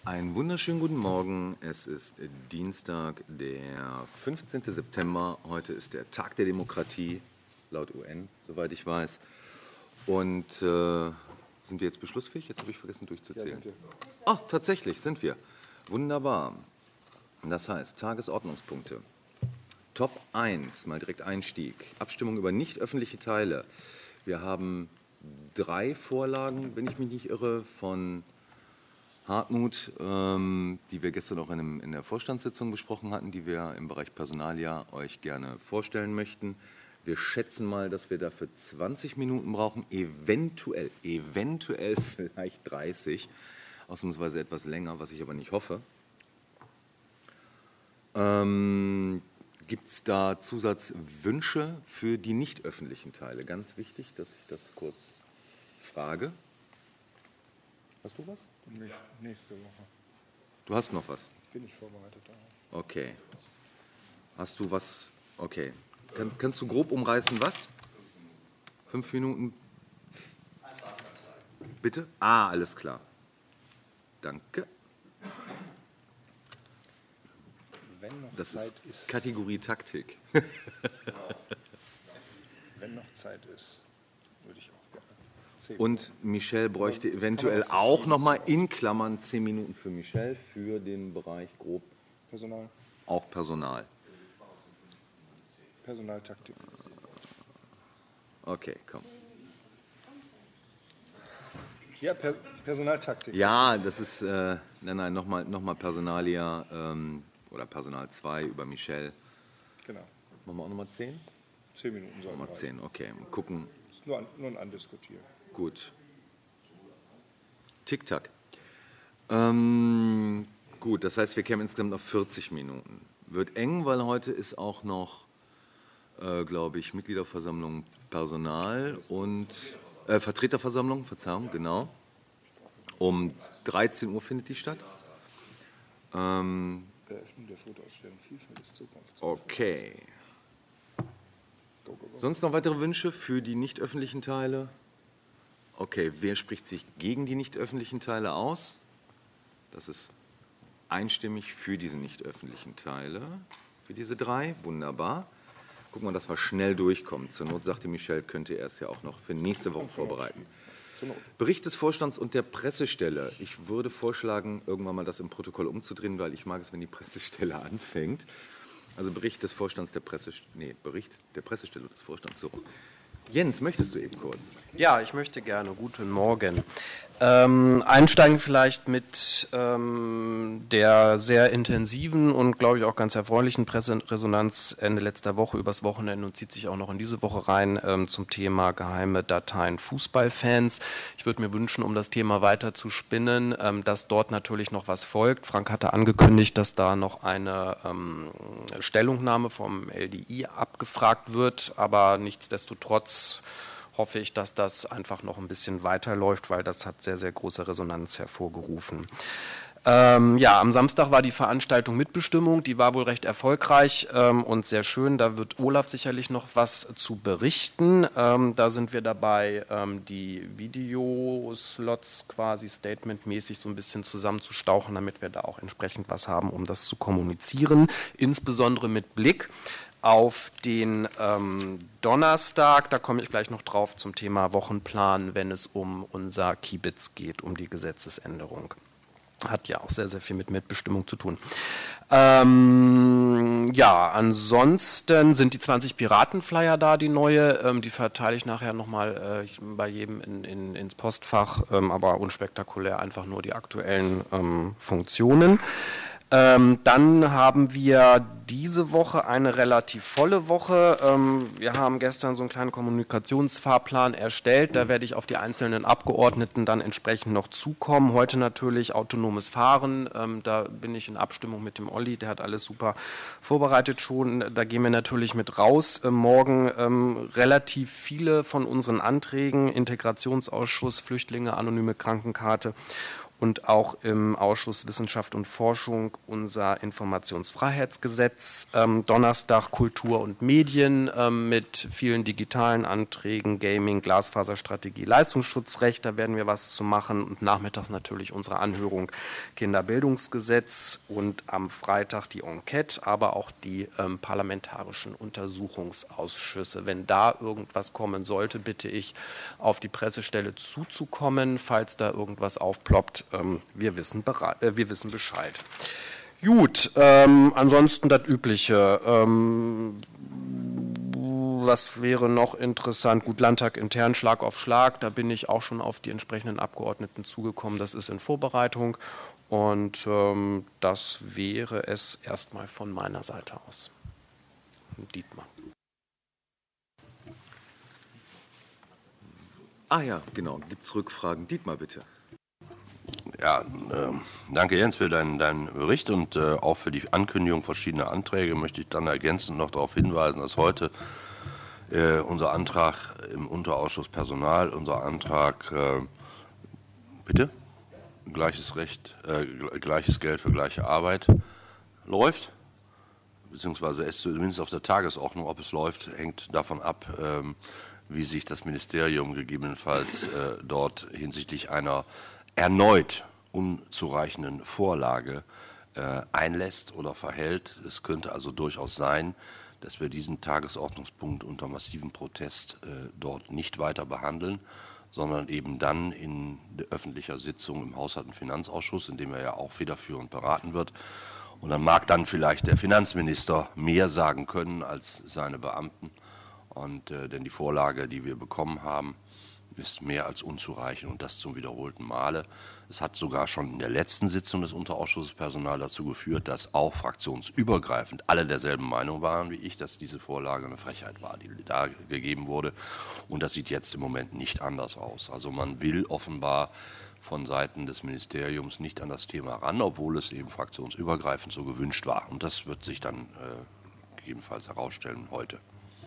Einen wunderschönen guten Morgen. Es ist Dienstag, der 15. September. Heute ist der Tag der Demokratie, laut UN, soweit ich weiß. Und sind wir jetzt beschlussfähig? Jetzt habe ich vergessen durchzuzählen. Ja, sind wir. Ach, tatsächlich sind wir. Wunderbar. Das heißt, Tagesordnungspunkte. Top 1, mal direkt Einstieg. Abstimmung über nicht öffentliche Teile. Wir haben 3 Vorlagen, wenn ich mich nicht irre, von Hartmut, die wir gestern auch in der Vorstandssitzung besprochen hatten, die wir im Bereich Personalia euch gerne vorstellen möchten. Wir schätzen mal, dass wir dafür 20 Minuten brauchen, eventuell vielleicht 30, ausnahmsweise etwas länger, was ich aber nicht hoffe. Gibt es da Zusatzwünsche für die nicht öffentlichen Teile? Ganz wichtig, dass ich das kurz frage. Hast du was? Nächste Woche. Du hast noch was? Ich bin nicht vorbereitet. Okay. Hast du was? Okay. Kannst du grob umreißen, was? 5 Minuten? Bitte? Ah, alles klar. Danke. Wenn noch das Zeit ist Kategorie Taktik. Wenn noch Zeit ist, würde ich auch gerne. 10 Und Michel bräuchte eventuell auch nochmal in Klammern 10 Minuten für Michel für den Bereich grob. Personal. Auch Personal. Personaltaktik. Okay, komm. Ja, Personaltaktik. Ja, das ist, nein, nochmal Personalia oder Personal 2 über Michel. Genau. Machen wir auch nochmal 10? 10 Minuten sollen Nochmal 10, okay. Gucken. Das ist nur ein Andiskutieren. Gut. Tick-Tack. Gut, das heißt, wir kämen insgesamt auf 40 Minuten. Wird eng, weil heute ist auch noch, glaube ich, Mitgliederversammlung Personal und Vertreterversammlung, Verzeihung, genau. Um 13 Uhr findet die statt. Eröffnung der Fotoausstellung Vielfalt des Zukunfts. Okay. Sonst noch weitere Wünsche für die nicht öffentlichen Teile? Okay, wer spricht sich gegen die nicht öffentlichen Teile aus? Das ist einstimmig für diese nicht öffentlichen Teile. Für diese 3, wunderbar. Gucken wir, dass wir schnell durchkommen. Zur Not, sagte Michel, könnte er es ja auch noch für nächste Woche vorbereiten. Bericht des Vorstands und der Pressestelle. Ich würde vorschlagen, irgendwann mal das im Protokoll umzudrehen, weil ich mag es, wenn die Pressestelle anfängt. Also Bericht des Vorstands der Pressestelle, Bericht der Pressestelle des Vorstands. So. Jens, möchtest du eben kurz? Ja, ich möchte gerne. Guten Morgen. Einsteigen vielleicht mit der sehr intensiven und, glaube ich, auch ganz erfreulichen Presseresonanz Ende letzter Woche übers Wochenende und zieht sich auch noch in diese Woche rein zum Thema geheime Dateien Fußballfans. Ich würde mir wünschen, um das Thema weiter zu spinnen, dass dort natürlich noch was folgt. Frank hatte angekündigt, dass da noch eine Stellungnahme vom LDI abgefragt wird, aber nichtsdestotrotz hoffe ich, dass das einfach noch ein bisschen weiterläuft, weil das hat sehr, sehr große Resonanz hervorgerufen. Ja, am Samstag war die Veranstaltung Mitbestimmung, die war wohl recht erfolgreich und sehr schön. Da wird Olaf sicherlich noch was zu berichten. Da sind wir dabei, die Videoslots quasi statementmäßig so ein bisschen zusammenzustauchen, damit wir da auch entsprechend was haben, um das zu kommunizieren, insbesondere mit Blick auf den Donnerstag, da komme ich gleich noch drauf zum Thema Wochenplan, wenn es um unser Kiebitz geht, um die Gesetzesänderung. Hat ja auch sehr, sehr viel mit Mitbestimmung zu tun. Ja, ansonsten sind die 20 Piratenflyer da, die neue. Die verteile ich nachher nochmal bei jedem ins Postfach, aber unspektakulär einfach nur die aktuellen Funktionen. Dann haben wir diese Woche eine relativ volle Woche. Wir haben gestern so einen kleinen Kommunikationsfahrplan erstellt. Da werde ich auf die einzelnen Abgeordneten dann entsprechend noch zukommen. Heute natürlich autonomes Fahren. Da bin ich in Abstimmung mit dem Olli. Der hat alles super vorbereitet schon. Da gehen wir natürlich mit raus. Morgen relativ viele von unseren Anträgen. Integrationsausschuss, Flüchtlinge, anonyme Krankenkarte. Und auch im Ausschuss Wissenschaft und Forschung unser Informationsfreiheitsgesetz. Gesetz, Donnerstag Kultur und Medien mit vielen digitalen Anträgen, Gaming, Glasfaserstrategie, Leistungsschutzrecht, da werden wir was zu machen und nachmittags natürlich unsere Anhörung Kinderbildungsgesetz und am Freitag die Enquete, aber auch die parlamentarischen Untersuchungsausschüsse. Wenn da irgendwas kommen sollte, bitte ich, auf die Pressestelle zuzukommen, falls da irgendwas aufploppt. Wir wissen Bescheid. Gut, ansonsten das Übliche. Was wäre noch interessant? Gut, Landtag intern, Schlag auf Schlag. Da bin ich auch schon auf die entsprechenden Abgeordneten zugekommen. Das ist in Vorbereitung. Und das wäre es erstmal von meiner Seite aus. Dietmar. Ah ja, genau. Gibt es Rückfragen? Dietmar, bitte. Ja, danke Jens für deinen Bericht und auch für die Ankündigung verschiedener Anträge. Möchte ich dann ergänzend noch darauf hinweisen, dass heute unser Antrag im Unterausschuss Personal, unser Antrag, bitte? Gleiches Recht, gleiches Geld für gleiche Arbeit läuft, beziehungsweise es zumindest auf der Tagesordnung, ob es läuft, hängt davon ab, wie sich das Ministerium gegebenenfalls dort hinsichtlich einer erneut unzureichenden Vorlage einlässt oder verhält. Es könnte also durchaus sein, dass wir diesen Tagesordnungspunkt unter massivem Protest dort nicht weiter behandeln, sondern eben dann in öffentlicher Sitzung im Haushalt- und Finanzausschuss, in dem er ja auch federführend beraten wird. Und dann mag dann vielleicht der Finanzminister mehr sagen können als seine Beamten. Und denn die Vorlage, die wir bekommen haben, ist mehr als unzureichend und das zum wiederholten Male. Es hat sogar schon in der letzten Sitzung des Unterausschusses Personal dazu geführt, dass auch fraktionsübergreifend alle derselben Meinung waren wie ich, dass diese Vorlage eine Frechheit war, die da gegeben wurde. Und das sieht jetzt im Moment nicht anders aus. Also man will offenbar von Seiten des Ministeriums nicht an das Thema ran, obwohl es eben fraktionsübergreifend so gewünscht war. Und das wird sich dann gegebenenfalls herausstellen heute.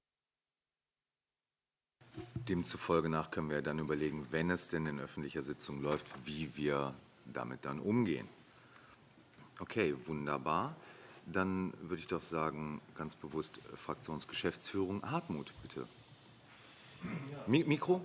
Demzufolge nach können wir dann überlegen, wenn es denn in öffentlicher Sitzung läuft, wie wir damit dann umgehen. Okay, wunderbar. Dann würde ich doch sagen, ganz bewusst Fraktionsgeschäftsführung. Hartmut, bitte. Mikro?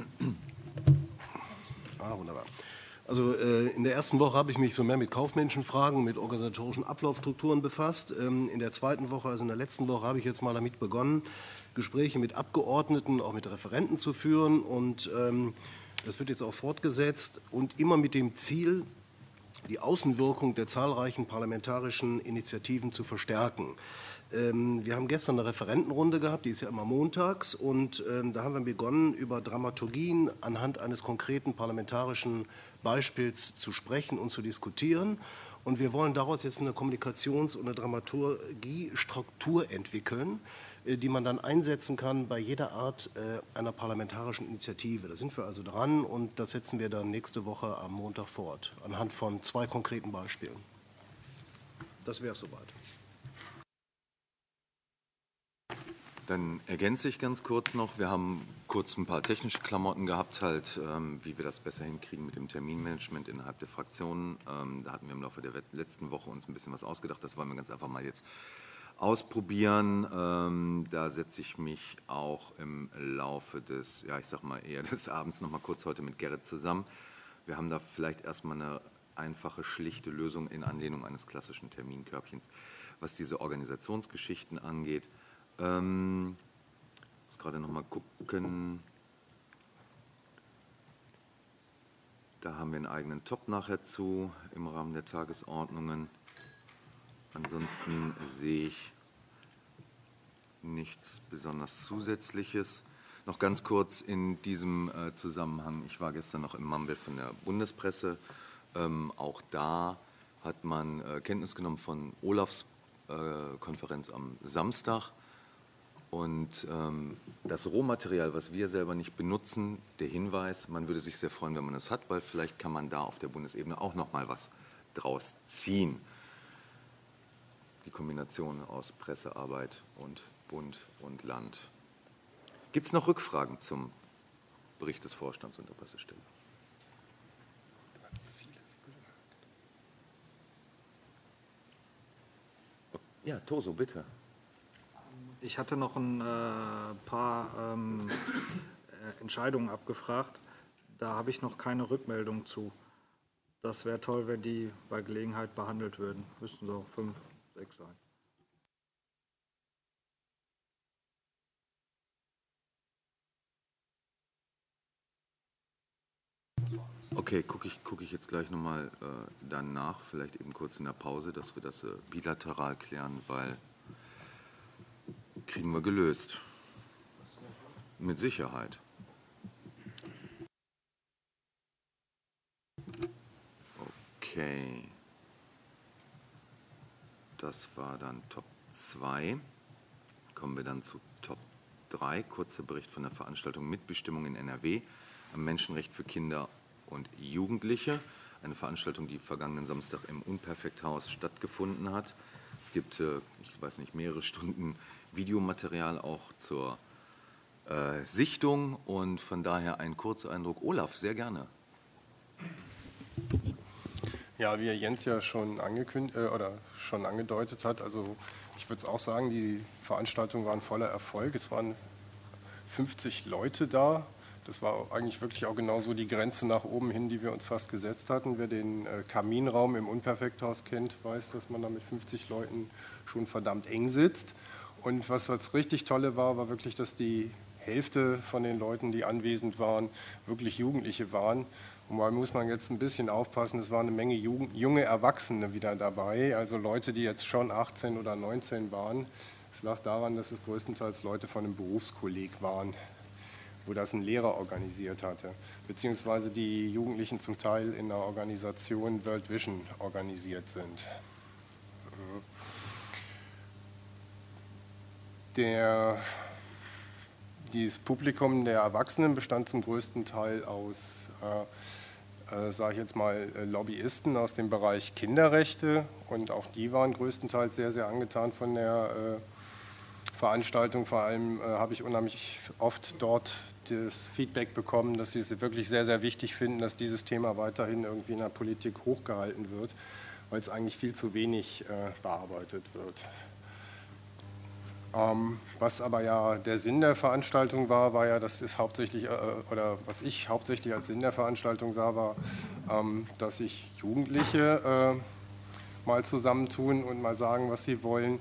Wunderbar. Also in der ersten Woche habe ich mich so mehr mit kaufmännischen Fragen, mit organisatorischen Ablaufstrukturen befasst. In der zweiten Woche, also in der letzten Woche, habe ich jetzt mal damit begonnen, Gespräche mit Abgeordneten, auch mit Referenten zu führen. Und das wird jetzt auch fortgesetzt und immer mit dem Ziel, die Außenwirkung der zahlreichen parlamentarischen Initiativen zu verstärken. Wir haben gestern eine Referentenrunde gehabt, die ist ja immer montags, und da haben wir begonnen, über Dramaturgien anhand eines konkreten parlamentarischen Beispiels zu sprechen und zu diskutieren. Und wir wollen daraus jetzt eine Kommunikations- und eine Dramaturgie-Struktur entwickeln, die man dann einsetzen kann bei jeder Art einer parlamentarischen Initiative. Da sind wir also dran und das setzen wir dann nächste Woche am Montag fort, anhand von 2 konkreten Beispielen. Das wäre es soweit. Dann ergänze ich ganz kurz noch, wir haben kurz ein paar technische Klamotten gehabt, halt, wie wir das besser hinkriegen mit dem Terminmanagement innerhalb der Fraktionen. Da hatten wir im Laufe der letzten Woche uns ein bisschen was ausgedacht, das wollen wir ganz einfach mal jetzt ausprobieren. Da setze ich mich auch im Laufe des, ja ich sag mal eher des Abends noch mal kurz heute mit Gerrit zusammen. Wir haben da vielleicht erstmal eine einfache, schlichte Lösung in Anlehnung eines klassischen Terminkörbchens, was diese Organisationsgeschichten angeht. Ich muss gerade noch mal gucken. Da haben wir einen eigenen Top nachher zu im Rahmen der Tagesordnungen. Ansonsten sehe ich nichts besonders Zusätzliches. Noch ganz kurz in diesem Zusammenhang. Ich war gestern noch im Mumble von der Bundespresse. Auch da hat man Kenntnis genommen von Olafs Konferenz am Samstag. Und das Rohmaterial, was wir selber nicht benutzen, der Hinweis, man würde sich sehr freuen, wenn man es hat, weil vielleicht kann man da auf der Bundesebene auch noch mal was draus ziehen. Die Kombination aus Pressearbeit und Bund und Land. Gibt es noch Rückfragen zum Bericht des Vorstands und der Pressestelle? Ja, Toso, bitte. Ich hatte noch ein paar Entscheidungen abgefragt. Da habe ich noch keine Rückmeldung zu. Das wäre toll, wenn die bei Gelegenheit behandelt würden. Müssten so 5, 6 sein. Okay, gucke ich jetzt gleich nochmal danach, vielleicht eben kurz in der Pause, dass wir das bilateral klären, weil kriegen wir gelöst. Mit Sicherheit. Okay. Das war dann Top 2. Kommen wir dann zu Top 3. Kurzer Bericht von der Veranstaltung Mitbestimmung in NRW am Menschenrecht für Kinder und Jugendliche. Eine Veranstaltung, die vergangenen Samstag im Unperfekthaus stattgefunden hat. Es gibt, ich weiß nicht, mehrere Stunden Videomaterial auch zur Sichtung und von daher ein Kurzeindruck. Olaf, sehr gerne. Ja, wie Jens ja schon schon angedeutet hat, also ich würde es auch sagen, die Veranstaltung war ein voller Erfolg. Es waren 50 Leute da. Das war eigentlich wirklich auch genauso die Grenze nach oben hin, die wir uns fast gesetzt hatten. Wer den Kaminraum im Unperfekthaus kennt, weiß, dass man da mit 50 Leuten schon verdammt eng sitzt. Und was richtig Tolle war, war wirklich, dass die Hälfte von den Leuten, die anwesend waren, wirklich Jugendliche waren. Und da muss man jetzt ein bisschen aufpassen, es waren eine Menge junge Erwachsene wieder dabei, also Leute, die jetzt schon 18 oder 19 waren. Es lag daran, dass es größtenteils Leute von einem Berufskolleg waren, wo das ein Lehrer organisiert hatte, beziehungsweise die Jugendlichen zum Teil in der Organisation World Vision organisiert sind. Dieses Publikum der Erwachsenen bestand zum größten Teil aus, sage ich jetzt mal, Lobbyisten aus dem Bereich Kinderrechte, und auch die waren größtenteils sehr, sehr angetan von der Veranstaltung. Vor allem habe ich unheimlich oft dort das Feedback bekommen, dass sie es wirklich sehr, sehr wichtig finden, dass dieses Thema weiterhin irgendwie in der Politik hochgehalten wird, weil es eigentlich viel zu wenig bearbeitet wird. Was aber ja der Sinn der Veranstaltung war ja, dass es hauptsächlich, oder was ich hauptsächlich als Sinn der Veranstaltung sah, war, dass sich Jugendliche mal zusammentun und mal sagen, was sie wollen.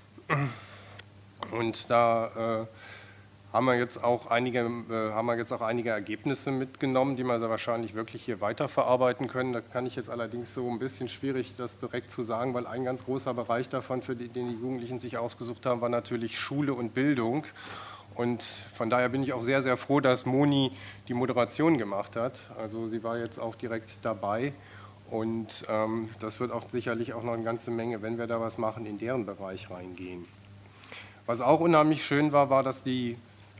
Und da haben wir jetzt auch einige Ergebnisse mitgenommen, die wir sehr wahrscheinlich wirklich hier weiterverarbeiten können. Da kann ich jetzt allerdings so ein bisschen schwierig, das direkt zu sagen, weil ein ganz großer Bereich davon, für den die Jugendlichen sich ausgesucht haben, war natürlich Schule und Bildung. Und von daher bin ich auch sehr, sehr froh, dass Moni die Moderation gemacht hat. Also sie war jetzt auch direkt dabei. Und das wird auch sicherlich auch noch eine ganze Menge, wenn wir da was machen, in deren Bereich reingehen. Was auch unheimlich schön war, war, dass die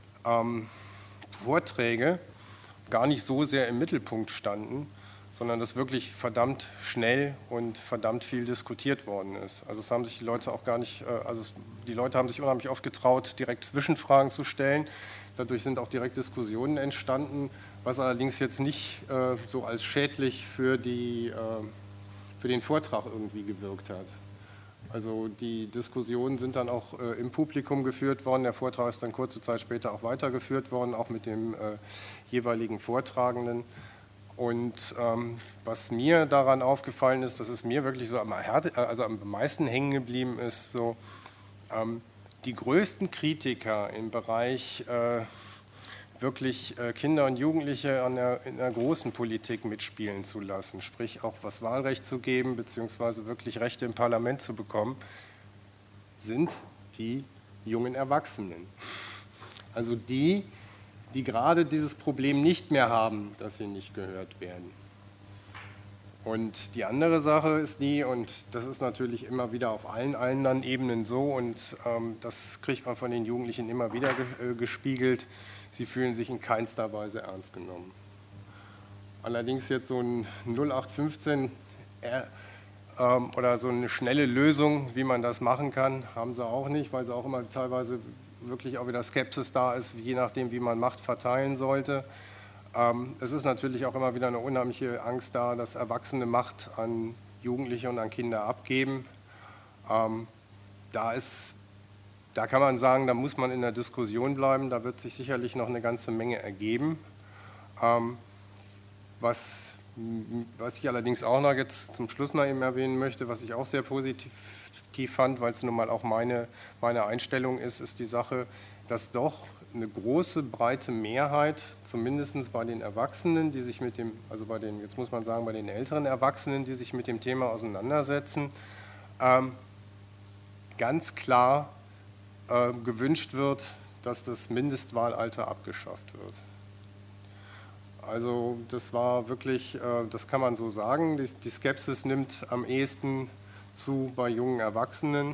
Vorträge gar nicht so sehr im Mittelpunkt standen, sondern dass wirklich verdammt schnell und verdammt viel diskutiert worden ist. Also es haben sich die Leute auch gar nicht, die Leute haben sich unheimlich oft getraut, direkt Zwischenfragen zu stellen. Dadurch sind auch direkt Diskussionen entstanden, was allerdings jetzt nicht so als schädlich für den Vortrag irgendwie gewirkt hat. Also die Diskussionen sind dann auch im Publikum geführt worden. Der Vortrag ist dann kurze Zeit später auch weitergeführt worden, auch mit dem jeweiligen Vortragenden. Und was mir daran aufgefallen ist, dass es mir wirklich so am meisten hängen geblieben ist, so die größten Kritiker im Bereich wirklich Kinder und Jugendliche in der großen Politik mitspielen zu lassen, sprich auch was Wahlrecht zu geben, beziehungsweise wirklich Rechte im Parlament zu bekommen, sind die jungen Erwachsenen. Also die gerade dieses Problem nicht mehr haben, dass sie nicht gehört werden. Und die andere Sache ist die, und das ist natürlich immer wieder auf allen anderen Ebenen so, und das kriegt man von den Jugendlichen immer wieder gespiegelt, sie fühlen sich in keinster Weise ernst genommen. Allerdings jetzt so ein 0815 oder so eine schnelle Lösung, wie man das machen kann, haben sie auch nicht, weil sie auch immer teilweise wirklich auch wieder Skepsis da ist, je nachdem, wie man Macht verteilen sollte. Es ist natürlich auch immer wieder eine unheimliche Angst da, dass Erwachsene Macht an Jugendliche und an Kinder abgeben. da kann man sagen, da muss man in der Diskussion bleiben, da wird sich sicherlich noch eine ganze Menge ergeben. Was ich allerdings auch noch jetzt zum Schluss noch eben erwähnen möchte, was ich auch sehr positiv fand, weil es nun mal auch meine Einstellung ist die Sache, dass doch eine große, breite Mehrheit, zumindest bei den Erwachsenen, die sich mit dem, also bei den, jetzt muss man sagen, bei den älteren Erwachsenen, die sich mit dem Thema auseinandersetzen, ganz klar gewünscht wird, dass das Mindestwahlalter abgeschafft wird. Also das war wirklich, das kann man so sagen, die Skepsis nimmt am ehesten zu bei jungen Erwachsenen.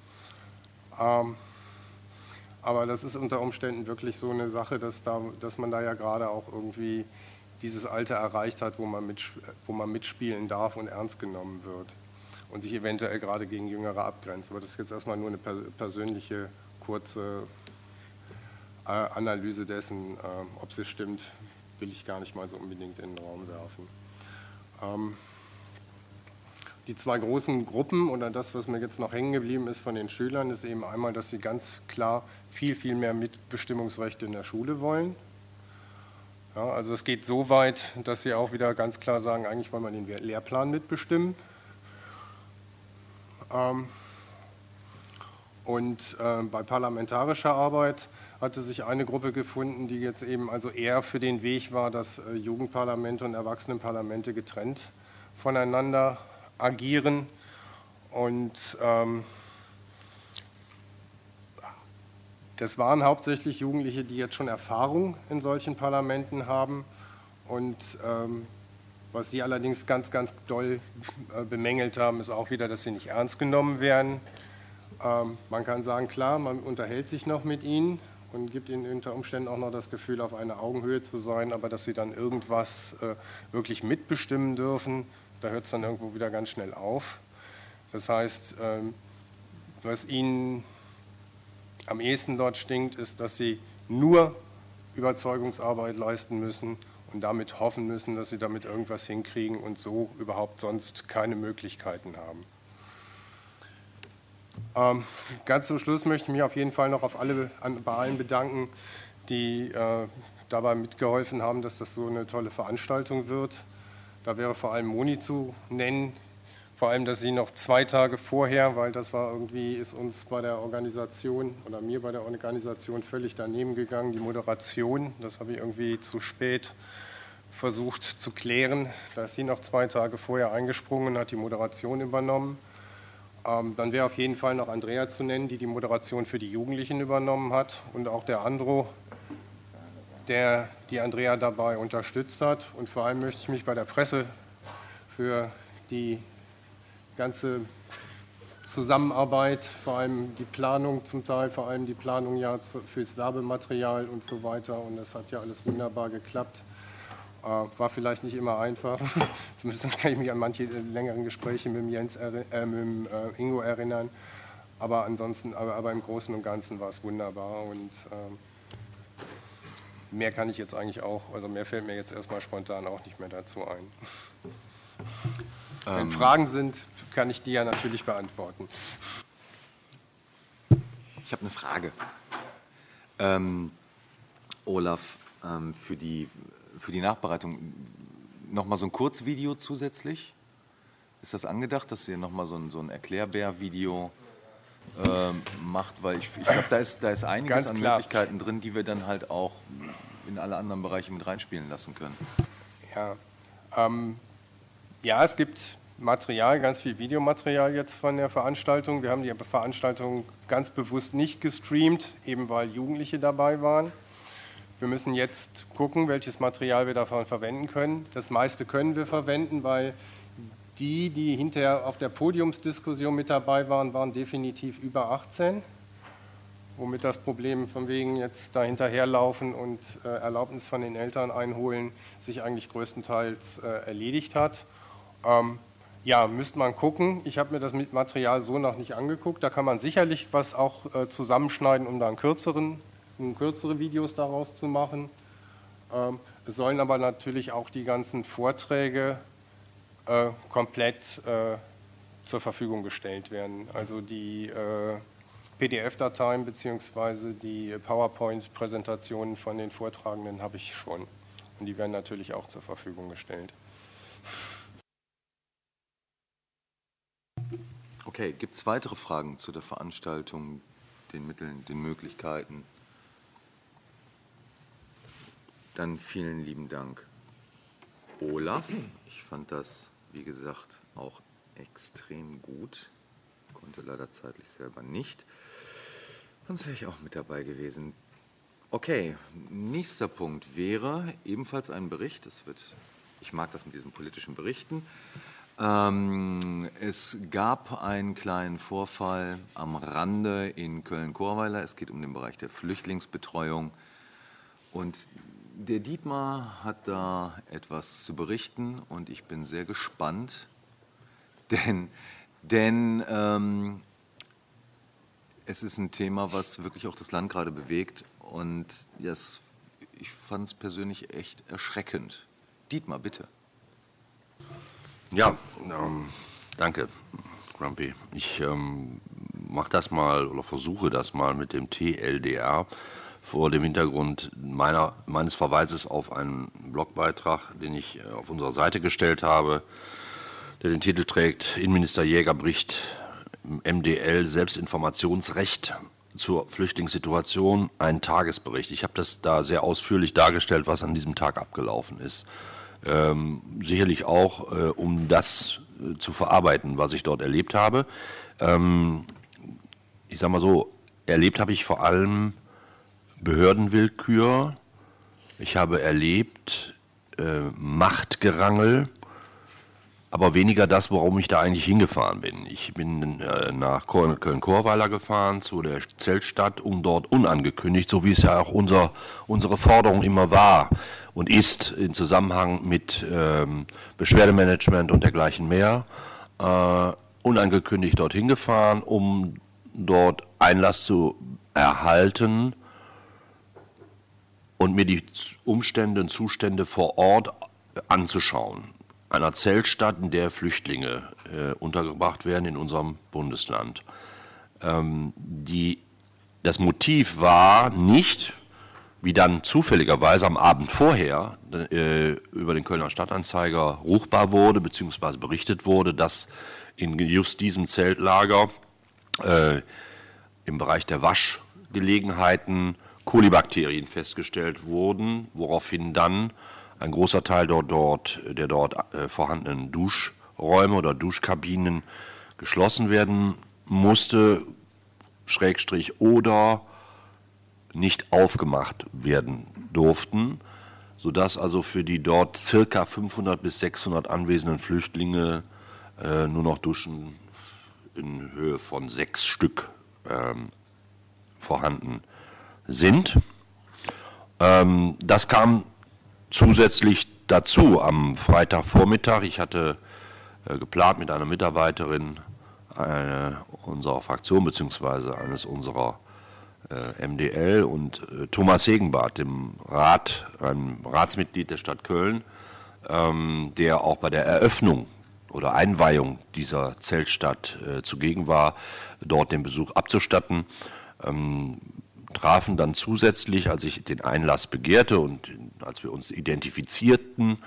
Aber das ist unter Umständen wirklich so eine Sache, dass man da ja gerade auch irgendwie dieses Alter erreicht hat, wo man mitspielen darf und ernst genommen wird und sich eventuell gerade gegen Jüngere abgrenzt. Aber das ist jetzt erstmal nur eine persönliche, kurze Analyse dessen. Ob sie stimmt, will ich gar nicht mal so unbedingt in den Raum werfen. Die zwei großen Gruppen oder das, was mir jetzt noch hängen geblieben ist von den Schülern, ist eben einmal, dass sie ganz klar viel mehr Mitbestimmungsrechte in der Schule wollen. Ja, also es geht so weit, dass sie auch wieder ganz klar sagen, eigentlich wollen wir den Lehrplan mitbestimmen. Und bei parlamentarischer Arbeit hatte sich eine Gruppe gefunden, die jetzt eben also eher für den Weg war, dass Jugendparlamente und Erwachsenenparlamente getrennt voneinander agieren. Und das waren hauptsächlich Jugendliche, die jetzt schon Erfahrung in solchen Parlamenten haben. Und was sie allerdings ganz doll bemängelt haben, ist auch wieder, dass sie nicht ernst genommen werden. Man kann sagen, klar, man unterhält sich noch mit ihnen und gibt ihnen unter Umständen auch noch das Gefühl, auf einer Augenhöhe zu sein, aber dass sie dann irgendwas wirklich mitbestimmen dürfen, da hört es dann irgendwo wieder ganz schnell auf. Das heißt, was ihnen am ehesten dort stinkt, ist, dass sie nur Überzeugungsarbeit leisten müssen und damit hoffen müssen, dass sie damit irgendwas hinkriegen und so überhaupt sonst keine Möglichkeiten haben. Ganz zum Schluss möchte ich mich auf jeden Fall noch bei allen bedanken, die dabei mitgeholfen haben, dass das so eine tolle Veranstaltung wird. Da wäre vor allem Moni zu nennen, vor allem, dass sie noch 2 Tage vorher, weil das war irgendwie, ist uns bei der Organisation oder mir bei der Organisation völlig daneben gegangen, die Moderation, das habe ich irgendwie zu spät versucht zu klären. Da ist sie noch 2 Tage vorher eingesprungen und hat die Moderation übernommen. Dann wäre auf jeden Fall noch Andrea zu nennen, die die Moderation für die Jugendlichen übernommen hat und auch der Andro, der die Andrea dabei unterstützt hat. Und vor allem möchte ich mich bei der Presse für die ganze Zusammenarbeit, vor allem die Planung zum Teil, vor allem die Planung ja fürs Werbematerial und so weiter. Und das hat ja alles wunderbar geklappt. War vielleicht nicht immer einfach. Zumindest kann ich mich an manche längeren Gespräche mit dem Ingo erinnern. Aber ansonsten, aber im Großen und Ganzen war es wunderbar. Und mehr kann ich jetzt eigentlich auch, also mehr fällt mir jetzt erstmal spontan auch nicht mehr dazu ein. Wenn Fragen sind, kann ich die ja natürlich beantworten. Ich habe eine Frage. Olaf, für die Nachbereitung nochmal so ein Kurzvideo zusätzlich? Ist das angedacht, dass ihr nochmal so ein Erklärbär-Video macht? Weil ich glaube, da ist einiges an Möglichkeiten drin, die wir dann halt auch in alle anderen Bereiche mit reinspielen lassen können. Ja, ja, es gibt Material, ganz viel Videomaterial jetzt von der Veranstaltung. Wir haben die Veranstaltung ganz bewusst nicht gestreamt, eben weil Jugendliche dabei waren. Wir müssen jetzt gucken, welches Material wir davon verwenden können. Das meiste können wir verwenden, weil die hinterher auf der Podiumsdiskussion mit dabei waren, waren definitiv über 18. Womit das Problem von wegen jetzt da hinterherlaufen und Erlaubnis von den Eltern einholen sich eigentlich größtenteils erledigt hat. Ja, müsste man gucken. Ich habe mir das Material so noch nicht angeguckt. Da kann man sicherlich was auch zusammenschneiden, um da kürzere Videos daraus zu machen. Es sollen aber natürlich auch die ganzen Vorträge komplett zur Verfügung gestellt werden. Also die PDF-Dateien bzw. die PowerPoint-Präsentationen von den Vortragenden habe ich schon. Und die werden natürlich auch zur Verfügung gestellt. Okay, gibt es weitere Fragen zu der Veranstaltung, den Mitteln, den Möglichkeiten? Dann vielen lieben Dank, Olaf. Ich fand das, wie gesagt, auch extrem gut. Konnte leider zeitlich selber nicht. Sonst wäre ich auch mit dabei gewesen. Okay, nächster Punkt wäre ebenfalls ein Bericht. Ich mag das mit diesen politischen Berichten. Es gab einen kleinen Vorfall am Rande in Köln-Chorweiler. Es geht um den Bereich der Flüchtlingsbetreuung. Und der Dietmar hat da etwas zu berichten und ich bin sehr gespannt, denn es ist ein Thema, was wirklich auch das Land gerade bewegt und ich fand es persönlich echt erschreckend. Dietmar, bitte. Ja, danke, Grumpy. Ich mache das mal oder versuche das mal mit dem TLDR vor dem Hintergrund meines Verweises auf einen Blogbeitrag, den ich auf unserer Seite gestellt habe, der den Titel trägt: Innenminister Jäger bricht MDL Selbstinformationsrecht zur Flüchtlingssituation, ein Tagesbericht. Ich habe das da sehr ausführlich dargestellt, was an diesem Tag abgelaufen ist. Sicherlich auch, um das zu verarbeiten, was ich dort erlebt habe. Ich sage mal so, erlebt habe ich vor allem Behördenwillkür. Ich habe erlebt Machtgerangel, aber weniger das, warum ich da eigentlich hingefahren bin. Ich bin nach Köln-Chorweiler gefahren, zu der Zeltstadt, um dort unangekündigt, so wie es ja auch unsere Forderung immer war und ist, in Zusammenhang mit Beschwerdemanagement und dergleichen mehr, unangekündigt dorthin gefahren, um dort Einlass zu erhalten und mir die Umstände und Zustände vor Ort anzuschauen. Einer Zeltstadt, in der Flüchtlinge untergebracht werden in unserem Bundesland. Das Motiv war nicht, wie dann zufälligerweise am Abend vorher über den Kölner Stadtanzeiger ruchbar wurde, beziehungsweise berichtet wurde, dass in just diesem Zeltlager im Bereich der Waschgelegenheiten Kolibakterien festgestellt wurden, woraufhin dann ein großer Teil der dort vorhandenen Duschräume oder Duschkabinen geschlossen werden musste, oder nicht aufgemacht werden durften, sodass also für die dort ca. 500 bis 600 anwesenden Flüchtlinge nur noch Duschen in Höhe von 6 Stück vorhanden sind. Das kam zusätzlich dazu am Freitagvormittag. Ich hatte geplant mit einer Mitarbeiterin unserer Fraktion bzw. eines unserer MDL und Thomas Hegenbarth, einem Ratsmitglied der Stadt Köln, der auch bei der Eröffnung oder Einweihung dieser Zeltstadt zugegen war, dort den Besuch abzustatten. Trafen dann zusätzlich, als ich den Einlass begehrte und als wir uns identifizierten,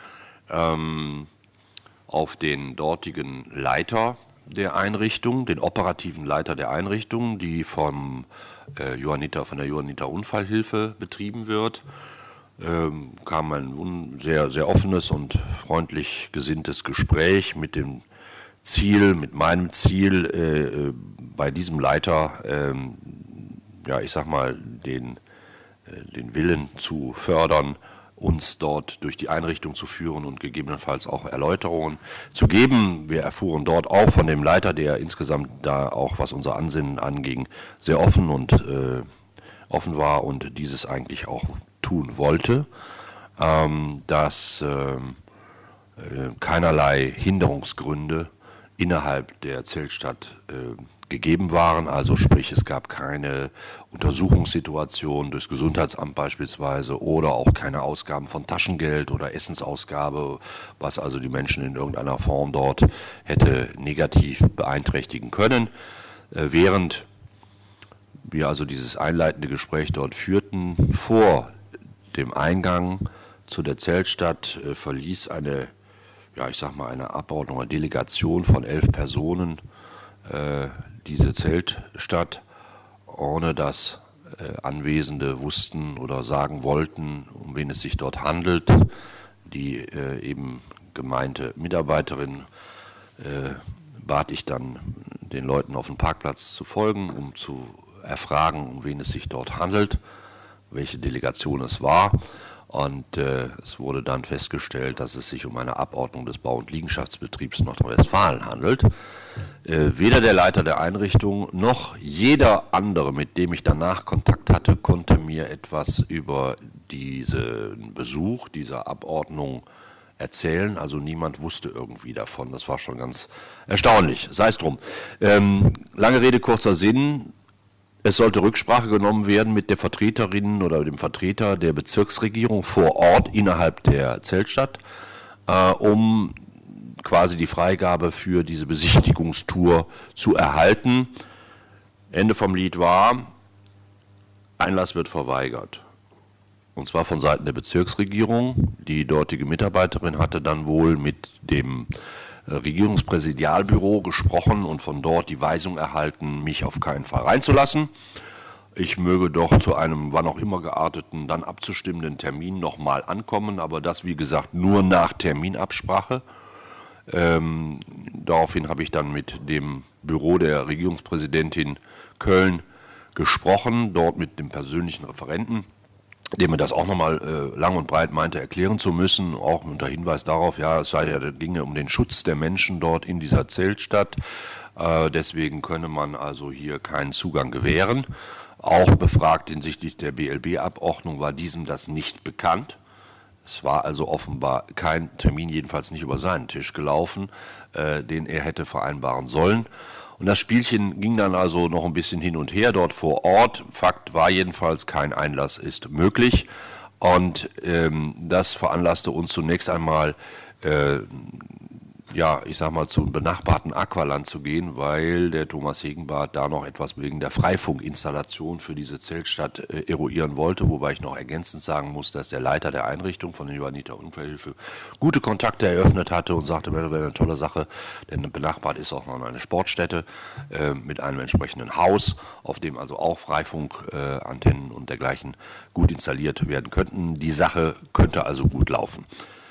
auf den dortigen Leiter der Einrichtung, den operativen Leiter der Einrichtung, die von der Johanniter Unfallhilfe betrieben wird. Kam ein sehr, sehr offenes und freundlich gesinntes Gespräch mit meinem Ziel, bei diesem Leiter ich sag mal, den Willen zu fördern, uns dort durch die Einrichtung zu führen und gegebenenfalls auch Erläuterungen zu geben. Wir erfuhren dort auch von dem Leiter, der insgesamt da auch, was unser Ansinnen anging, sehr offen war und dieses eigentlich auch tun wollte, dass keinerlei Hinderungsgründe innerhalb der Zeltstadt gegeben waren. Also sprich, es gab keine Untersuchungssituation durchs Gesundheitsamt beispielsweise oder auch keine Ausgaben von Taschengeld oder Essensausgabe, was also die Menschen in irgendeiner Form dort hätte negativ beeinträchtigen können. Während wir also dieses einleitende Gespräch dort führten, vor dem Eingang zu der Zeltstadt verließ eine, ja, ich sag mal, eine Abordnung, eine Delegation von 11 Personen diese Zeltstadt, ohne dass Anwesende wussten oder sagen wollten, um wen es sich dort handelt. Die eben gemeinte Mitarbeiterin bat ich dann, den Leuten auf dem Parkplatz zu folgen, um zu erfragen, um wen es sich dort handelt, welche Delegation es war. Und es wurde dann festgestellt, dass es sich um eine Abordnung des Bau- und Liegenschaftsbetriebs Nordrhein-Westfalen handelt. Weder der Leiter der Einrichtung noch jeder andere, mit dem ich danach Kontakt hatte, konnte mir etwas über diesen Besuch, dieser Abordnung erzählen. Also niemand wusste irgendwie davon. Das war schon ganz erstaunlich. Sei es drum. Lange Rede, kurzer Sinn. Es sollte Rücksprache genommen werden mit der Vertreterin oder dem Vertreter der Bezirksregierung vor Ort innerhalb der Zeltstadt, um quasi die Freigabe für diese Besichtigungstour zu erhalten. Ende vom Lied war, Einlass wird verweigert. Und zwar von Seiten der Bezirksregierung. Die dortige Mitarbeiterin hatte dann wohl mit dem Regierungspräsidialbüro gesprochen und von dort die Weisung erhalten, mich auf keinen Fall reinzulassen. Ich möge doch zu einem wann auch immer gearteten, dann abzustimmenden Termin nochmal ankommen, aber das, wie gesagt, nur nach Terminabsprache. Daraufhin habe ich dann mit dem Büro der Regierungspräsidentin Köln gesprochen, dort mit dem persönlichen Referenten, dem mir das auch nochmal lang und breit meinte, erklären zu müssen, auch unter Hinweis darauf, ja, es ginge um den Schutz der Menschen dort in dieser Zeltstadt, deswegen könne man also hier keinen Zugang gewähren. Auch befragt hinsichtlich der BLB-Abordnung war diesem das nicht bekannt. Es war also offenbar kein Termin, jedenfalls nicht über seinen Tisch gelaufen, den er hätte vereinbaren sollen. Und das Spielchen ging dann also noch ein bisschen hin und her dort vor Ort. Fakt war jedenfalls, kein Einlass ist möglich. Und das veranlasste uns zunächst einmal, ja, ich sag mal, zum benachbarten Aqualand zu gehen, weil der Thomas Hegenbarth da noch etwas wegen der Freifunkinstallation für diese Zeltstadt eruieren wollte, wobei ich noch ergänzend sagen muss, dass der Leiter der Einrichtung von der Johanniter Unfallhilfe gute Kontakte eröffnet hatte und sagte, das wäre eine tolle Sache, denn benachbart ist auch noch eine Sportstätte mit einem entsprechenden Haus, auf dem also auch Freifunkantennen und dergleichen gut installiert werden könnten. Die Sache könnte also gut laufen.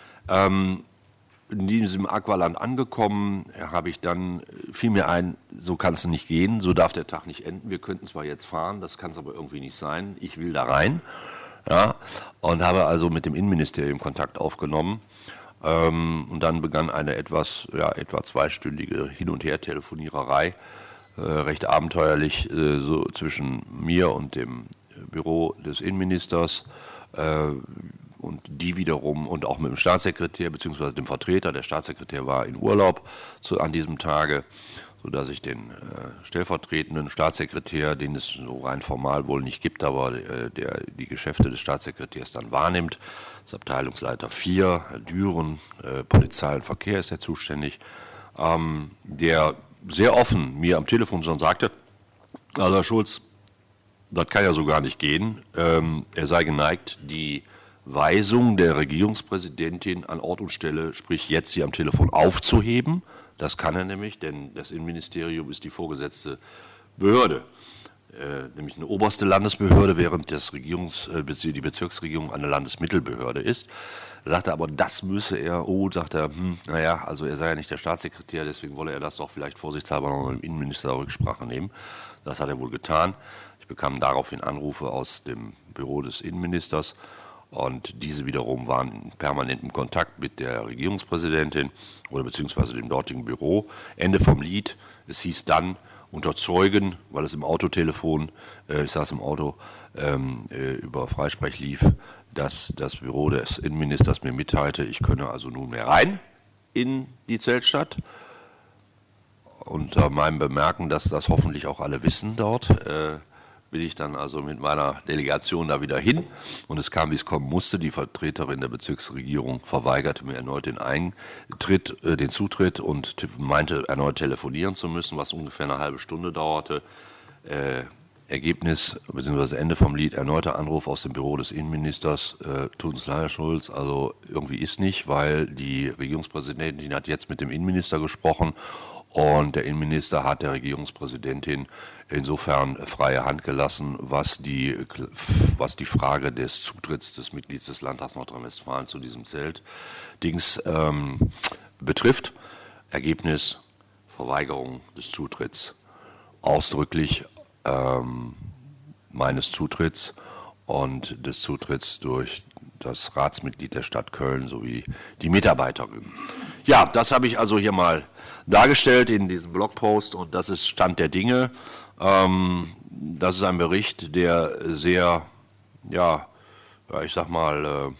In diesem Aqualand angekommen, habe ich dann, fiel mir ein, so kann es nicht gehen, so darf der Tag nicht enden. Wir könnten zwar jetzt fahren, das kann es aber irgendwie nicht sein. Ich will da rein. Ja, und habe also mit dem Innenministerium Kontakt aufgenommen. Und dann begann eine etwa zweistündige Hin- und Her-Telefoniererei, recht abenteuerlich, so zwischen mir und dem Büro des Innenministers. Und die wiederum und auch mit dem Staatssekretär bzw. dem Vertreter, der Staatssekretär war in Urlaub an diesem Tage, sodass ich den stellvertretenden Staatssekretär, den es so rein formal wohl nicht gibt, aber der die Geschäfte des Staatssekretärs dann wahrnimmt, das Abteilungsleiter 4, Herr Düren, Polizei und Verkehr ist er zuständig, der sehr offen mir am Telefon schon sagte, also Herr Schulz, das kann ja so gar nicht gehen, er sei geneigt, die Weisung der Regierungspräsidentin an Ort und Stelle, sprich jetzt hier am Telefon, aufzuheben. Das kann er nämlich, denn das Innenministerium ist die vorgesetzte Behörde, nämlich eine oberste Landesbehörde, während die Bezirksregierung eine Landesmittelbehörde ist. Er sagte aber, das müsse er, naja, also er sei ja nicht der Staatssekretär, deswegen wolle er das doch vielleicht vorsichtshalber noch mit dem Innenminister Rücksprache nehmen. Das hat er wohl getan. Ich bekam daraufhin Anrufe aus dem Büro des Innenministers. Und diese wiederum waren in permanentem Kontakt mit der Regierungspräsidentin oder beziehungsweise dem dortigen Büro. Ende vom Lied, es hieß dann unter Zeugen, weil es im Autotelefon, ich saß im Auto, über Freisprech lief, dass das Büro des Innenministers mir mitteilte, ich könne also nunmehr rein in die Zeltstadt. unter meinem Bemerken, dass das hoffentlich auch alle wissen dort, bin ich dann also mit meiner Delegation da wieder hin. Und es kam, wie es kommen musste. Die Vertreterin der Bezirksregierung verweigerte mir erneut den Zutritt und meinte, erneut telefonieren zu müssen, was ungefähr eine halbe Stunde dauerte. Ergebnis bzw. Ende vom Lied, erneuter Anruf aus dem Büro des Innenministers, tut uns leid, Herr Schulz, also irgendwie ist nicht, weil die Regierungspräsidentin hat jetzt mit dem Innenminister gesprochen und der Innenminister hat der Regierungspräsidentin insofern freie Hand gelassen, was die Frage des Zutritts des Mitglieds des Landtags Nordrhein-Westfalen zu diesem Zeltdings betrifft. Ergebnis, Verweigerung des Zutritts, ausdrücklich meines Zutritts und des Zutritts durch das Ratsmitglied der Stadt Köln sowie die Mitarbeiterin. Ja, das habe ich also hier mal dargestellt in diesem Blogpost und das ist Stand der Dinge. Das ist ein Bericht, der sehr, ich sag mal,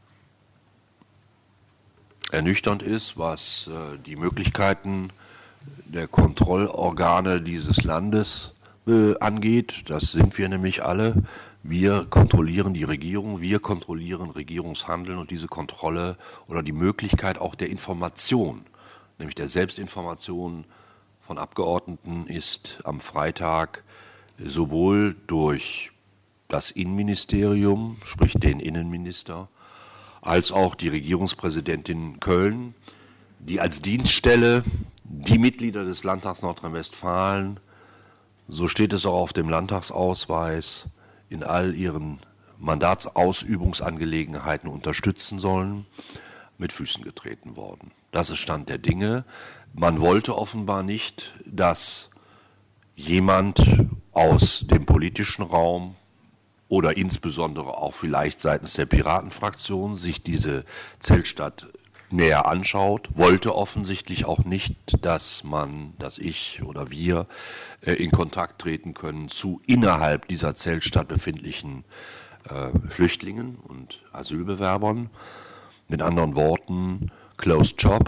ernüchternd ist, was die Möglichkeiten der Kontrollorgane dieses Landes angeht. Das sind wir nämlich alle. Wir kontrollieren die Regierung, wir kontrollieren Regierungshandeln und diese Kontrolle oder die Möglichkeit auch der Information, nämlich der Selbstinformation von Abgeordneten ist am Freitag sowohl durch das Innenministerium, sprich den Innenminister, als auch die Regierungspräsidentin Köln, die als Dienststelle die Mitglieder des Landtags Nordrhein-Westfalen, so steht es auch auf dem Landtagsausweis, in all ihren Mandatsausübungsangelegenheiten unterstützen sollen, mit Füßen getreten worden. Das ist Stand der Dinge. Man wollte offenbar nicht, dass jemand aus dem politischen Raum oder insbesondere auch vielleicht seitens der Piratenfraktion sich diese Zeltstadt näher anschaut, wollte offensichtlich auch nicht, dass ich oder wir in Kontakt treten können zu innerhalb dieser Zeltstadt befindlichen Flüchtlingen und Asylbewerbern. Mit anderen Worten, closed job.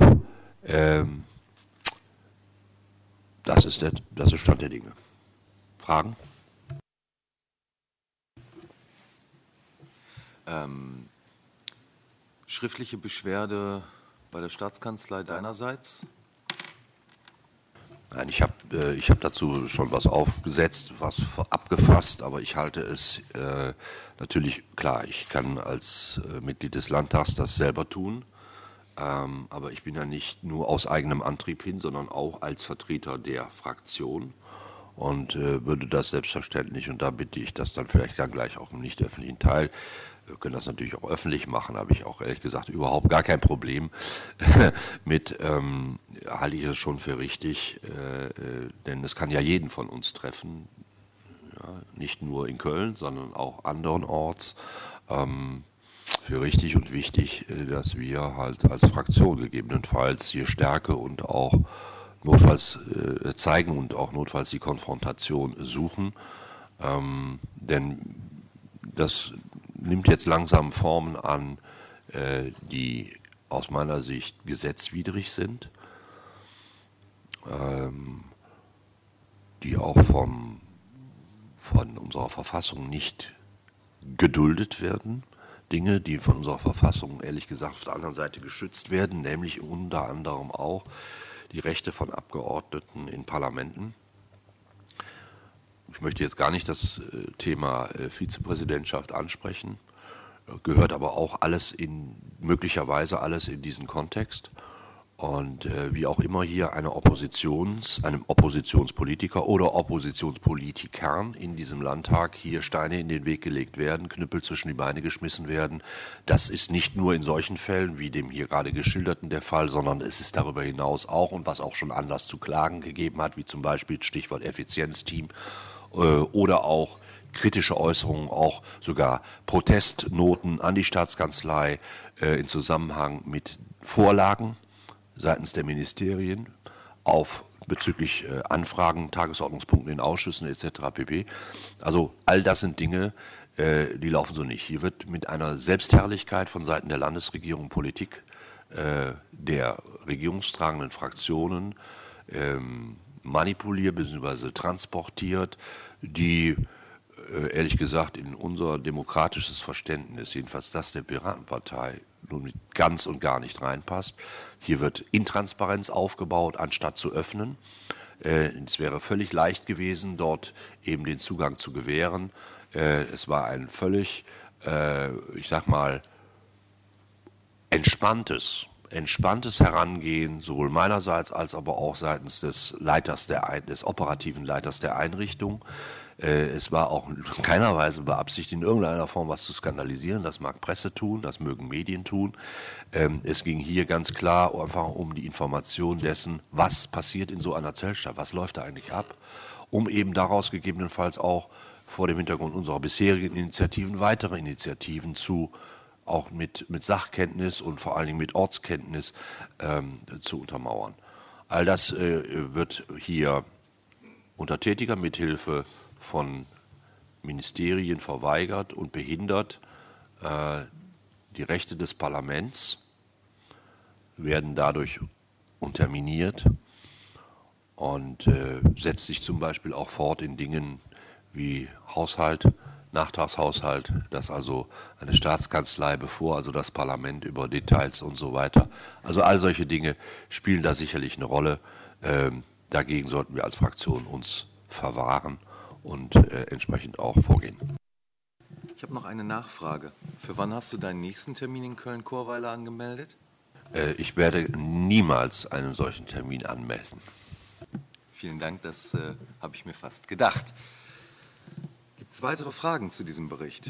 Das ist Stand der Dinge. Fragen? Schriftliche Beschwerde bei der Staatskanzlei deinerseits? Nein, ich hab dazu schon was aufgesetzt, was abgefasst, aber ich halte es natürlich, klar, ich kann als Mitglied des Landtags das selber tun, aber ich bin ja nicht nur aus eigenem Antrieb hin, sondern auch als Vertreter der Fraktion und würde das selbstverständlich, und da bitte ich das dann vielleicht dann gleich auch im nicht öffentlichen Teil, wir können das natürlich auch öffentlich machen, habe ich auch ehrlich gesagt überhaupt gar kein Problem mit, halte ich es schon für richtig, denn es kann ja jeden von uns treffen, ja, nicht nur in Köln, sondern auch andernorts, für richtig und wichtig, dass wir halt als Fraktion gegebenenfalls hier Stärke und auch notfalls zeigen und auch notfalls die Konfrontation suchen, denn das nimmt jetzt langsam Formen an, die aus meiner Sicht gesetzwidrig sind, die auch von unserer Verfassung nicht geduldet werden. Dinge, die von unserer Verfassung ehrlich gesagt auf der anderen Seite geschützt werden, nämlich unter anderem auch die Rechte von Abgeordneten in Parlamenten. Ich möchte jetzt gar nicht das Thema Vizepräsidentschaft ansprechen, gehört aber auch möglicherweise alles in diesen Kontext. Und wie auch immer hier einem Oppositionspolitiker oder Oppositionspolitikern in diesem Landtag hier Steine in den Weg gelegt werden, Knüppel zwischen die Beine geschmissen werden, das ist nicht nur in solchen Fällen wie dem hier gerade geschilderten der Fall, sondern es ist darüber hinaus auch, und was auch schon Anlass zu Klagen gegeben hat, wie zum Beispiel Stichwort Effizienzteam oder auch kritische Äußerungen, auch sogar Protestnoten an die Staatskanzlei in Zusammenhang mit Vorlagen seitens der Ministerien bezüglich Anfragen, Tagesordnungspunkten in Ausschüssen etc. pp. Also all das sind Dinge, die laufen so nicht. Hier wird mit einer Selbstherrlichkeit von Seiten der Landesregierung Politik der regierungstragenden Fraktionen manipuliert bzw. transportiert, die ehrlich gesagt in unser demokratisches Verständnis, jedenfalls das der Piratenpartei, nun ganz und gar nicht reinpasst. Hier wird Intransparenz aufgebaut, anstatt zu öffnen. Es wäre völlig leicht gewesen, dort eben den Zugang zu gewähren. Es war ein völlig, ich sag mal, entspanntes Herangehen, sowohl meinerseits als aber auch seitens des operativen Leiters der Einrichtung. Es war auch in keiner Weise beabsichtigt, in irgendeiner Form was zu skandalisieren. Das mag Presse tun, das mögen Medien tun. Es ging hier ganz klar einfach um die Information dessen, was passiert in so einer Zeltstadt, was läuft da eigentlich ab, um eben daraus gegebenenfalls auch vor dem Hintergrund unserer bisherigen Initiativen weitere Initiativen auch mit Sachkenntnis und vor allen Dingen mit Ortskenntnis zu untermauern. All das wird hier unter tätiger Mithilfe von Ministerien verweigert und behindert. Die Rechte des Parlaments werden dadurch unterminiert und setzt sich zum Beispiel auch fort in Dingen wie Haushalt, Nachtragshaushalt, dass also eine Staatskanzlei, bevor also das Parlament über Details und so weiter, also all solche Dinge spielen da sicherlich eine Rolle. Dagegen sollten wir als Fraktion uns verwahren und entsprechend auch vorgehen. Ich habe noch eine Nachfrage. Für wann hast du deinen nächsten Termin in Köln-Chorweiler angemeldet? Ich werde niemals einen solchen Termin anmelden. Vielen Dank, das habe ich mir fast gedacht. Gibt es weitere Fragen zu diesem Bericht?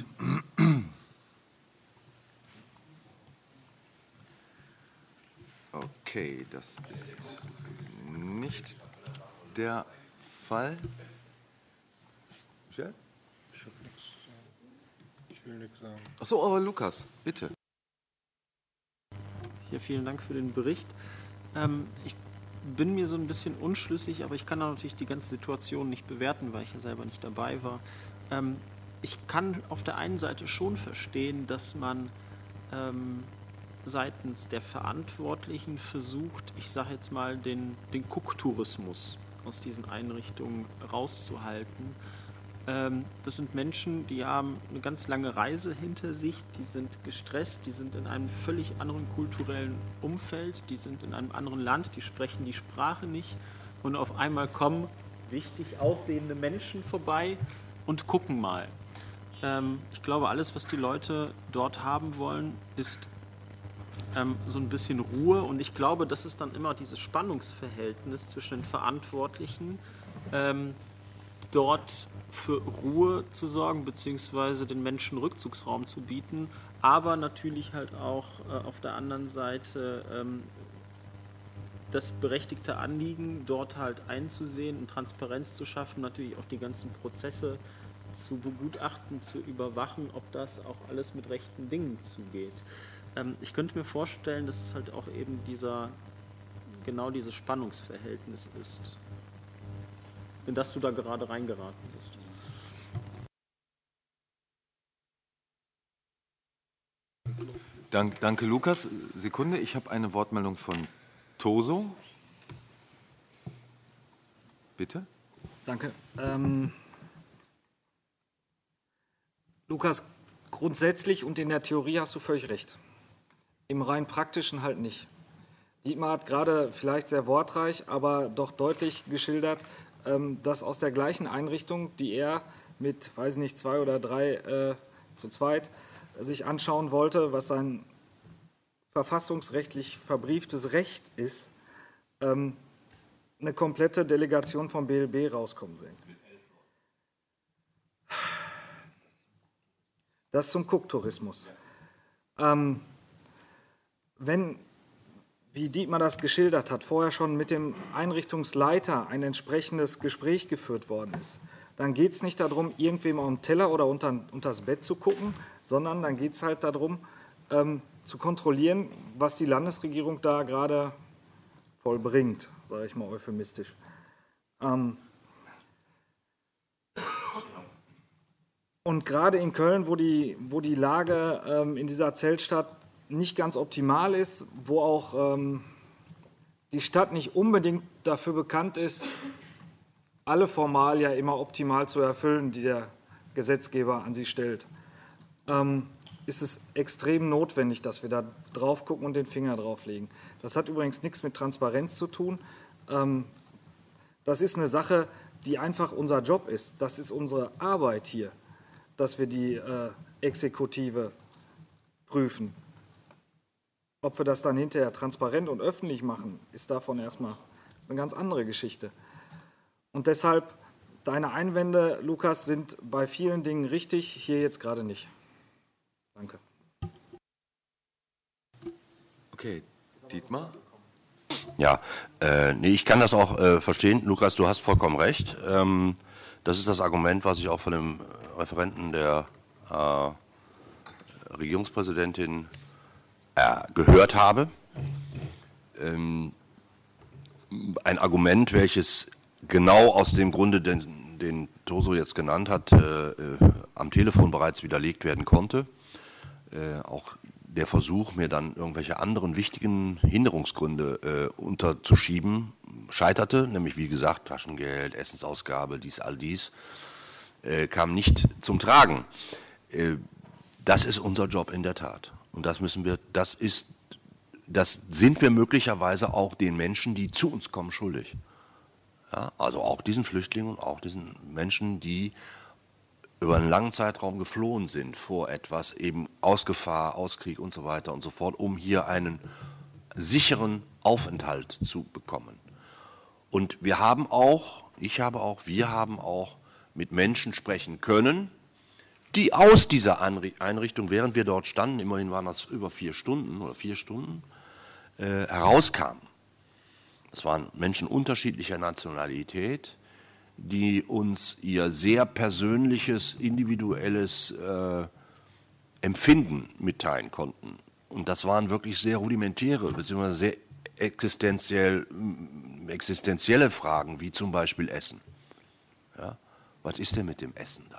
Okay, das ist nicht der Fall. Michel? Ich will nichts sagen. Achso, aber Lukas, bitte. Ja, vielen Dank für den Bericht. Ich bin mir so ein bisschen unschlüssig, aber ich kann auch natürlich die ganze Situation nicht bewerten, weil ich ja selber nicht dabei war. Ich kann auf der einen Seite schon verstehen, dass man seitens der Verantwortlichen versucht, ich sage jetzt mal, den Gucktourismus aus diesen Einrichtungen rauszuhalten. Das sind Menschen, die haben eine ganz lange Reise hinter sich, die sind gestresst, die sind in einem völlig anderen kulturellen Umfeld, die sind in einem anderen Land, die sprechen die Sprache nicht und auf einmal kommen wichtig aussehende Menschen vorbei und gucken mal. Ich glaube, alles, was die Leute dort haben wollen, ist so ein bisschen Ruhe und ich glaube, das ist dann immer dieses Spannungsverhältnis zwischen den Verantwortlichen, dort für Ruhe zu sorgen, beziehungsweise den Menschen Rückzugsraum zu bieten, aber natürlich halt auch auf der anderen Seite das berechtigte Anliegen, dort halt einzusehen und Transparenz zu schaffen, natürlich auch die ganzen Prozesse zu begutachten, zu überwachen, ob das auch alles mit rechten Dingen zugeht. Ich könnte mir vorstellen, dass es halt auch eben genau dieses Spannungsverhältnis ist, in das du da gerade reingeraten bist. Danke, Lukas. Sekunde, ich habe eine Wortmeldung von Toso. Bitte. Danke. Lukas, grundsätzlich und in der Theorie hast du völlig recht. Im rein praktischen halt nicht. Dietmar hat gerade vielleicht sehr wortreich, aber doch deutlich geschildert, dass aus der gleichen Einrichtung, die er mit, weiß ich nicht, 2 oder 3 zu zweit sich anschauen wollte, was sein verfassungsrechtlich verbrieftes Recht ist, eine komplette Delegation vom BLB rauskommen sehen. Das zum Gucktourismus. Wenn, wie Dietmar das geschildert hat, vorher schon mit dem Einrichtungsleiter ein entsprechendes Gespräch geführt worden ist, dann geht es nicht darum, irgendwem auf den Teller oder unters Bett zu gucken, sondern dann geht es halt darum, zu kontrollieren, was die Landesregierung da gerade vollbringt, sage ich mal euphemistisch. Und gerade in Köln, wo die Lage in dieser Zeltstadt nicht ganz optimal ist, wo auch die Stadt nicht unbedingt dafür bekannt ist, alle Formalia immer optimal zu erfüllen, die der Gesetzgeber an sie stellt, ist es extrem notwendig, dass wir da drauf gucken und den Finger drauf legen. Das hat übrigens nichts mit Transparenz zu tun. Das ist eine Sache, die einfach unser Job ist. Das ist unsere Arbeit hier, dass wir die Exekutive prüfen. Ob wir das dann hinterher transparent und öffentlich machen, ist davon erstmal eine ganz andere Geschichte. Und deshalb, deine Einwände, Lukas, sind bei vielen Dingen richtig, hier jetzt gerade nicht. Danke. Okay, Dietmar? Ja, nee, ich kann das auch verstehen. Lukas, du hast vollkommen recht. Das ist das Argument, was ich auch von dem Referenten der Regierungspräsidentin gehört habe. Ein Argument, welches genau aus dem Grunde, den Toso jetzt genannt hat, am Telefon bereits widerlegt werden konnte. Auch der Versuch, mir dann irgendwelche anderen wichtigen Hinderungsgründe unterzuschieben, scheiterte, nämlich wie gesagt, Taschengeld, Essensausgabe, all dies, kam nicht zum Tragen. Das ist unser Job in der Tat. Und das sind wir möglicherweise auch den Menschen, die zu uns kommen, schuldig. Ja, also auch diesen Flüchtlingen und auch diesen Menschen, die über einen langen Zeitraum geflohen sind vor etwas, eben aus Gefahr, aus Krieg und so weiter und so fort, um hier einen sicheren Aufenthalt zu bekommen. Und wir haben auch mit Menschen sprechen können, die aus dieser Einrichtung, während wir dort standen, immerhin waren das über 4 Stunden, herauskamen. Das waren Menschen unterschiedlicher Nationalität, die uns ihr sehr persönliches, individuelles Empfinden mitteilen konnten. Und das waren wirklich sehr rudimentäre, beziehungsweise sehr existenzielle Fragen, wie zum Beispiel Essen. Ja? Was ist denn mit dem Essen da?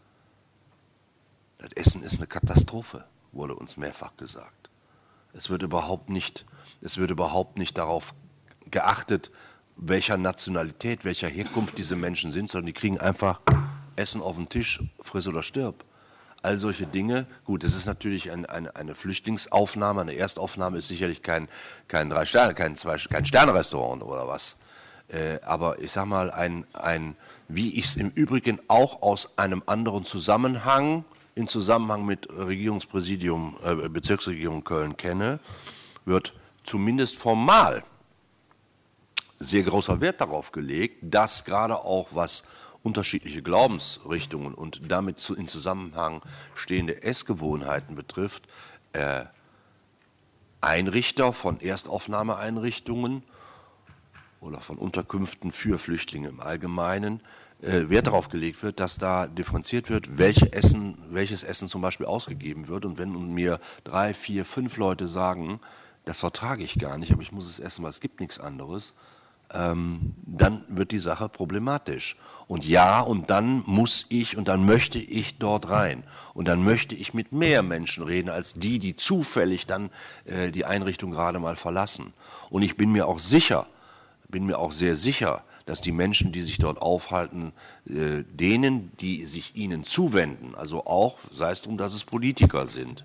Das Essen ist eine Katastrophe, wurde uns mehrfach gesagt. Es wird überhaupt nicht darauf geachtet, welcher Nationalität, welcher Herkunft diese Menschen sind, sondern die kriegen einfach Essen auf den Tisch, friss oder stirb. All solche Dinge. Gut, das ist natürlich eine Flüchtlingsaufnahme, eine Erstaufnahme ist sicherlich kein 3-Sterne-Restaurant oder was. Aber ich sag mal, wie ich es im Übrigen auch aus einem anderen Zusammenhang, im Zusammenhang mit Regierungspräsidium, Bezirksregierung Köln kenne, wird zumindest formal sehr großer Wert darauf gelegt, dass gerade auch was unterschiedliche Glaubensrichtungen und damit in Zusammenhang stehende Essgewohnheiten betrifft, Einrichter von Erstaufnahmeeinrichtungen oder von Unterkünften für Flüchtlinge im Allgemeinen Wert darauf gelegt wird, dass da differenziert wird, welches Essen zum Beispiel ausgegeben wird. Und wenn mir 3, 4, 5 Leute sagen, das vertrage ich gar nicht, aber ich muss es essen, weil es gibt nichts anderes, dann wird die Sache problematisch. Und ja, und dann möchte ich dort rein. Und dann möchte ich mit mehr Menschen reden, als die zufällig dann die Einrichtung gerade mal verlassen. Und ich bin mir auch sehr sicher, dass die Menschen, die sich dort aufhalten, denen, die sich ihnen zuwenden, also auch, sei es darum, dass es Politiker sind,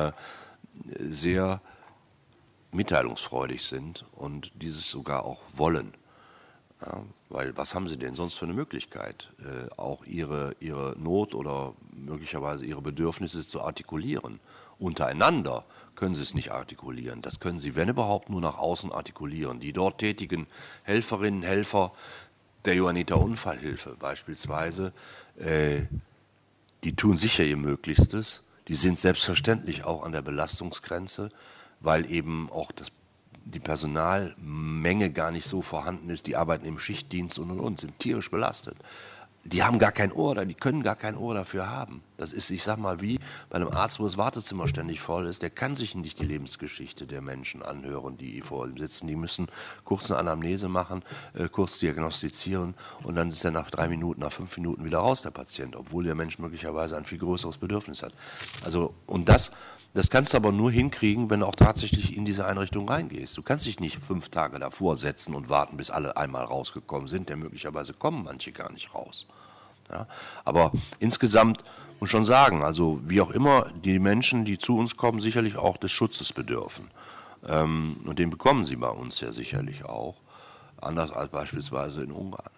sehr mitteilungsfreudig sind und dieses sogar auch wollen. Ja, weil was haben sie denn sonst für eine Möglichkeit, auch ihre Not oder möglicherweise ihre Bedürfnisse zu artikulieren? Untereinander können sie es nicht artikulieren. Das können sie, wenn überhaupt, nur nach außen artikulieren. Die dort tätigen Helferinnen, Helfer der Johanniter Unfallhilfe beispielsweise, die tun sicher ihr Möglichstes. Die sind selbstverständlich auch an der Belastungsgrenze, weil eben auch die Personalmenge gar nicht so vorhanden ist. Die arbeiten im Schichtdienst und sind tierisch belastet. Die haben gar kein Ohr, die können gar kein Ohr dafür haben. Das ist, ich sag mal, wie bei einem Arzt, wo das Wartezimmer ständig voll ist, der kann sich nicht die Lebensgeschichte der Menschen anhören, die vor ihm sitzen. Die müssen kurz eine Anamnese machen, kurz diagnostizieren und dann ist er nach 3 Minuten, nach 5 Minuten wieder raus, der Patient, obwohl der Mensch möglicherweise ein viel größeres Bedürfnis hat. Also, und das Das kannst du aber nur hinkriegen, wenn du auch tatsächlich in diese Einrichtung reingehst. Du kannst dich nicht 5 Tage davor setzen und warten, bis alle einmal rausgekommen sind, denn möglicherweise kommen manche gar nicht raus. Ja, aber insgesamt muss ich schon sagen, also wie auch immer, die Menschen, die zu uns kommen, sicherlich auch des Schutzes bedürfen. Und den bekommen sie bei uns ja sicherlich auch, anders als beispielsweise in Ungarn.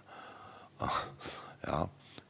Ja,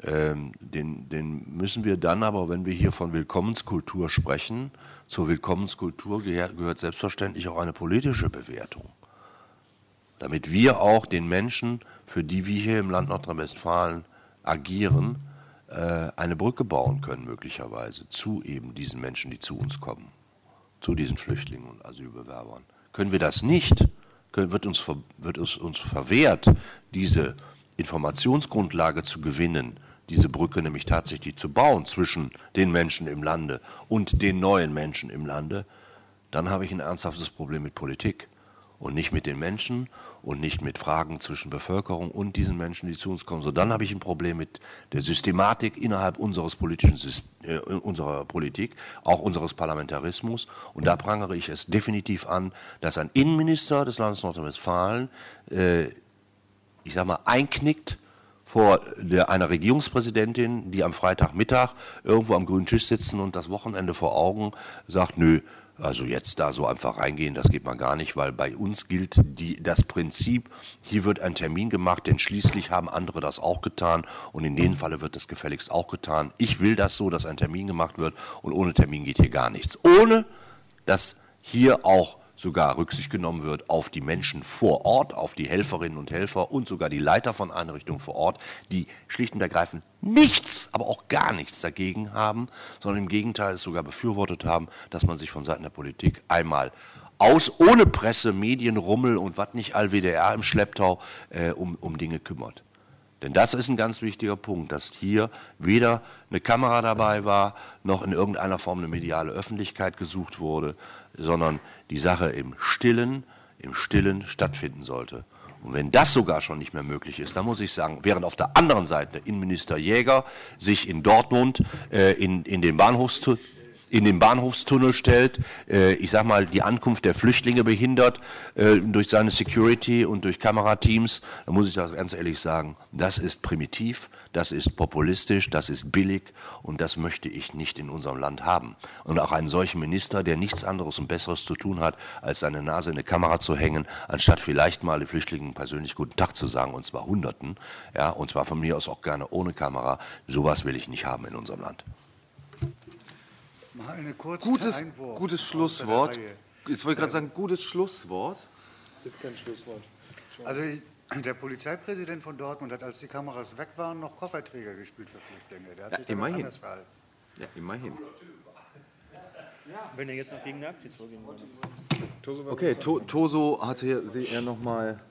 den müssen wir dann aber, wenn wir hier von Willkommenskultur sprechen, zur Willkommenskultur gehört selbstverständlich auch eine politische Bewertung. Damit wir auch den Menschen, für die wir hier im Land Nordrhein-Westfalen agieren, eine Brücke bauen können, möglicherweise, zu eben diesen Menschen, die zu uns kommen, zu diesen Flüchtlingen und Asylbewerbern. Können wir das nicht, wird uns verwehrt, diese Informationsgrundlage zu gewinnen, diese Brücke nämlich tatsächlich zu bauen zwischen den Menschen im Lande und den neuen Menschen im Lande, dann habe ich ein ernsthaftes Problem mit Politik und nicht mit den Menschen und nicht mit Fragen zwischen Bevölkerung und diesen Menschen, die zu uns kommen. So, dann habe ich ein Problem mit der Systematik innerhalb unserer Politik, auch unseres Parlamentarismus. Und da prangere ich es definitiv an, dass ein Innenminister des Landes Nordrhein-Westfalen, ich sage mal, einknickt vor einer Regierungspräsidentin, die am Freitagmittag irgendwo am grünen Tisch sitzen und das Wochenende vor Augen sagt, nö, also jetzt da so einfach reingehen, das geht mal gar nicht, weil bei uns gilt das Prinzip, hier wird ein Termin gemacht, denn schließlich haben andere das auch getan und in dem Falle wird das gefälligst auch getan. Ich will das so, dass ein Termin gemacht wird und ohne Termin geht hier gar nichts. Ohne, dass hier auch sogar Rücksicht genommen wird auf die Menschen vor Ort, auf die Helferinnen und Helfer und sogar die Leiter von Einrichtungen vor Ort, die schlicht und ergreifend nichts, aber auch gar nichts dagegen haben, sondern im Gegenteil es sogar befürwortet haben, dass man sich von Seiten der Politik einmal ohne Presse, Medienrummel und was nicht all WDR im Schlepptau um Dinge kümmert. Denn das ist ein ganz wichtiger Punkt, dass hier weder eine Kamera dabei war, noch in irgendeiner Form eine mediale Öffentlichkeit gesucht wurde, sondern die Sache im Stillen stattfinden sollte. Und wenn das sogar schon nicht mehr möglich ist, dann muss ich sagen, während auf der anderen Seite Innenminister Jäger sich in Dortmund in den Bahnhofstunnel stellt, ich sag mal, die Ankunft der Flüchtlinge behindert durch seine Security und durch Kamerateams, dann muss ich das ganz ehrlich sagen, das ist primitiv, das ist populistisch, das ist billig und das möchte ich nicht in unserem Land haben. Und auch einen solchen Minister, der nichts anderes und Besseres zu tun hat, als seine Nase in eine Kamera zu hängen, anstatt vielleicht mal den Flüchtlingen persönlich guten Tag zu sagen, und zwar Hunderten, ja, und zwar von mir aus auch gerne ohne Kamera, sowas will ich nicht haben in unserem Land. Mal eine Gutes Schlusswort. Jetzt wollte ich gerade sagen, gutes Schlusswort. Das ist kein Schlusswort. Also der Polizeipräsident von Dortmund hat, als die Kameras weg waren, noch Kofferträger gespielt für Flüchtlinge. Der hat sich da anders verhalten. Ja, immerhin. Wenn er jetzt noch gegen Nazis vorgehen würde. Okay, Toso hatte er nochmal.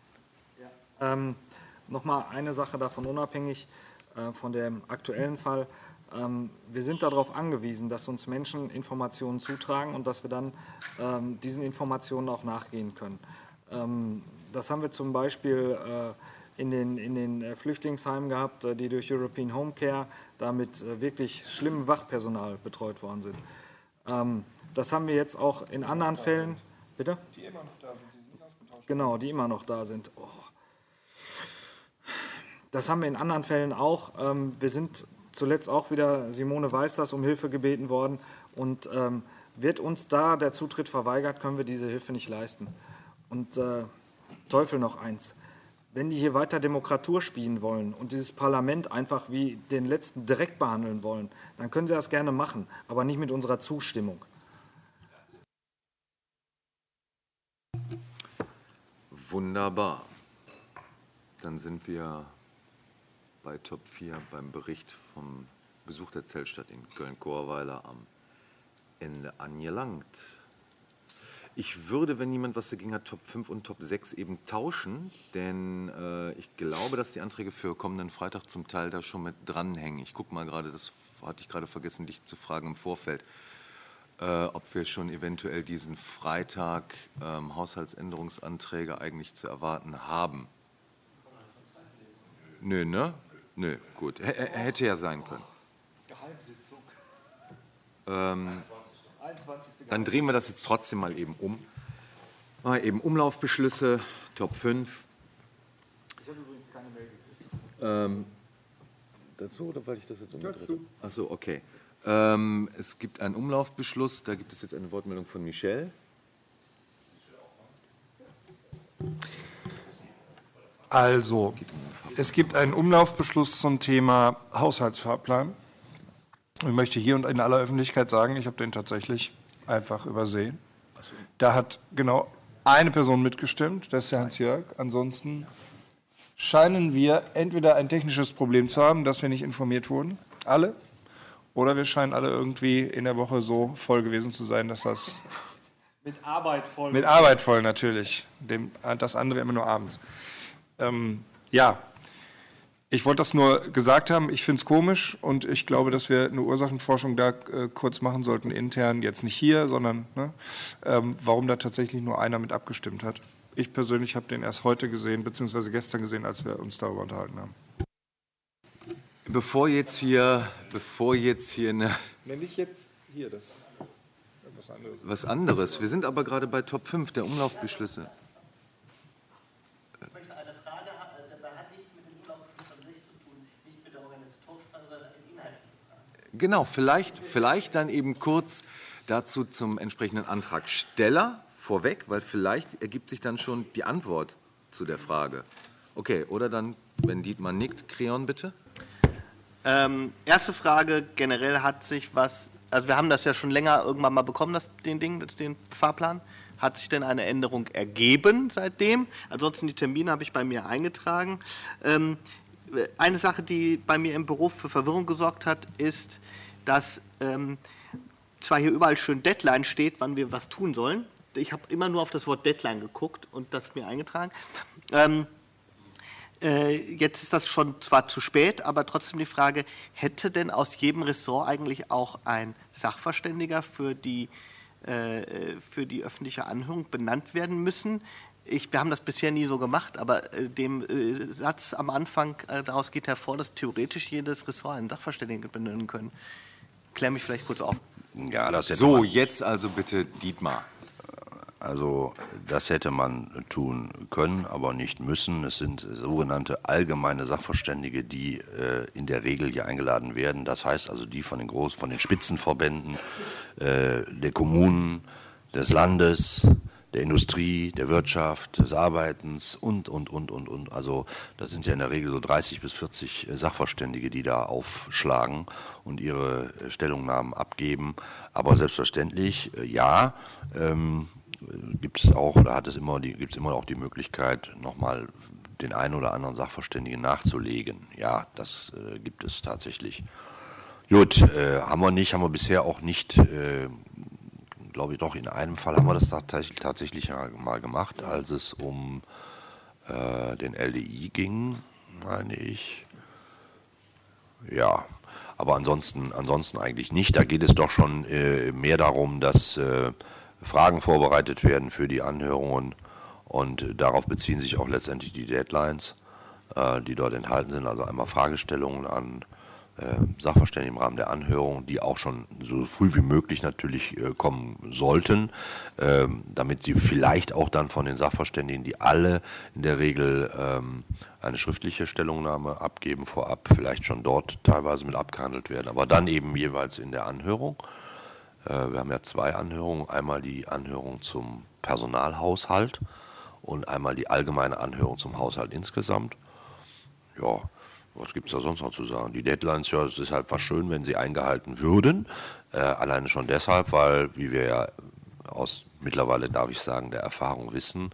Nochmal eine Sache davon unabhängig von dem aktuellen Fall. Wir sind darauf angewiesen, dass uns Menschen Informationen zutragen und dass wir dann diesen Informationen auch nachgehen können. Das haben wir zum Beispiel in den Flüchtlingsheimen gehabt, die durch European Home Care da mit wirklich schlimmem Wachpersonal betreut worden sind. Das haben wir jetzt auch in anderen Fällen. Bitte? Die immer noch da sind, die sind nicht ausgetauscht. Genau, die immer noch da sind. Oh. Das haben wir in anderen Fällen auch. Wir sind zuletzt auch wieder, Simone weiß das, um Hilfe gebeten worden. Und wird uns da der Zutritt verweigert, können wir diese Hilfe nicht leisten. Und Teufel noch eins. Wenn die hier weiter Demokratur spielen wollen und dieses Parlament einfach wie den letzten Dreck behandeln wollen, dann können sie das gerne machen, aber nicht mit unserer Zustimmung. Wunderbar. Dann sind wir bei Top 4 beim Bericht vom Besuch der Zeltstadt in Köln-Chorweiler am Ende angelangt. Ich würde, wenn niemand was dagegen hat, Top 5 und Top 6 eben tauschen, denn ich glaube, dass die Anträge für kommenden Freitag zum Teil da schon mit dranhängen. Ich gucke mal gerade, das hatte ich gerade vergessen, dich zu fragen im Vorfeld, ob wir schon eventuell diesen Freitag Haushaltsänderungsanträge eigentlich zu erwarten haben. Nö, ne? Nö, gut. Hätte ja sein können. Geheimsitzung. Dann drehen wir das jetzt trotzdem mal eben um. Mal eben Umlaufbeschlüsse, Top 5. Ich habe übrigens keine Mail gekriegt. Dazu oder weil ich das jetzt umgedreht? Achso, okay. Es gibt einen Umlaufbeschluss, da gibt es jetzt eine Wortmeldung von Michel. Also, es gibt einen Umlaufbeschluss zum Thema Haushaltsfahrplan. Ich möchte hier und in aller Öffentlichkeit sagen, ich habe den tatsächlich einfach übersehen. Da hat genau eine Person mitgestimmt, das ist der Hans-Jörg. Ansonsten scheinen wir entweder ein technisches Problem zu haben, dass wir nicht informiert wurden, alle, oder wir scheinen alle irgendwie in der Woche so voll gewesen zu sein, dass das... Mit Arbeit voll. Mit Arbeit voll, natürlich. Das andere immer nur abends. Ja, ich wollte das nur gesagt haben. Ich finde es komisch und ich glaube, dass wir eine Ursachenforschung da kurz machen sollten, intern, jetzt nicht hier, sondern warum da tatsächlich nur einer mit abgestimmt hat. Ich persönlich habe den erst heute gesehen, beziehungsweise gestern gesehen, als wir uns darüber unterhalten haben. Bevor jetzt hier eine... Nenne ich jetzt hier das... Was anderes. Wir sind aber gerade bei Top 5 der Umlaufbeschlüsse. Ich möchte eine Frage haben, das hat nichts mit dem Umlaufbeschluss an sich zu tun, nicht mit der organisatorischen Frage, sondern eine inhaltliche Frage. Genau, vielleicht dann eben kurz dazu zum entsprechenden Antragsteller vorweg, weil vielleicht ergibt sich dann schon die Antwort zu der Frage. Okay, oder dann, wenn Dietmar nickt, Creon bitte. Erste Frage, generell hat sich was... Also wir haben das ja schon länger irgendwann mal bekommen, den Fahrplan. Hat sich denn eine Änderung ergeben seitdem? Ansonsten die Termine habe ich bei mir eingetragen. Eine Sache, die bei mir im Büro für Verwirrung gesorgt hat, ist, dass zwar hier überall schön Deadline steht, wann wir was tun sollen. Ich habe immer nur auf das Wort Deadline geguckt und das mir eingetragen. Jetzt ist das schon zwar zu spät, aber trotzdem die Frage, hätte denn aus jedem Ressort eigentlich auch ein Sachverständiger für die öffentliche Anhörung benannt werden müssen? Wir haben das bisher nie so gemacht, aber dem Satz am Anfang, daraus geht hervor, dass theoretisch jedes Ressort einen Sachverständigen benennen können. Klär mich vielleicht kurz auf. Ja, das so, jetzt also bitte Dietmar. Also das hätte man tun können, aber nicht müssen. Es sind sogenannte allgemeine Sachverständige, die in der Regel hier eingeladen werden. Das heißt also die von den Spitzenverbänden, der Kommunen, des Landes, der Industrie, der Wirtschaft, des Arbeitens und. Also das sind ja in der Regel so 30 bis 40 Sachverständige, die da aufschlagen und ihre Stellungnahmen abgeben. Aber selbstverständlich, ja, gibt es auch, oder gibt es immer auch die Möglichkeit, nochmal den einen oder anderen Sachverständigen nachzulegen. Ja, das gibt es tatsächlich. Gut, haben wir bisher auch nicht, glaube ich doch, in einem Fall haben wir das tatsächlich mal gemacht, als es um den LDI ging, meine ich. Ja, aber ansonsten eigentlich nicht. Da geht es doch schon mehr darum, dass Fragen vorbereitet werden für die Anhörungen und darauf beziehen sich auch letztendlich die Deadlines, die dort enthalten sind, also einmal Fragestellungen an Sachverständige im Rahmen der Anhörung, die auch schon so früh wie möglich natürlich kommen sollten, damit sie vielleicht auch dann von den Sachverständigen, die alle in der Regel eine schriftliche Stellungnahme abgeben vorab, vielleicht schon dort teilweise mit abgehandelt werden, aber dann eben jeweils in der Anhörung. Wir haben ja 2 Anhörungen, einmal die Anhörung zum Personalhaushalt und einmal die allgemeine Anhörung zum Haushalt insgesamt. Ja, was gibt es da sonst noch zu sagen? Die Deadlines, ja, es ist halt was schön, wenn sie eingehalten würden. Alleine schon deshalb, weil, wie wir ja aus mittlerweile, darf ich sagen, der Erfahrung wissen,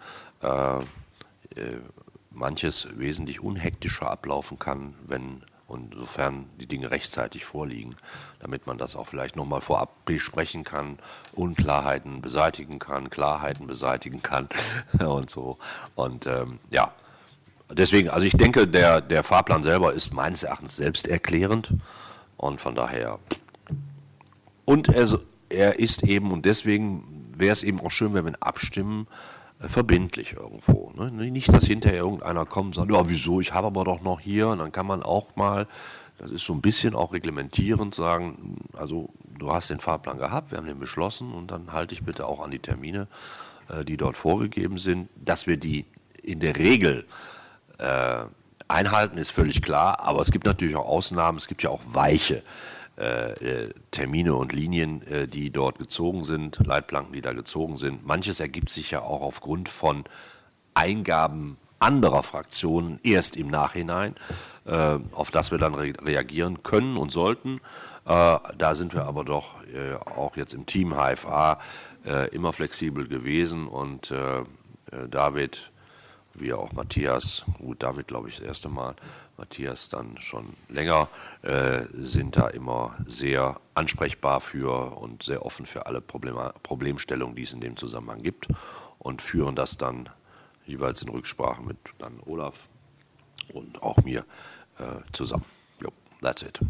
manches wesentlich unhektischer ablaufen kann, und insofern die Dinge rechtzeitig vorliegen, damit man das auch vielleicht nochmal vorab besprechen kann, Unklarheiten beseitigen kann, Klarheiten beseitigen kann und so. Und ja, deswegen, also ich denke, der Fahrplan selber ist meines Erachtens selbsterklärend und von daher, und er ist eben, und deswegen wäre es eben auch schön, wenn wir abstimmen, verbindlich irgendwo. Ne? Nicht, dass hinterher irgendeiner kommt und sagt, ja, wieso, ich habe aber doch noch hier. Und dann kann man auch mal, das ist so ein bisschen auch reglementierend, sagen, also du hast den Fahrplan gehabt, wir haben den beschlossen und dann halte ich bitte auch an die Termine, die dort vorgegeben sind. Dass wir die in der Regel einhalten, ist völlig klar, aber es gibt natürlich auch Ausnahmen, es gibt ja auch weiche Termine und Linien, die dort gezogen sind, Leitplanken, die da gezogen sind. Manches ergibt sich ja auch aufgrund von Eingaben anderer Fraktionen erst im Nachhinein, auf das wir dann reagieren können und sollten. Da sind wir aber doch auch jetzt im Team HFA immer flexibel gewesen und David, wie auch Matthias, gut, David glaube ich das erste Mal, Matthias dann schon länger, sind da immer sehr ansprechbar für und sehr offen für alle Problemstellungen, die es in dem Zusammenhang gibt und führen das dann jeweils in Rücksprache mit dann Olaf und auch mir zusammen. Jo, that's it.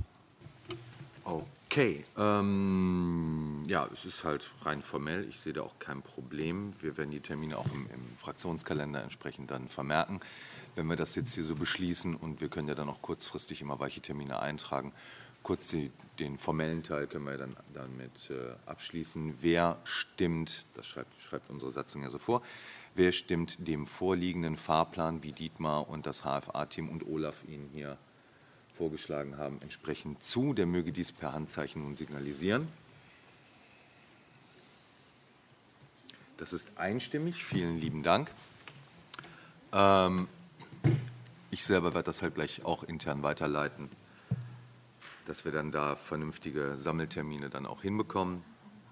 Okay, ja, es ist halt rein formell. Ich sehe da auch kein Problem. Wir werden die Termine auch im Fraktionskalender entsprechend dann vermerken, wenn wir das jetzt hier so beschließen. Und wir können ja dann auch kurzfristig immer weiche Termine eintragen. Kurz den formellen Teil können wir dann damit abschließen. Wer stimmt, das schreibt unsere Satzung ja so vor, wer stimmt dem vorliegenden Fahrplan, wie Dietmar und das HFA-Team und Olaf ihn hier vorgeschlagen haben, entsprechend zu? Der möge dies per Handzeichen nun signalisieren. Das ist einstimmig. Vielen lieben Dank. Ich selber werde das halt gleich auch intern weiterleiten, dass wir dann da vernünftige Sammeltermine dann auch hinbekommen.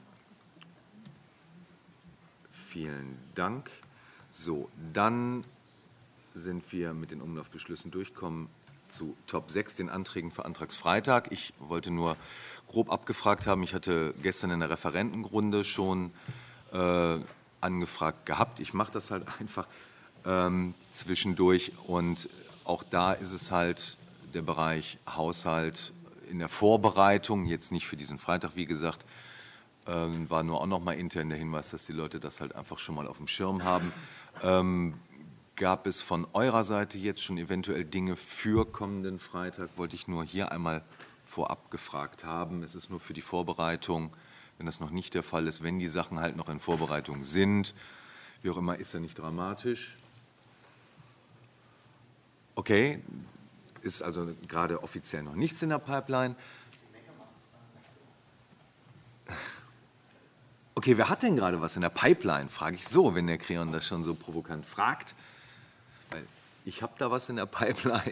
Vielen Dank. So, dann sind wir mit den Umlaufbeschlüssen durchgekommen zu Top 6, den Anträgen für Antragsfreitag. Ich wollte nur grob abgefragt haben. Ich hatte gestern in der Referentenrunde schon angefragt gehabt. Ich mache das halt einfach zwischendurch. Und auch da ist es halt der Bereich Haushalt in der Vorbereitung, jetzt nicht für diesen Freitag, wie gesagt, war nur auch noch mal intern der Hinweis, dass die Leute das halt einfach schon mal auf dem Schirm haben. Gab es von eurer Seite jetzt schon eventuell Dinge für kommenden Freitag? Wollte ich nur hier einmal vorab gefragt haben. Es ist nur für die Vorbereitung, wenn das noch nicht der Fall ist, wenn die Sachen halt noch in Vorbereitung sind. Wie auch immer, ist ja nicht dramatisch. Okay, ist also gerade offiziell noch nichts in der Pipeline. Okay, wer hat denn gerade was in der Pipeline? Frage ich so, wenn der Creon das schon so provokant fragt. Weil ich habe da was in der Pipeline.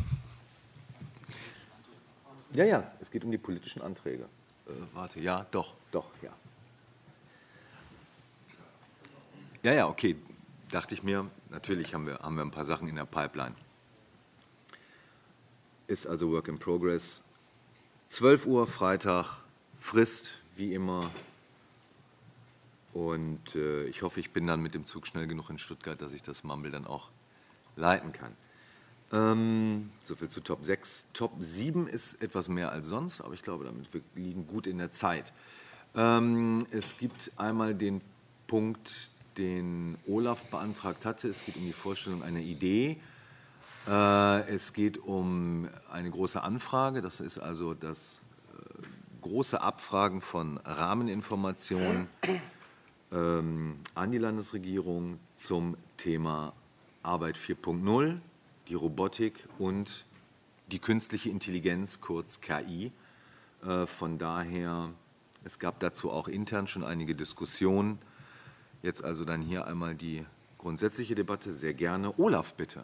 Ja, es geht um die politischen Anträge. Warte, ja, doch, ja. Ja, okay, dachte ich mir, natürlich haben wir ein paar Sachen in der Pipeline. Ist also Work in Progress. 12 Uhr Freitag, Frist, wie immer. Und ich hoffe, ich bin dann mit dem Zug schnell genug in Stuttgart, dass ich das Mumble dann auch leiten kann. Soviel zu Top 6. Top 7 ist etwas mehr als sonst, aber ich glaube, damit wir liegen gut in der Zeit. Es gibt einmal den Punkt, den Olaf beantragt hatte. Es geht um die Vorstellung einer Idee. Es geht um eine große Anfrage. Das ist also das große Abfragen von Rahmeninformationen an die Landesregierung zum Thema Arbeit 4.0, die Robotik und die künstliche Intelligenz, kurz KI. Von daher, es gab dazu auch intern schon einige Diskussionen. Jetzt also dann hier einmal die grundsätzliche Debatte. Sehr gerne. Olaf, bitte.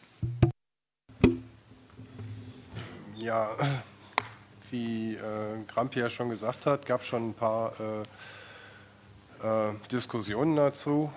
Ja, wie Grampi ja schon gesagt hat, gab es schon ein paar Diskussionen dazu.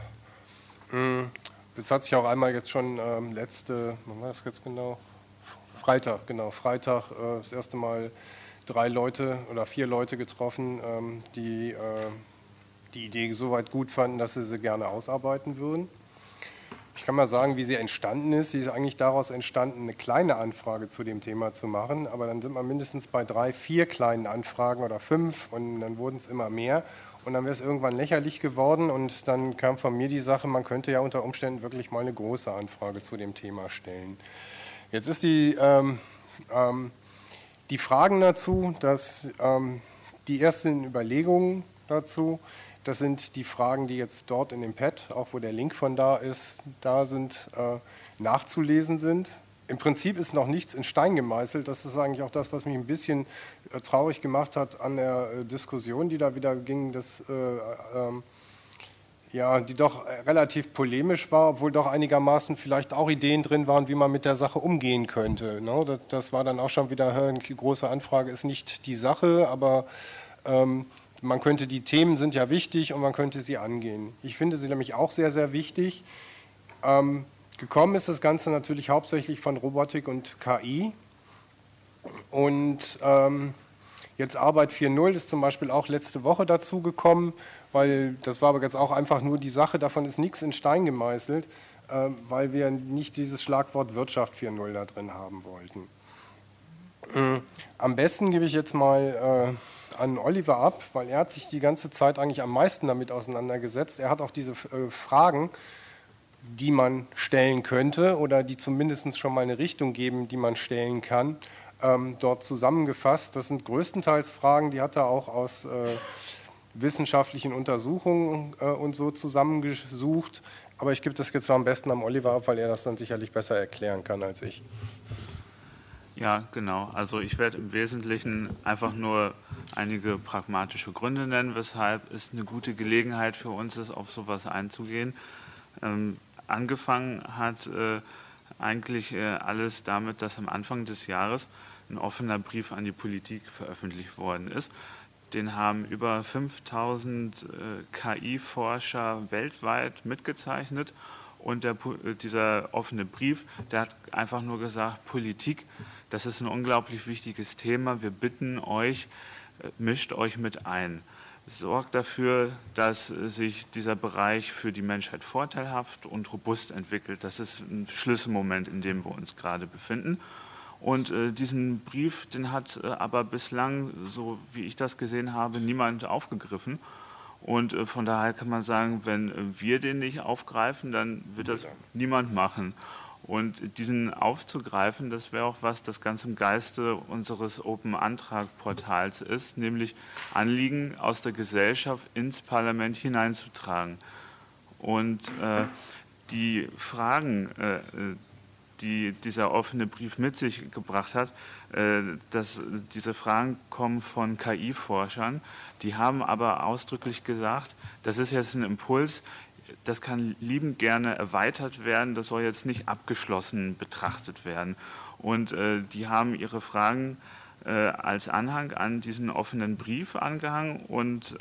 Es hat sich auch einmal jetzt schon wann war das jetzt genau? Freitag, das erste Mal 3 Leute oder 4 Leute getroffen, die die Idee soweit gut fanden, dass sie gerne ausarbeiten würden. Ich kann mal sagen, wie sie entstanden ist. Sie ist eigentlich daraus entstanden, eine kleine Anfrage zu dem Thema zu machen, aber dann sind wir mindestens bei 3, 4 kleinen Anfragen oder 5 und dann wurden es immer mehr. Und dann wäre es irgendwann lächerlich geworden und dann kam von mir die Sache, man könnte ja unter Umständen wirklich mal eine große Anfrage zu dem Thema stellen. Jetzt ist die Fragen dazu, dass die ersten Überlegungen dazu, das sind die Fragen, die jetzt dort in dem Pad, auch wo der Link von da sind, nachzulesen sind. Im Prinzip ist noch nichts in Stein gemeißelt. Das ist eigentlich auch das, was mich ein bisschen traurig gemacht hat an der Diskussion, die da wieder ging, die doch relativ polemisch war, obwohl doch einigermaßen vielleicht auch Ideen drin waren, wie man mit der Sache umgehen könnte. Ne? Das war dann auch schon wieder eine große Anfrage, ist nicht die Sache, aber man könnte, die Themen sind ja wichtig und man könnte sie angehen. Ich finde sie nämlich auch sehr, sehr wichtig. Gekommen ist das Ganze natürlich hauptsächlich von Robotik und KI. Und jetzt Arbeit 4.0 ist zum Beispiel auch letzte Woche dazu gekommen, weil das war aber jetzt auch einfach nur die Sache, davon ist nichts in Stein gemeißelt, weil wir nicht dieses Schlagwort Wirtschaft 4.0 da drin haben wollten. Am besten gebe ich jetzt mal an Oliver ab, weil er hat sich die ganze Zeit eigentlich am meisten damit auseinandergesetzt. Er hat auch diese Fragen, die man stellen könnte oder die zumindest schon mal eine Richtung geben, die man stellen kann, dort zusammengefasst. Das sind größtenteils Fragen, die hat er auch aus wissenschaftlichen Untersuchungen und so zusammengesucht. Aber ich gebe das jetzt mal am besten am Oliver ab, weil er das dann sicherlich besser erklären kann als ich. Ja, genau. Also ich werde im Wesentlichen einfach nur einige pragmatische Gründe nennen, weshalb es eine gute Gelegenheit für uns ist, auf sowas einzugehen. Angefangen hat eigentlich alles damit, dass am Anfang des Jahres ein offener Brief an die Politik veröffentlicht worden ist. Den haben über 5000 KI-Forscher weltweit mitgezeichnet. Und dieser offene Brief, der hat einfach nur gesagt, Politik, das ist ein unglaublich wichtiges Thema. Wir bitten euch, mischt euch mit ein. Sorgt dafür, dass sich dieser Bereich für die Menschheit vorteilhaft und robust entwickelt. Das ist ein Schlüsselmoment, in dem wir uns gerade befinden. Und diesen Brief, den hat aber bislang, so wie ich das gesehen habe, niemand aufgegriffen. Und von daher kann man sagen, wenn wir den nicht aufgreifen, dann wird das niemand machen. Und diesen aufzugreifen, das wäre auch was, das ganz im Geiste unseres Open-Antrag-Portals ist, nämlich Anliegen aus der Gesellschaft ins Parlament hineinzutragen. Und die Fragen, die dieser offene Brief mit sich gebracht hat, diese Fragen kommen von KI-Forschern, die haben aber ausdrücklich gesagt, das ist jetzt ein Impuls, das kann liebend gerne erweitert werden, das soll jetzt nicht abgeschlossen betrachtet werden. Und die haben ihre Fragen als Anhang an diesen offenen Brief angehangen und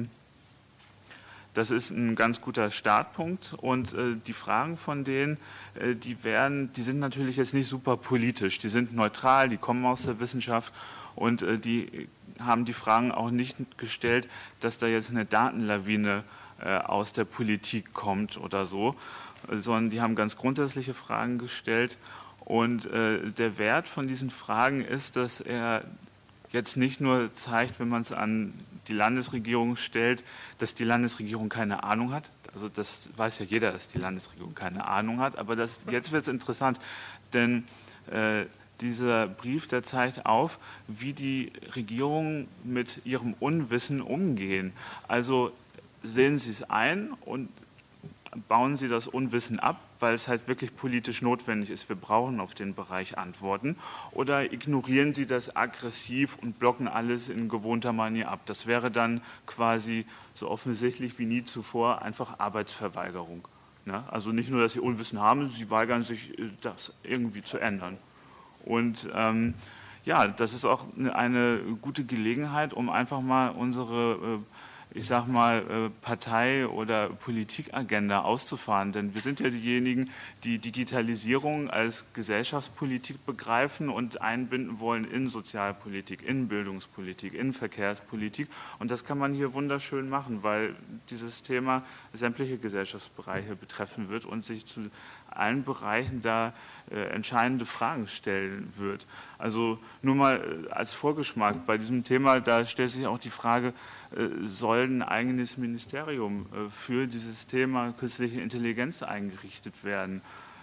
das ist ein ganz guter Startpunkt und die Fragen von denen, die sind natürlich jetzt nicht super politisch, die sind neutral, die kommen aus der Wissenschaft und die haben die Fragen auch nicht gestellt, dass da jetzt eine Datenlawine aus der Politik kommt oder so, sondern die haben ganz grundsätzliche Fragen gestellt und der Wert von diesen Fragen ist, dass er jetzt nicht nur zeigt, wenn man es an die Landesregierung stellt, dass die Landesregierung keine Ahnung hat. Also das weiß ja jeder, dass die Landesregierung keine Ahnung hat. Aber jetzt wird es interessant, denn dieser Brief, der zeigt auf, wie die Regierungen mit ihrem Unwissen umgehen. Also sehen Sie es ein und bauen Sie das Unwissen ab, weil es halt wirklich politisch notwendig ist. Wir brauchen auf den Bereich Antworten. Oder ignorieren Sie das aggressiv und blocken alles in gewohnter Manier ab. Das wäre dann quasi so offensichtlich wie nie zuvor einfach Arbeitsverweigerung. Ne? Also nicht nur, dass Sie Unwissen haben, Sie weigern sich, das irgendwie zu ändern. Und ja, das ist auch eine gute Gelegenheit, um einfach mal unsere ich sag mal, Partei- oder Politikagenda auszufahren. Denn wir sind ja diejenigen, die Digitalisierung als Gesellschaftspolitik begreifen und einbinden wollen in Sozialpolitik, in Bildungspolitik, in Verkehrspolitik. Und das kann man hier wunderschön machen, weil dieses Thema sämtliche Gesellschaftsbereiche betreffen wird und sich zu allen Bereichen da entscheidende Fragen stellen wird. Also nur mal als Vorgeschmack bei diesem Thema, da stellt sich auch die Frage, soll ein eigenes Ministerium für dieses Thema künstliche Intelligenz eingerichtet werden?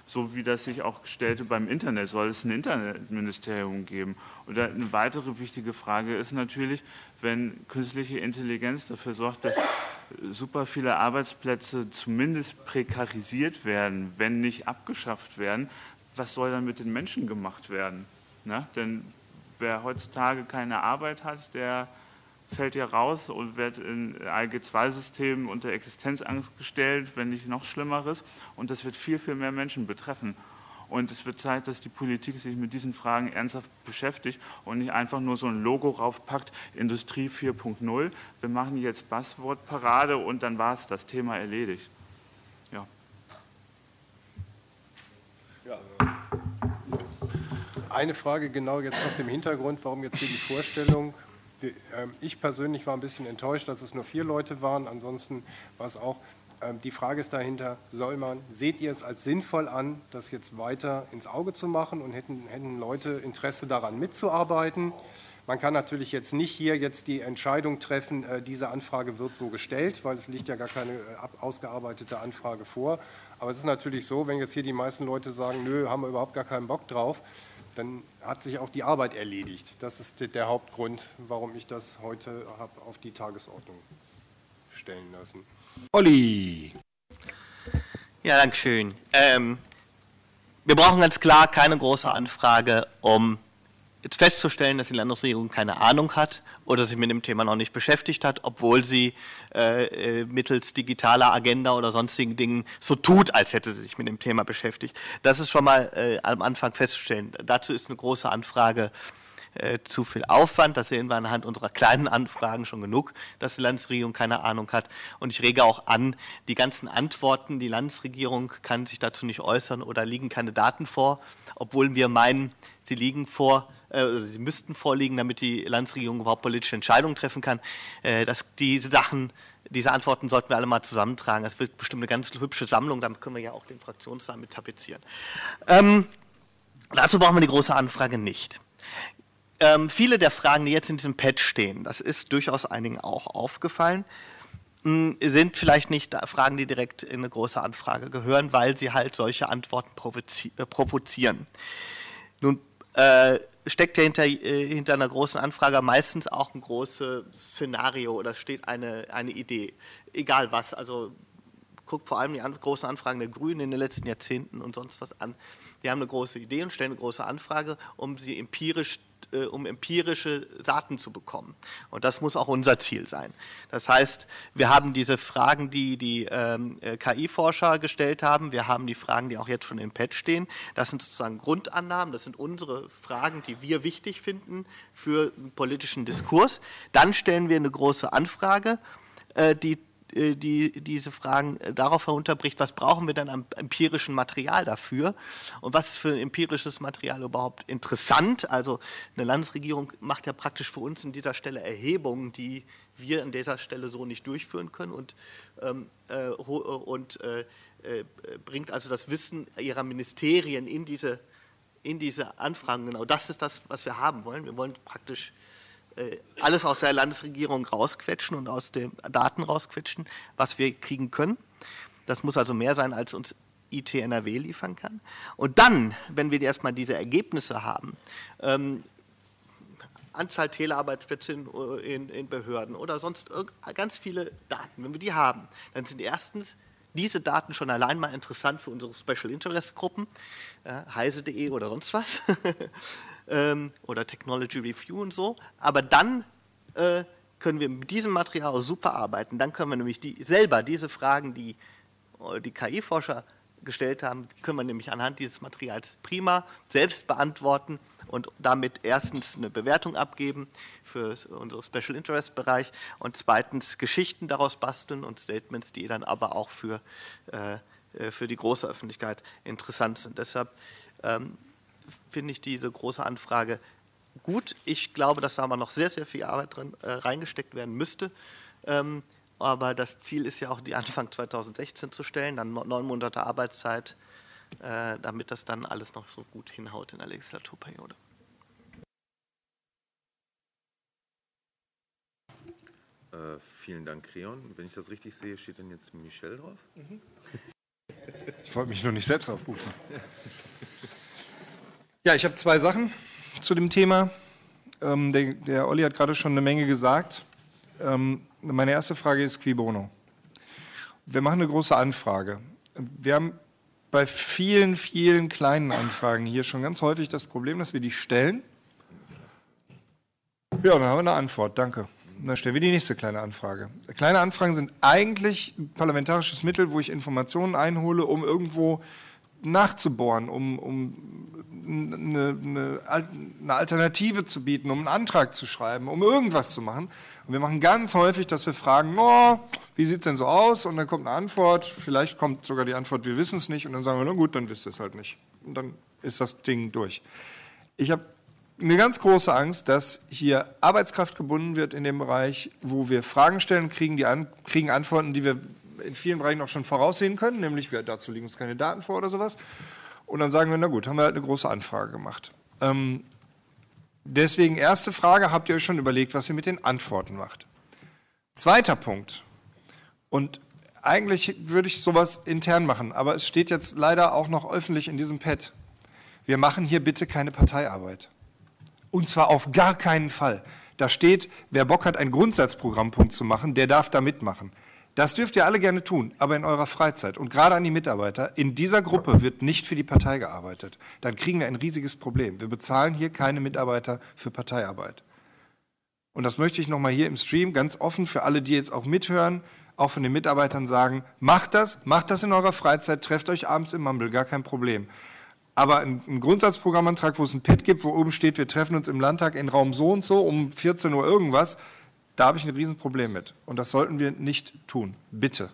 So wie das sich auch stellte beim Internet, soll es ein Internetministerium geben. Oder eine weitere wichtige Frage ist natürlich, wenn künstliche Intelligenz dafür sorgt, dass super viele Arbeitsplätze zumindest prekarisiert werden, wenn nicht abgeschafft werden, was soll dann mit den Menschen gemacht werden? Na, denn wer heutzutage keine Arbeit hat, der fällt ja raus und wird in ALG-II-Systemen unter Existenzangst gestellt, wenn nicht noch Schlimmeres. Und das wird viel, viel mehr Menschen betreffen. Und es wird Zeit, dass die Politik sich mit diesen Fragen ernsthaft beschäftigt und nicht einfach nur so ein Logo raufpackt, Industrie 4.0. Wir machen jetzt Buzzword-Parade und dann war es das Thema erledigt. Ja. Eine Frage genau jetzt auf dem Hintergrund, warum jetzt hier die Vorstellung. Ich persönlich war ein bisschen enttäuscht, dass es nur 4 Leute waren, ansonsten war es auch, die Frage ist dahinter, seht ihr es als sinnvoll an, das jetzt weiter ins Auge zu machen und hätten Leute Interesse daran mitzuarbeiten? Man kann natürlich jetzt nicht hier jetzt die Entscheidung treffen, diese Anfrage wird so gestellt, weil es liegt ja gar keine ausgearbeitete Anfrage vor. Aber es ist natürlich so, wenn jetzt hier die meisten Leute sagen, nö, haben wir überhaupt gar keinen Bock drauf, dann hat sich auch die Arbeit erledigt. Das ist der Hauptgrund, warum ich das heute habe auf die Tagesordnung stellen lassen. Olli. Ja, danke schön. Wir brauchen ganz klar keine große Anfrage, um jetzt festzustellen, dass die Landesregierung keine Ahnung hat oder sich mit dem Thema noch nicht beschäftigt hat, obwohl sie mittels digitaler Agenda oder sonstigen Dingen so tut, als hätte sie sich mit dem Thema beschäftigt. Das ist schon mal am Anfang festzustellen. Dazu ist eine große Anfrage zu viel Aufwand. Das sehen wir anhand unserer kleinen Anfragen schon genug, dass die Landesregierung keine Ahnung hat. Und ich rege auch an, die ganzen Antworten, die Landesregierung kann sich dazu nicht äußern oder liegen keine Daten vor, obwohl wir meinen, sie liegen vor, oder sie müssten vorliegen, damit die Landesregierung überhaupt politische Entscheidungen treffen kann. Diese Antworten sollten wir alle mal zusammentragen. Das wird bestimmt eine ganz hübsche Sammlung, damit können wir ja auch den Fraktionssaal mit tapezieren. Dazu brauchen wir die große Anfrage nicht. Viele der Fragen, die jetzt in diesem Pad stehen, das ist durchaus einigen auch aufgefallen, sind vielleicht nicht Fragen, die direkt in eine große Anfrage gehören, weil sie halt solche Antworten provozieren. Nun steckt ja hinter einer großen Anfrage meistens auch ein großes Szenario oder steht eine Idee, egal was. Also guckt vor allem die großen Anfragen der Grünen in den letzten Jahrzehnten und sonst was an. Die haben eine große Idee und stellen eine große Anfrage, um empirische Daten zu bekommen. Und das muss auch unser Ziel sein. Das heißt, wir haben diese Fragen, die KI-Forscher gestellt haben. Wir haben die Fragen, die auch jetzt schon im Pad stehen. Das sind sozusagen Grundannahmen. Das sind unsere Fragen, die wir wichtig finden für einen politischen Diskurs. Dann stellen wir eine große Anfrage, die diese Fragen darauf herunterbricht, was brauchen wir denn an empirischem Material dafür und was ist für ein empirisches Material überhaupt interessant. Also eine Landesregierung macht ja praktisch für uns an dieser Stelle Erhebungen, die wir an dieser Stelle so nicht durchführen können und bringt also das Wissen ihrer Ministerien in diese Anfragen. Genau, das ist das, was wir haben wollen. Wir wollen praktisch alles aus der Landesregierung rausquetschen und aus den Daten rausquetschen, was wir kriegen können. Das muss also mehr sein, als uns IT NRW liefern kann. Und dann, wenn wir erstmal diese Ergebnisse haben, Anzahl Telearbeitsplätze in Behörden oder sonst ganz viele Daten, wenn wir die haben, dann sind erstens diese Daten schon allein mal interessant für unsere Special Interest Gruppen, heise.de oder sonst was. Oder Technology Review und so, aber dann können wir mit diesem Material auch super arbeiten. Dann können wir nämlich diese Fragen, die KI-Forscher gestellt haben, die können wir nämlich anhand dieses Materials prima selbst beantworten und damit erstens eine Bewertung abgeben für unseren Special Interest Bereich und zweitens Geschichten daraus basteln und Statements, die dann aber auch für die große Öffentlichkeit interessant sind. Deshalb finde ich diese große Anfrage gut. Ich glaube, dass da aber noch sehr, sehr viel Arbeit drin reingesteckt werden müsste. Aber das Ziel ist ja auch, die Anfang 2016 zu stellen, dann 9 Monate Arbeitszeit, damit das dann alles noch so gut hinhaut in der Legislaturperiode. Vielen Dank, Creon. Wenn ich das richtig sehe, steht dann jetzt Michelle drauf? Ich wollte mich nur nicht selbst aufrufen. Ja, ich habe 2 Sachen zu dem Thema. Der Olli hat gerade schon eine Menge gesagt. Meine erste Frage ist qui bono. Wir machen eine große Anfrage. Wir haben bei vielen, vielen kleinen Anfragen hier schon ganz häufig das Problem, dass wir die stellen. Ja, dann haben wir eine Antwort, danke. Dann stellen wir die nächste kleine Anfrage. Kleine Anfragen sind eigentlich ein parlamentarisches Mittel, wo ich Informationen einhole, um irgendwo nachzubohren, um eine Alternative zu bieten, um einen Antrag zu schreiben, um irgendwas zu machen. Und wir machen ganz häufig, dass wir fragen, oh, wie sieht es denn so aus? Und dann kommt eine Antwort, vielleicht kommt sogar die Antwort, wir wissen es nicht. Und dann sagen wir, na gut, dann wisst ihr es halt nicht. Und dann ist das Ding durch. Ich habe eine ganz große Angst, dass hier Arbeitskraft gebunden wird in dem Bereich, wo wir Fragen stellen, kriegen Antworten, die wir in vielen Bereichen auch schon voraussehen können, nämlich dazu liegen uns keine Daten vor oder sowas. Und dann sagen wir, na gut, haben wir halt eine große Anfrage gemacht. Deswegen erste Frage, habt ihr euch schon überlegt, was ihr mit den Antworten macht? Zweiter Punkt, und eigentlich würde ich sowas intern machen, aber es steht jetzt leider auch noch öffentlich in diesem Pad. Wir machen hier bitte keine Parteiarbeit. Und zwar auf gar keinen Fall. Da steht, wer Bock hat, einen Grundsatzprogrammpunkt zu machen, der darf da mitmachen. Das dürft ihr alle gerne tun, aber in eurer Freizeit. Und gerade an die Mitarbeiter, in dieser Gruppe wird nicht für die Partei gearbeitet. Dann kriegen wir ein riesiges Problem. Wir bezahlen hier keine Mitarbeiter für Parteiarbeit. Und das möchte ich nochmal hier im Stream ganz offen für alle, die jetzt auch mithören, auch von den Mitarbeitern sagen, macht das in eurer Freizeit, trefft euch abends im Mumble, gar kein Problem. Aber ein Grundsatzprogrammantrag, wo es ein Pad gibt, wo oben steht, wir treffen uns im Landtag in Raum so und so um 14 Uhr irgendwas, da habe ich ein Riesenproblem mit. Und das sollten wir nicht tun. Bitte.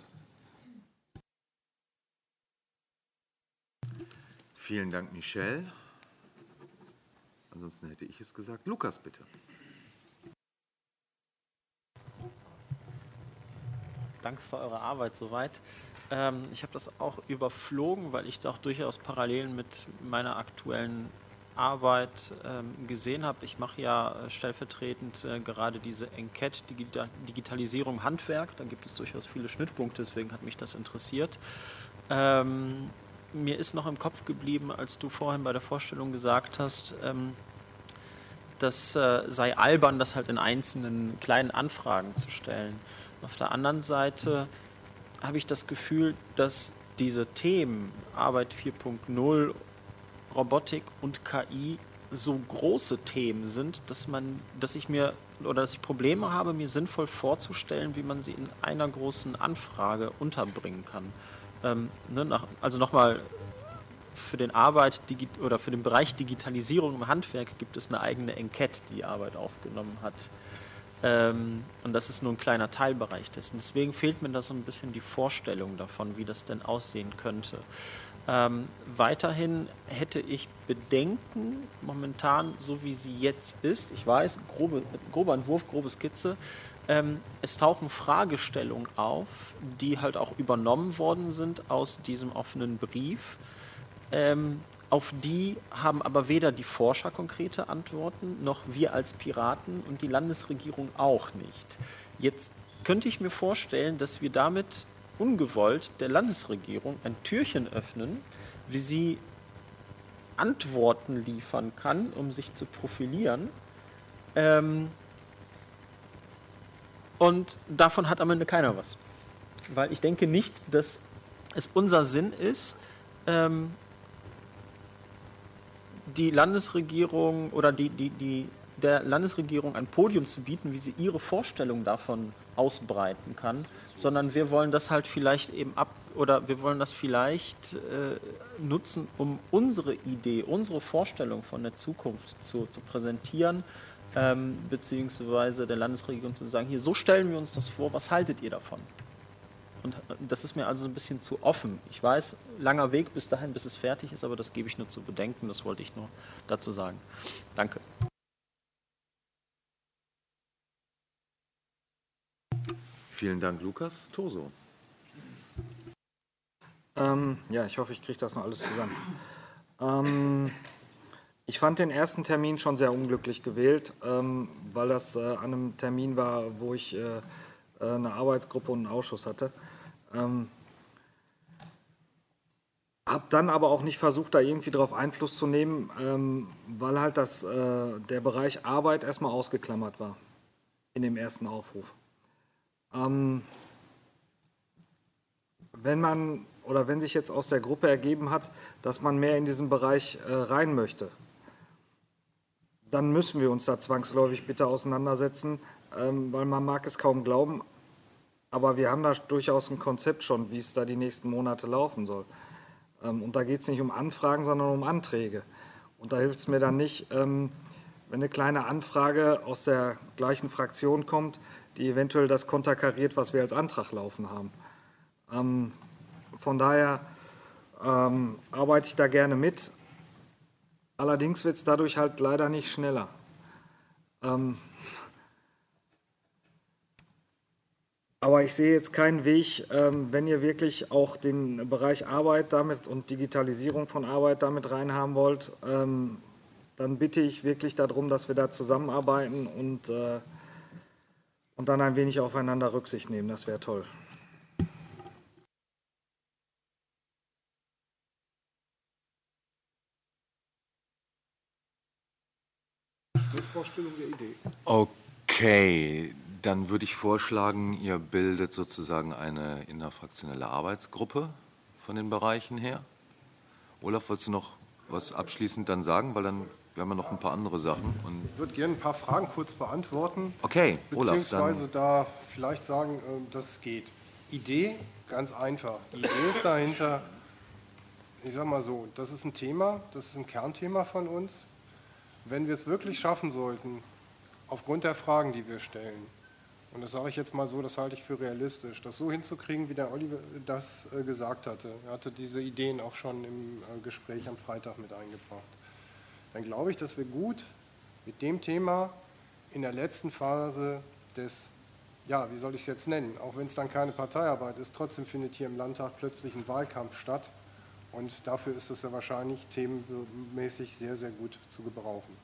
Vielen Dank, Michel. Ansonsten hätte ich es gesagt. Lukas, bitte. Danke für eure Arbeit soweit. Ich habe das auch überflogen, weil ich da auch durchaus Parallelen mit meiner aktuellen Arbeit gesehen habe. Ich mache ja stellvertretend gerade diese Enquete Digitalisierung Handwerk. Da gibt es durchaus viele Schnittpunkte, deswegen hat mich das interessiert. Mir ist noch im Kopf geblieben, als du vorhin bei der Vorstellung gesagt hast, das sei albern, das halt in einzelnen kleinen Anfragen zu stellen. Auf der anderen Seite habe ich das Gefühl, dass diese Themen Arbeit 4.0, Robotik und KI so große Themen sind, dass ich Probleme habe, mir sinnvoll vorzustellen, wie man sie in einer großen Anfrage unterbringen kann. Also nochmal, für den für den Bereich Digitalisierung im Handwerk gibt es eine eigene Enquete, die Arbeit aufgenommen hat. Und das ist nur ein kleiner Teilbereich dessen. Deswegen fehlt mir da so ein bisschen die Vorstellung davon, wie das denn aussehen könnte. Weiterhin hätte ich Bedenken, momentan, so wie sie jetzt ist, ich weiß, grober Entwurf, grobe Skizze, es tauchen Fragestellungen auf, die halt auch übernommen worden sind aus diesem offenen Brief. Auf die haben aber weder die Forscher konkrete Antworten, noch wir als Piraten und die Landesregierung auch nicht. Jetzt könnte ich mir vorstellen, dass wir damit ungewollt der Landesregierung ein Türchen öffnen, wie sie Antworten liefern kann, um sich zu profilieren. Und davon hat am Ende keiner was. Weil ich denke nicht, dass es unser Sinn ist, die Landesregierung oder der Landesregierung ein Podium zu bieten, wie sie ihre Vorstellung davon ausbreiten kann, sondern wir wollen das halt vielleicht wir wollen das vielleicht nutzen, um unsere Idee, unsere Vorstellung von der Zukunft zu präsentieren, beziehungsweise der Landesregierung zu sagen, hier, so stellen wir uns das vor, was haltet ihr davon? Und das ist mir also ein bisschen zu offen. Ich weiß, langer Weg bis dahin, bis es fertig ist, aber das gebe ich nur zu bedenken. Das wollte ich nur dazu sagen. Danke. Vielen Dank, Lukas. Toso. Ja, ich hoffe, ich kriege das noch alles zusammen. Ich fand den ersten Termin schon sehr unglücklich gewählt, weil das an einem Termin war, wo ich eine Arbeitsgruppe und einen Ausschuss hatte. Habe dann aber auch nicht versucht, da irgendwie drauf Einfluss zu nehmen, weil halt der Bereich Arbeit erstmal ausgeklammert war in dem ersten Aufruf. Wenn sich jetzt aus der Gruppe ergeben hat, dass man mehr in diesen Bereich rein möchte, dann müssen wir uns da zwangsläufig bitte auseinandersetzen, weil man mag es kaum glauben, aber wir haben da durchaus ein Konzept schon, wie es da die nächsten Monate laufen soll. Und da geht es nicht um Anfragen, sondern um Anträge. Und da hilft es mir dann nicht, wenn eine kleine Anfrage aus der gleichen Fraktion kommt, die eventuell das konterkariert, was wir als Antrag laufen haben. Von daher arbeite ich da gerne mit. Allerdings wird es dadurch halt leider nicht schneller. Aber ich sehe jetzt keinen Weg, wenn ihr wirklich auch den Bereich Arbeit damit und Digitalisierung von Arbeit damit reinhaben wollt, dann bitte ich wirklich darum, dass wir da zusammenarbeiten und dann ein wenig aufeinander Rücksicht nehmen. Das wäre toll. Vorstellung der Idee. Okay, dann würde ich vorschlagen, ihr bildet sozusagen eine innerfraktionelle Arbeitsgruppe von den Bereichen her. Olaf, wolltest du noch was abschließend dann sagen? Weil dann wir haben ja noch ein paar andere Sachen. Und ich würde gerne ein paar Fragen kurz beantworten. Okay, Olaf, beziehungsweise da vielleicht sagen, dass es geht. Idee, ganz einfach. Die Idee ist dahinter, ich sage mal so, das ist ein Thema, das ist ein Kernthema von uns. Wenn wir es wirklich schaffen sollten, aufgrund der Fragen, die wir stellen, und das sage ich jetzt mal so, das halte ich für realistisch, das so hinzukriegen, wie der Oliver das gesagt hatte. Er hatte diese Ideen auch schon im Gespräch am Freitag mit eingebracht. Dann glaube ich, dass wir gut mit dem Thema in der letzten Phase des, ja, wie soll ich es jetzt nennen, auch wenn es dann keine Parteiarbeit ist, trotzdem findet hier im Landtag plötzlich ein Wahlkampf statt. Und dafür ist es ja wahrscheinlich themenmäßig sehr, sehr gut zu gebrauchen.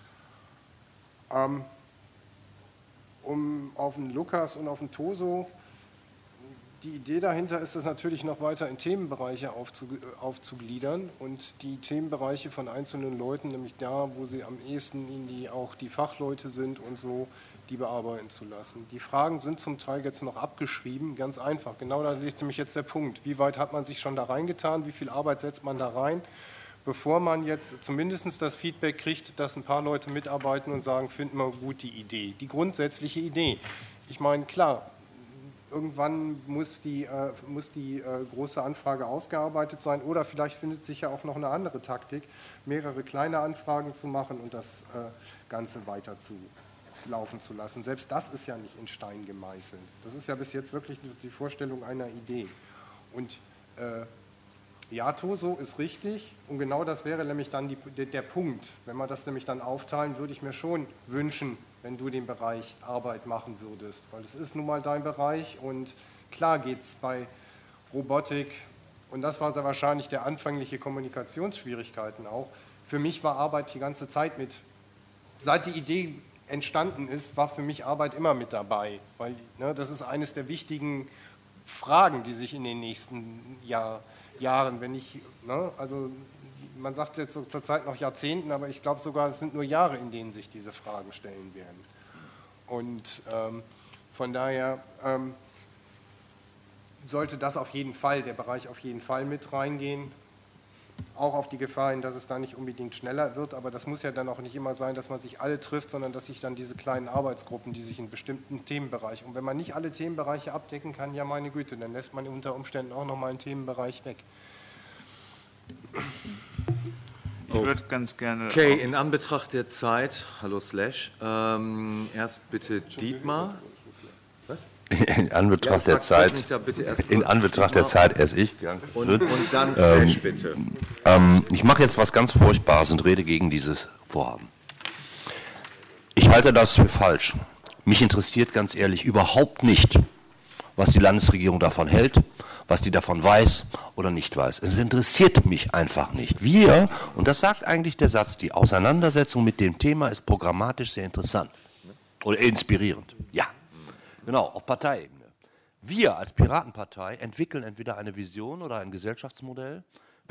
Um auf den Lukas und auf den Toso, die Idee dahinter ist es natürlich noch weiter in Themenbereiche aufzugliedern und die Themenbereiche von einzelnen Leuten, nämlich da, wo sie am ehesten auch die Fachleute sind und so, die bearbeiten zu lassen. Die Fragen sind zum Teil jetzt noch abgeschrieben, ganz einfach. Genau da liegt nämlich jetzt der Punkt. Wie weit hat man sich schon da reingetan, wie viel Arbeit setzt man da rein, bevor man jetzt zumindest das Feedback kriegt, dass ein paar Leute mitarbeiten und sagen, finden wir gut die Idee, die grundsätzliche Idee. Ich meine, klar, irgendwann muss die große Anfrage ausgearbeitet sein oder vielleicht findet sich ja auch noch eine andere Taktik, mehrere kleine Anfragen zu machen und das Ganze weiter zu laufen zu lassen. Selbst das ist ja nicht in Stein gemeißelt. Das ist ja bis jetzt wirklich die Vorstellung einer Idee. Und ja, Toso ist richtig und genau das wäre nämlich dann der Punkt. Wenn wir das nämlich dann aufteilen, würde ich mir schon wünschen, wenn du den Bereich Arbeit machen würdest, weil es ist nun mal dein Bereich und klar geht es bei Robotik und das war sehr wahrscheinlich der anfängliche Kommunikationsschwierigkeiten auch. Für mich war Arbeit die ganze Zeit seit die Idee entstanden ist, war für mich Arbeit immer mit dabei, weil das ist eines der wichtigen Fragen, die sich in den nächsten Jahren, wenn ich, also man sagt jetzt so zur Zeit noch Jahrzehnten, aber ich glaube sogar, es sind nur Jahre, in denen sich diese Fragen stellen werden. Und von daher sollte das auf jeden Fall, der Bereich auf jeden Fall mit reingehen, auch auf die Gefahr hin, dass es da nicht unbedingt schneller wird, aber das muss ja dann auch nicht immer sein, dass man sich alle trifft, sondern dass sich dann diese kleinen Arbeitsgruppen, die sich in bestimmten Themenbereichen, und wenn man nicht alle Themenbereiche abdecken kann, ja meine Güte, dann lässt man unter Umständen auch nochmal einen Themenbereich weg. Ich würde ganz gerne... Okay, in Anbetracht der Zeit, hallo Slash, erst bitte Dietmar. Was? In Anbetracht der Zeit, erst ich. Und dann Slash, bitte. Ich mache jetzt was ganz Furchtbares und rede gegen dieses Vorhaben. Ich halte das für falsch. Mich interessiert ganz ehrlich überhaupt nicht, was die Landesregierung davon hält, was die davon weiß oder nicht weiß. Es interessiert mich einfach nicht. Wir, und das sagt eigentlich der Satz, die Auseinandersetzung mit dem Thema ist programmatisch sehr interessant oder inspirierend. Ja, genau, auf Parteiebene. Wir als Piratenpartei entwickeln entweder eine Vision oder ein Gesellschaftsmodell,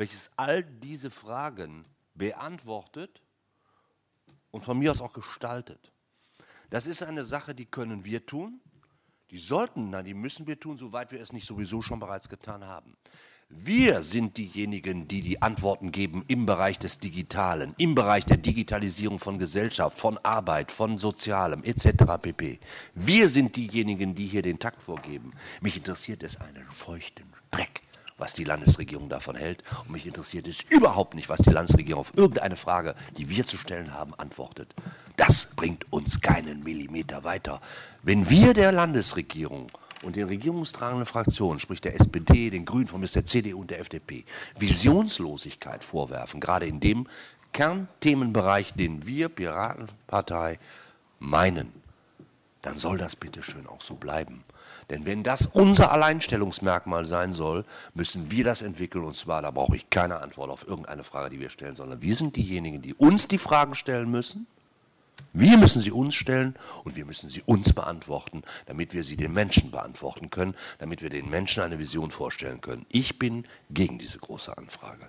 welches all diese Fragen beantwortet und von mir aus auch gestaltet. Das ist eine Sache, die können wir tun, die sollten, nein, die müssen wir tun, soweit wir es nicht sowieso schon bereits getan haben. Wir sind diejenigen, die die Antworten geben im Bereich des Digitalen, im Bereich der Digitalisierung von Gesellschaft, von Arbeit, von Sozialem etc. pp. Wir sind diejenigen, die hier den Takt vorgeben. Mich interessiert es einen feuchten Dreck, was die Landesregierung davon hält. Und mich interessiert es überhaupt nicht, was die Landesregierung auf irgendeine Frage, die wir zu stellen haben, antwortet. Das bringt uns keinen Millimeter weiter. Wenn wir der Landesregierung und den regierungstragenden Fraktionen, sprich der SPD, den Grünen, von bis der CDU und der FDP, Visionslosigkeit vorwerfen, gerade in dem Kernthemenbereich, den wir Piratenpartei meinen, dann soll das bitte schön auch so bleiben. Denn wenn das unser Alleinstellungsmerkmal sein soll, müssen wir das entwickeln. Und zwar, da brauche ich keine Antwort auf irgendeine Frage, die wir stellen, sondern wir sind diejenigen, die uns die Fragen stellen müssen. Wir müssen sie uns stellen und wir müssen sie uns beantworten, damit wir sie den Menschen beantworten können, damit wir den Menschen eine Vision vorstellen können. Ich bin gegen diese große Anfrage.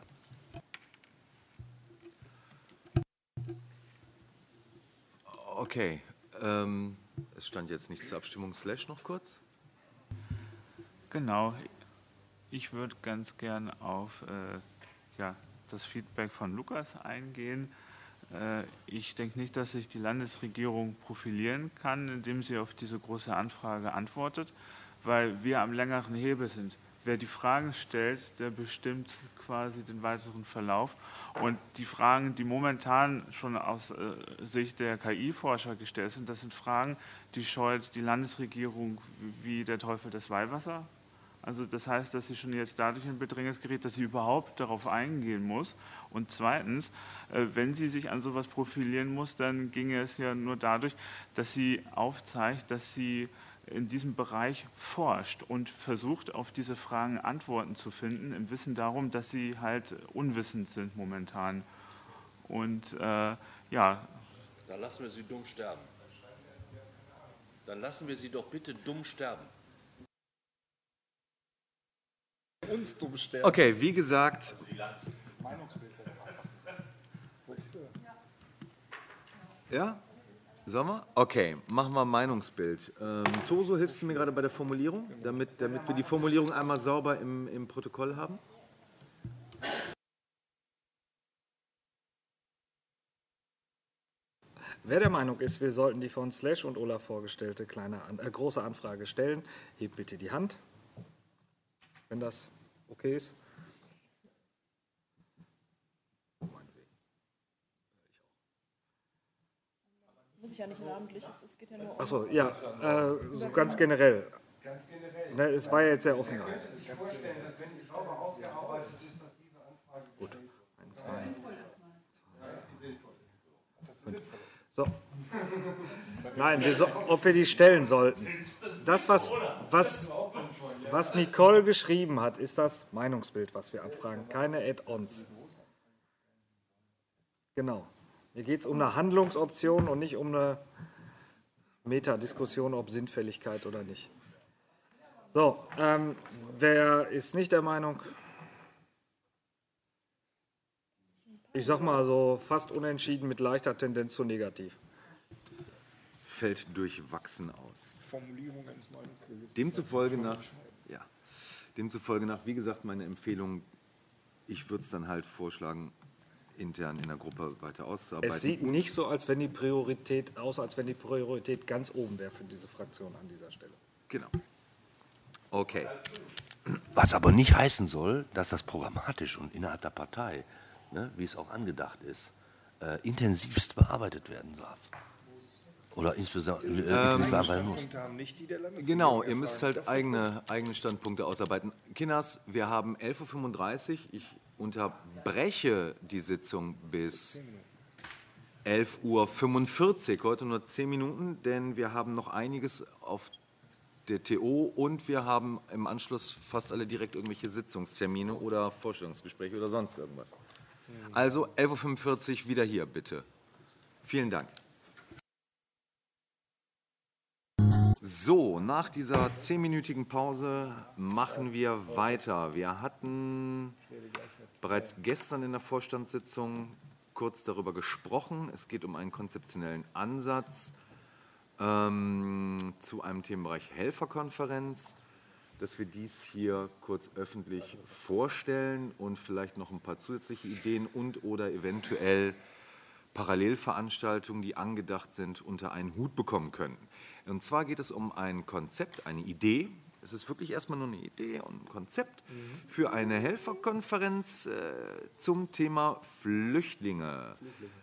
Okay, es stand jetzt nicht zur Abstimmung. Slash noch kurz? Genau. Ich würde ganz gern auf das Feedback von Lukas eingehen. Ich denke nicht, dass sich die Landesregierung profilieren kann, indem sie auf diese große Anfrage antwortet, weil wir am längeren Hebel sind. Wer die Fragen stellt, der bestimmt quasi den weiteren Verlauf. Und die Fragen, die momentan schon aus Sicht der KI-Forscher gestellt sind, das sind Fragen, die scheut die Landesregierung wie der Teufel das Weihwasser. Also das heißt, dass sie schon jetzt dadurch in Bedrängnis gerät, dass sie überhaupt darauf eingehen muss. Und zweitens, wenn sie sich an sowas profilieren muss, dann ginge es ja nur dadurch, dass sie aufzeigt, dass sie in diesem Bereich forscht und versucht, auf diese Fragen Antworten zu finden, im Wissen darum, dass sie halt unwissend sind momentan. Und Dann lassen wir sie dumm sterben. Dann lassen wir sie doch bitte dumm sterben. Uns dumm sterben. Okay, wie gesagt. Ja? Sollen wir? Okay, machen wir Meinungsbild. Toso, hilfst du mir gerade bei der Formulierung, damit wir die Formulierung einmal sauber im Protokoll haben? Wer der Meinung ist, wir sollten die von Slash und Olaf vorgestellte große Anfrage stellen, hebt bitte die Hand, wenn das okay ist. Muss ja nicht namentlich, es geht ja nur um... Achso, ja, so ganz generell. Ganz generell. Ne, es war ja jetzt sehr offen. Man könnte sich vorstellen, dass wenn die sauber ausgearbeitet ist, dass diese Anfrage gut sinnvoll ist. So. Nein, ob wir die stellen sollten. Das, was Nicole geschrieben hat, ist das Meinungsbild, was wir abfragen, keine Add-ons. Genau. Hier geht es um eine Handlungsoption und nicht um eine Metadiskussion, ob Sinnfälligkeit oder nicht. So, wer ist nicht der Meinung? Ich sag mal so fast unentschieden mit leichter Tendenz zu negativ. Fällt durchwachsen aus. Formulierung eines Meinungsbildes. Demzufolge nach, wie gesagt, meine Empfehlung, ich würde es dann halt vorschlagen, intern in der Gruppe weiter auszuarbeiten. Es sieht nicht so als wenn die Priorität ganz oben wäre für diese Fraktion an dieser Stelle. Genau. Okay. Was aber nicht heißen soll, dass das programmatisch und innerhalb der Partei, ne, wie es auch angedacht ist, intensivst bearbeitet werden darf. Oder insbesondere bearbeiten muss. Genau, ihr müsst halt eigene Standpunkte ausarbeiten. Kinders, wir haben 11.35 Uhr. Ich unterbreche die Sitzung bis 11.45 Uhr. Heute nur 10 Minuten, denn wir haben noch einiges auf der TO und wir haben im Anschluss fast alle direkt irgendwelche Sitzungstermine oder Vorstellungsgespräche oder sonst irgendwas. Also 11.45 Uhr wieder hier, bitte. Vielen Dank. So, nach dieser 10-minütigen Pause machen wir weiter. Wir hatten bereits gestern in der Vorstandssitzung kurz darüber gesprochen. Es geht um einen konzeptionellen Ansatz zu einem Themenbereich Helferkonferenz, dass wir dies hier kurz öffentlich vorstellen und vielleicht noch ein paar zusätzliche Ideen und oder eventuell Parallelveranstaltungen, die angedacht sind, unter einen Hut bekommen können. Und zwar geht es um ein Konzept, eine Idee. Es ist wirklich erstmal nur eine Idee und ein Konzept für eine Helferkonferenz zum Thema Flüchtlinge.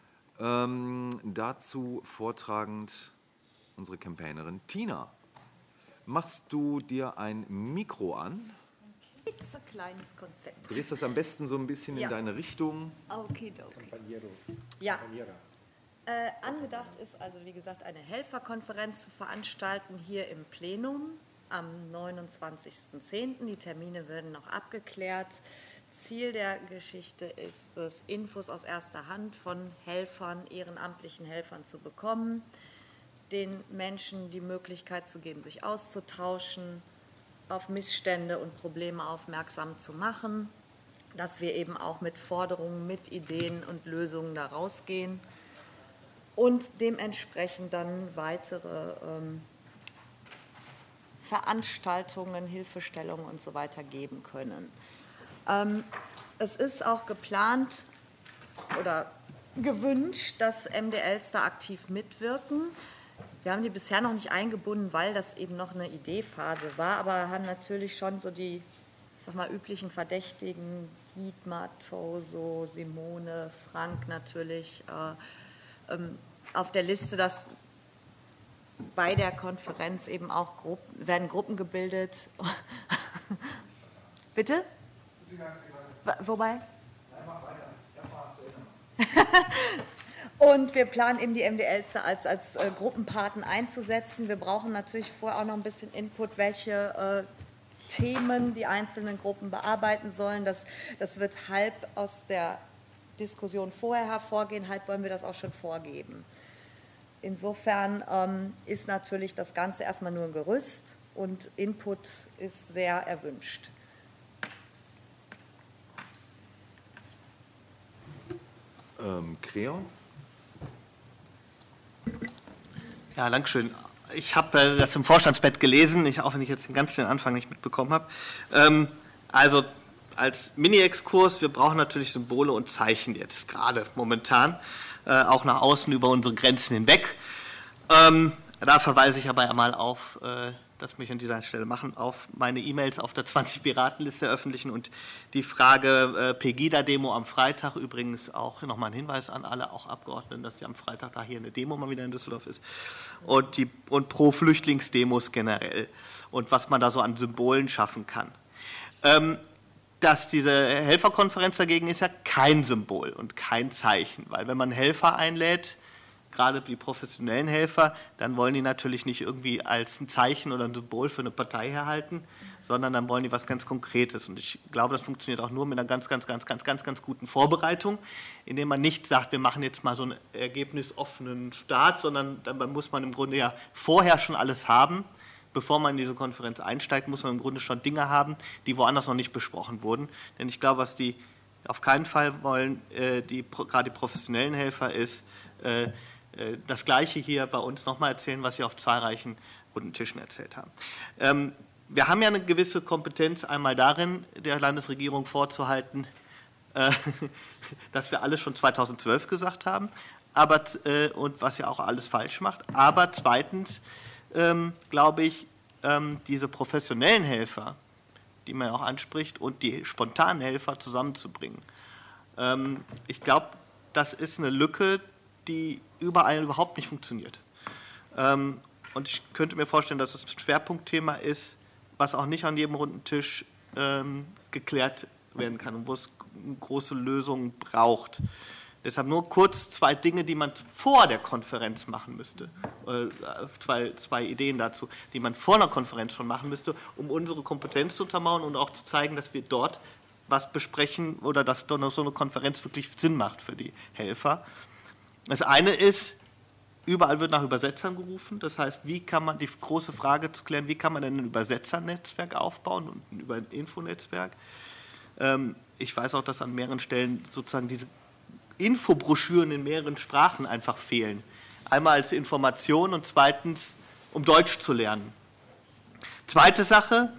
Dazu vortragend unsere Campaignerin Tina. Machst du dir ein Mikro an? Ein klitzekleines Konzept. Drehst das am besten so ein bisschen in deine Richtung. Okay. Ja. Angedacht ist also, wie gesagt, eine Helferkonferenz zu veranstalten hier im Plenum am 29.10. Die Termine werden noch abgeklärt. Ziel der Geschichte ist es, Infos aus erster Hand von Helfern, ehrenamtlichen Helfern zu bekommen, den Menschen die Möglichkeit zu geben, sich auszutauschen, auf Missstände und Probleme aufmerksam zu machen, dass wir eben auch mit Forderungen, mit Ideen und Lösungen da rausgehen und dementsprechend dann weitere Veranstaltungen, Hilfestellungen und so weiter geben können. Es ist auch geplant oder gewünscht, dass MDLs da aktiv mitwirken. Wir haben die bisher noch nicht eingebunden, weil das eben noch eine Ideephase war, aber haben natürlich schon so die, ich sag mal, üblichen Verdächtigen, Dietmar, Toso, Simone, Frank natürlich, auf der Liste, dass bei der Konferenz eben auch werden Gruppen gebildet. Bitte? Wobei? Und wir planen eben die MDLs da als Gruppenpaten einzusetzen. Wir brauchen natürlich vorher auch noch ein bisschen Input, welche Themen die einzelnen Gruppen bearbeiten sollen. Das wird halb aus der Diskussion vorher hervorgehen, halb wollen wir das auch schon vorgeben. Insofern ist natürlich das Ganze erstmal nur ein Gerüst und Input ist sehr erwünscht. Creon? Ja, danke schön. Ich habe das im Vorstandsbett gelesen, auch wenn ich jetzt den Anfang nicht mitbekommen habe. Also als Mini-Exkurs, wir brauchen natürlich Symbole und Zeichen jetzt gerade momentan, auch nach außen über unsere Grenzen hinweg. Da verweise ich aber einmal auf, das möchte ich an dieser Stelle machen, auf meine E-Mails auf der 20-Piraten-Liste öffentlichen und die Frage Pegida-Demo am Freitag, übrigens auch nochmal ein Hinweis an alle, auch Abgeordneten, dass am Freitag da hier eine Demo mal wieder in Düsseldorf ist und Pro-Flüchtlingsdemos generell und was man da so an Symbolen schaffen kann. Dass diese Helferkonferenz dagegen ist ja kein Symbol und kein Zeichen, weil wenn man Helfer einlädt, gerade die professionellen Helfer, dann wollen die natürlich nicht irgendwie als ein Zeichen oder ein Symbol für eine Partei herhalten, sondern dann wollen die was ganz Konkretes. Und ich glaube, das funktioniert auch nur mit einer ganz guten Vorbereitung, indem man nicht sagt, wir machen jetzt mal so einen ergebnisoffenen Start, sondern dann muss man im Grunde ja vorher schon alles haben. Bevor man in diese Konferenz einsteigt, muss man im Grunde schon Dinge haben, die woanders noch nicht besprochen wurden. Denn ich glaube, was die auf keinen Fall wollen, gerade die professionellen Helfer, ist das Gleiche hier bei uns nochmal erzählen, was Sie auf zahlreichen runden Tischen erzählt haben. Wir haben ja eine gewisse Kompetenz einmal darin, der Landesregierung vorzuhalten, dass wir alles schon 2012 gesagt haben, und was ja auch alles falsch macht. Aber zweitens, glaube ich, diese professionellen Helfer, die man ja auch anspricht, und die spontanen Helfer zusammenzubringen. Ich glaube, das ist eine Lücke, die überall überhaupt nicht funktioniert. Und ich könnte mir vorstellen, dass es ein Schwerpunktthema ist, was auch nicht an jedem runden Tisch geklärt werden kann und wo es große Lösungen braucht. Deshalb nur kurz zwei Dinge, die man vor der Konferenz machen müsste. Zwei Ideen dazu, die man vor einer Konferenz schon machen müsste, um unsere Kompetenz zu untermauern und auch zu zeigen, dass wir dort was besprechen oder dass so eine Konferenz wirklich Sinn macht für die Helfer. Das eine ist, überall wird nach Übersetzern gerufen. Das heißt, wie kann man, die große Frage zu klären, wie kann man denn ein Übersetzernetzwerk aufbauen und ein Infonetzwerk? Ich weiß auch, dass an mehreren Stellen sozusagen diese Infobroschüren in mehreren Sprachen einfach fehlen. Einmal als Information und zweitens, um Deutsch zu lernen. Zweite Sache,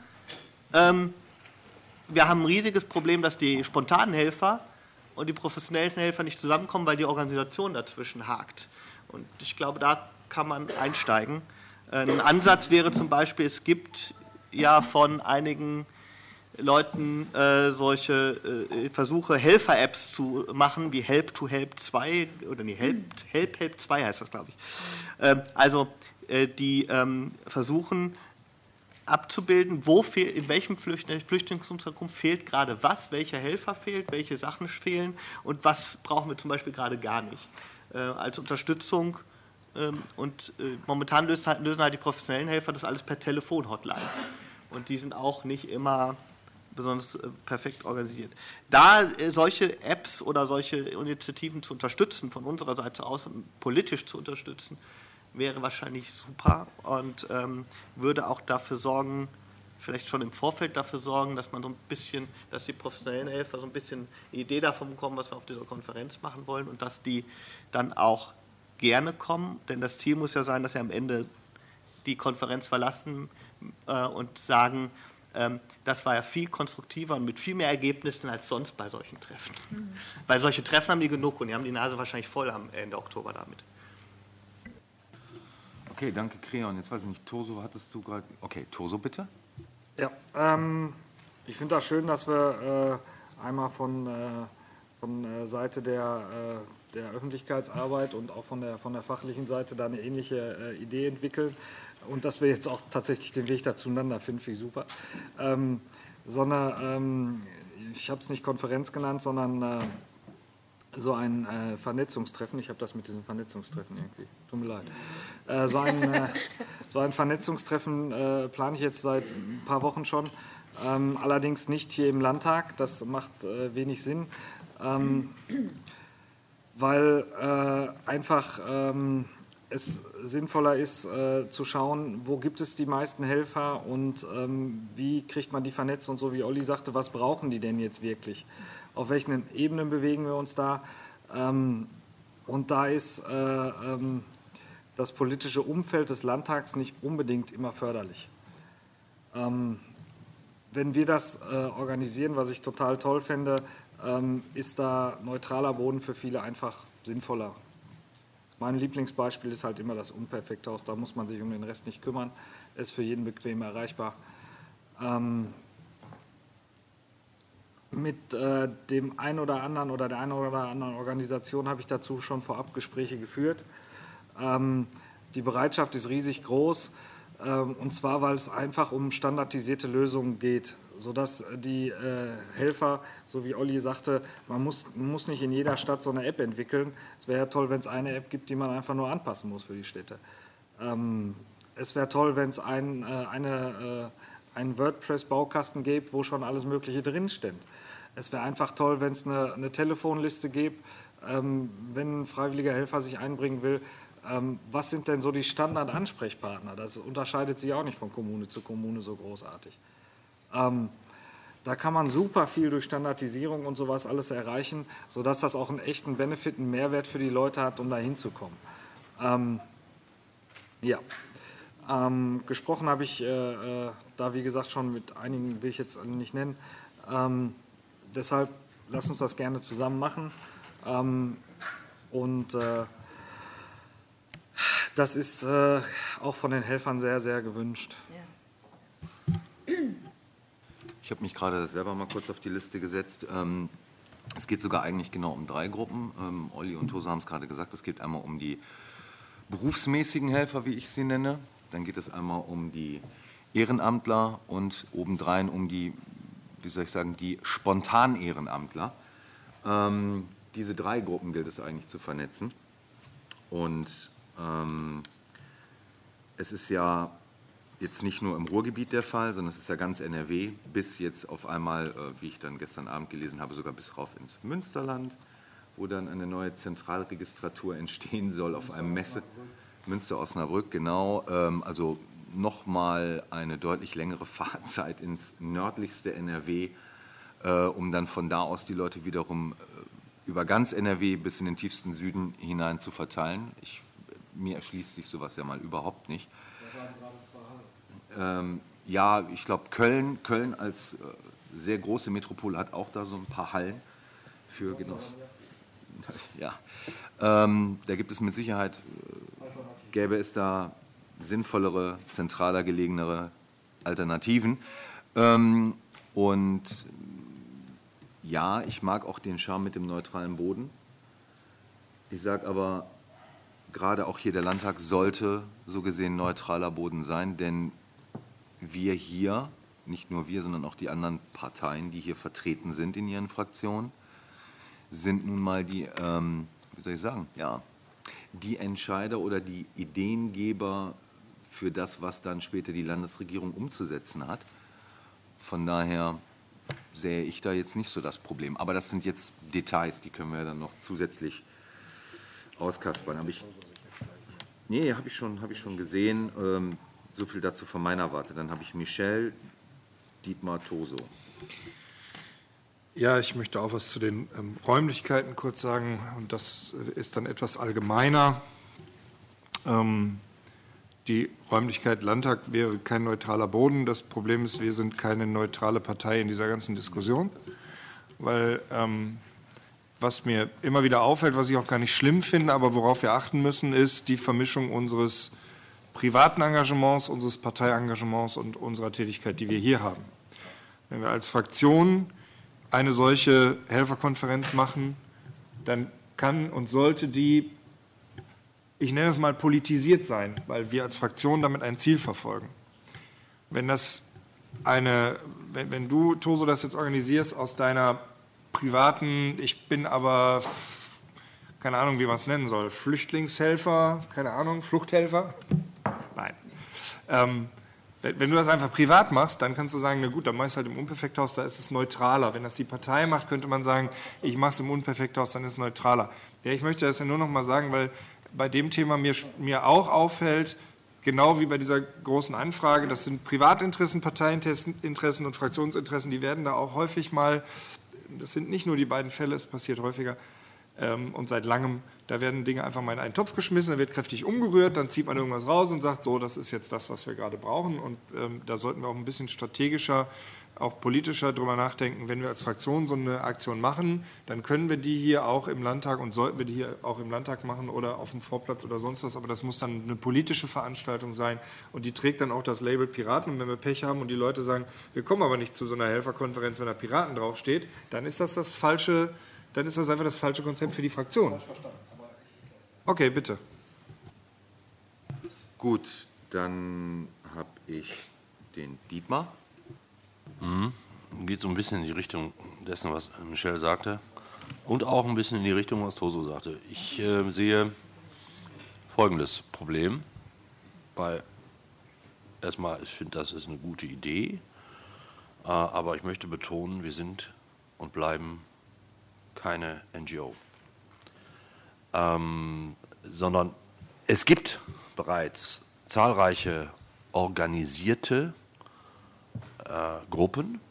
wir haben ein riesiges Problem, dass die spontanen Helfer und die professionellen Helfer nicht zusammenkommen, weil die Organisation dazwischen hakt. Und ich glaube, da kann man einsteigen. Ein Ansatz wäre zum Beispiel, es gibt ja von einigen Leuten solche Versuche, Helfer-Apps zu machen, wie Help to Help 2, oder nee, Help 2 heißt das, glaube ich. Die versuchen abzubilden, in welchem Flüchtlingsunterkunft fehlt gerade was, welcher Helfer fehlt, welche Sachen fehlen und was brauchen wir zum Beispiel gerade gar nicht. Als Unterstützung und momentan lösen halt die professionellen Helfer das alles per Telefon-Hotlines und die sind auch nicht immer besonders perfekt organisiert. Da solche Apps oder solche Initiativen zu unterstützen, von unserer Seite aus politisch zu unterstützen, wäre wahrscheinlich super und würde auch dafür sorgen, vielleicht schon im Vorfeld dafür sorgen, dass man so ein bisschen, dass die professionellen Helfer so ein bisschen eine Idee davon bekommen, was wir auf dieser Konferenz machen wollen und dass die dann auch gerne kommen, denn das Ziel muss ja sein, dass sie am Ende die Konferenz verlassen und sagen, das war ja viel konstruktiver und mit viel mehr Ergebnissen als sonst bei solchen Treffen. Weil solche Treffen haben die genug und die haben die Nase wahrscheinlich voll am Ende Oktober damit. Okay, danke Creon. Jetzt weiß ich nicht, Toso, hattest du gerade... Okay, Toso, bitte. Ja, ich finde das schön, dass wir einmal von Seite der Öffentlichkeitsarbeit und auch von der fachlichen Seite da eine ähnliche Idee entwickeln und dass wir jetzt auch tatsächlich den Weg da zueinander finden, finde ich super. Ich habe es nicht Konferenz genannt, sondern so ein Vernetzungstreffen. Ich habe das mit diesem Vernetzungstreffen irgendwie, tut mir leid. So ein Vernetzungstreffen plane ich jetzt seit ein paar Wochen schon, allerdings nicht hier im Landtag, das macht wenig Sinn, weil einfach es sinnvoller ist zu schauen, wo gibt es die meisten Helfer und wie kriegt man die vernetzt und so wie Olli sagte, was brauchen die denn jetzt wirklich? Auf welchen Ebenen bewegen wir uns da? Und da ist das politische Umfeld des Landtags nicht unbedingt immer förderlich. Wenn wir das organisieren, was ich total toll fände, ist da neutraler Boden für viele einfach sinnvoller. Mein Lieblingsbeispiel ist halt immer das Unperfekthaus, da muss man sich um den Rest nicht kümmern, ist für jeden bequem erreichbar. Mit dem einen oder anderen oder der einen oder anderen Organisation habe ich dazu schon Vorabgespräche geführt. Die Bereitschaft ist riesig groß, und zwar, weil es einfach um standardisierte Lösungen geht, sodass die Helfer, so wie Olli sagte, man muss nicht in jeder Stadt so eine App entwickeln. Es wäre ja toll, wenn es eine App gibt, die man einfach nur anpassen muss für die Städte. Es wäre toll, wenn es einen WordPress-Baukasten gibt, wo schon alles Mögliche drinsteht. Es wäre einfach toll, wenn es eine Telefonliste gibt, wenn ein freiwilliger Helfer sich einbringen will. Was sind denn so die Standard-Ansprechpartner? Das unterscheidet sich auch nicht von Kommune zu Kommune so großartig. Da kann man super viel durch Standardisierung und sowas alles erreichen, sodass das auch einen echten Benefit, einen Mehrwert für die Leute hat, um da hinzukommen. Gesprochen habe ich da, wie gesagt, schon mit einigen, will ich jetzt nicht nennen. Deshalb lasst uns das gerne zusammen machen. Das ist auch von den Helfern sehr, sehr gewünscht. Ja. Ich habe mich gerade selber mal kurz auf die Liste gesetzt. Es geht sogar eigentlich genau um 3 Gruppen. Olli und Tosa haben es gerade gesagt. Es geht einmal um die berufsmäßigen Helfer, wie ich sie nenne. Dann geht es einmal um die Ehrenamtler und obendrein um die, wie soll ich sagen, die Spontan-Ehrenamtler. Diese 3 Gruppen gilt es eigentlich zu vernetzen. Und es ist ja jetzt nicht nur im Ruhrgebiet der Fall, sondern es ist ja ganz NRW, bis jetzt auf einmal, wie ich dann gestern Abend gelesen habe, sogar bis rauf ins Münsterland, wo dann eine neue Zentralregistratur entstehen soll auf einem Messe. Münster-Osnabrück, genau. Also nochmal eine deutlich längere Fahrzeit ins nördlichste NRW. um dann von da aus die Leute wiederum über ganz NRW bis in den tiefsten Süden hinein zu verteilen. Mir erschließt sich sowas ja mal überhaupt nicht. Ja, ich glaube, Köln als sehr große Metropole hat auch da so ein paar Hallen für Genossen. Ja, da gibt es mit Sicherheit, gäbe es da sinnvollere, zentraler gelegenere Alternativen. Und ja, ich mag auch den Charme mit dem neutralen Boden. Ich sage aber, gerade auch hier der Landtag sollte so gesehen neutraler Boden sein, denn wir hier, nicht nur wir, sondern auch die anderen Parteien, die hier vertreten sind in ihren Fraktionen, sind nun mal die, wie soll ich sagen, ja, die Entscheider oder die Ideengeber für das, was dann später die Landesregierung umzusetzen hat. Von daher sehe ich da jetzt nicht so das Problem. Aber das sind jetzt Details, die können wir dann noch zusätzlich auskaspern. Habe ich schon gesehen. So viel dazu von meiner Warte. Dann habe ich Michel, Dietmar, Toso. Ja, ich möchte auch was zu den Räumlichkeiten kurz sagen. Und das ist dann etwas allgemeiner. Die Räumlichkeit Landtag wäre kein neutraler Boden. Das Problem ist, wir sind keine neutrale Partei in dieser ganzen Diskussion, weil was mir immer wieder auffällt, was ich auch gar nicht schlimm finde, aber worauf wir achten müssen, ist die Vermischung unseres privaten Engagements, unseres Parteiengagements und unserer Tätigkeit, die wir hier haben. Wenn wir als Fraktion eine solche Helferkonferenz machen, dann kann und sollte die, ich nenne es mal, politisiert sein, weil wir als Fraktion damit ein Ziel verfolgen. Wenn du, Toso, das jetzt organisierst aus deiner privaten, ich bin aber, keine Ahnung, wie man es nennen soll, Flüchtlingshelfer, keine Ahnung, Fluchthelfer? Nein. Wenn du das einfach privat machst, dann kannst du sagen, na gut, dann mach ich es halt im Unperfekthaus, da ist es neutraler. Wenn das die Partei macht, könnte man sagen, ich mache es im Unperfekthaus, dann ist es neutraler. Ja, ich möchte das ja nur noch mal sagen, weil bei dem Thema mir auch auffällt, genau wie bei dieser großen Anfrage, das sind Privatinteressen, Parteiinteressen und Fraktionsinteressen, die werden da auch häufig mal, das sind nicht nur die beiden Fälle, es passiert häufiger und seit langem, da werden Dinge einfach mal in einen Topf geschmissen, da wird kräftig umgerührt, dann zieht man irgendwas raus und sagt, so, das ist jetzt das, was wir gerade brauchen. Und da sollten wir auch ein bisschen strategischer, auch politischer drüber nachdenken. Wenn wir als Fraktion so eine Aktion machen, dann können wir die hier auch im Landtag und sollten wir die hier auch im Landtag machen oder auf dem Vorplatz oder sonst was. Aber das muss dann eine politische Veranstaltung sein und die trägt dann auch das Label Piraten. Und wenn wir Pech haben und die Leute sagen, wir kommen aber nicht zu so einer Helferkonferenz, wenn da Piraten draufsteht, dann ist das einfach das falsche Konzept für die Fraktion. Okay, bitte. Gut, dann habe ich den Dietmar. Geht so ein bisschen in die Richtung dessen, was Michel sagte und auch ein bisschen in die Richtung, was Toso sagte. Ich sehe folgendes Problem. Erstmal, ich finde, das ist eine gute Idee, aber ich möchte betonen, wir sind und bleiben keine NGO. Sondern es gibt bereits zahlreiche organisierte Gruppen,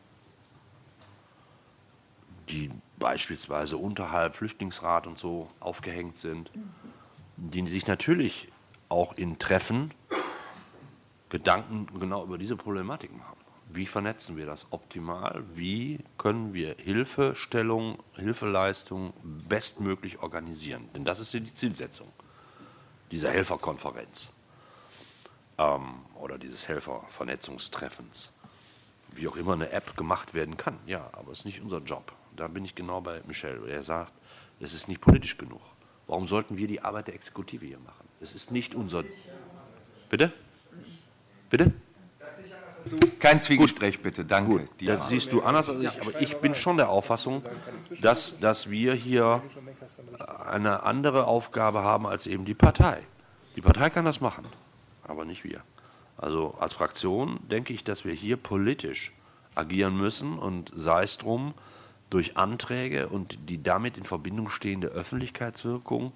die beispielsweise unterhalb Flüchtlingsrat und so aufgehängt sind, die sich natürlich auch in Treffen Gedanken genau über diese Problematik machen. Wie vernetzen wir das optimal? Wie können wir Hilfeleistung bestmöglich organisieren? Denn das ist ja die Zielsetzung dieser Helferkonferenz oder dieses Helfervernetzungstreffens. Wie auch immer eine App gemacht werden kann. Ja, aber es ist nicht unser Job. Da bin ich genau bei Michel. Er sagt, es ist nicht politisch genug. Warum sollten wir die Arbeit der Exekutive hier machen? Es ist nicht unser... Bitte? Bitte? Kein Zwiegespräch, bitte, danke. Gut, das siehst du anders als ich, aber ich bin schon der Auffassung, dass wir hier eine andere Aufgabe haben als eben die Partei. Die Partei kann das machen, aber nicht wir. Also als Fraktion denke ich, dass wir hier politisch agieren müssen und sei es drum, durch Anträge und die damit in Verbindung stehende Öffentlichkeitswirkung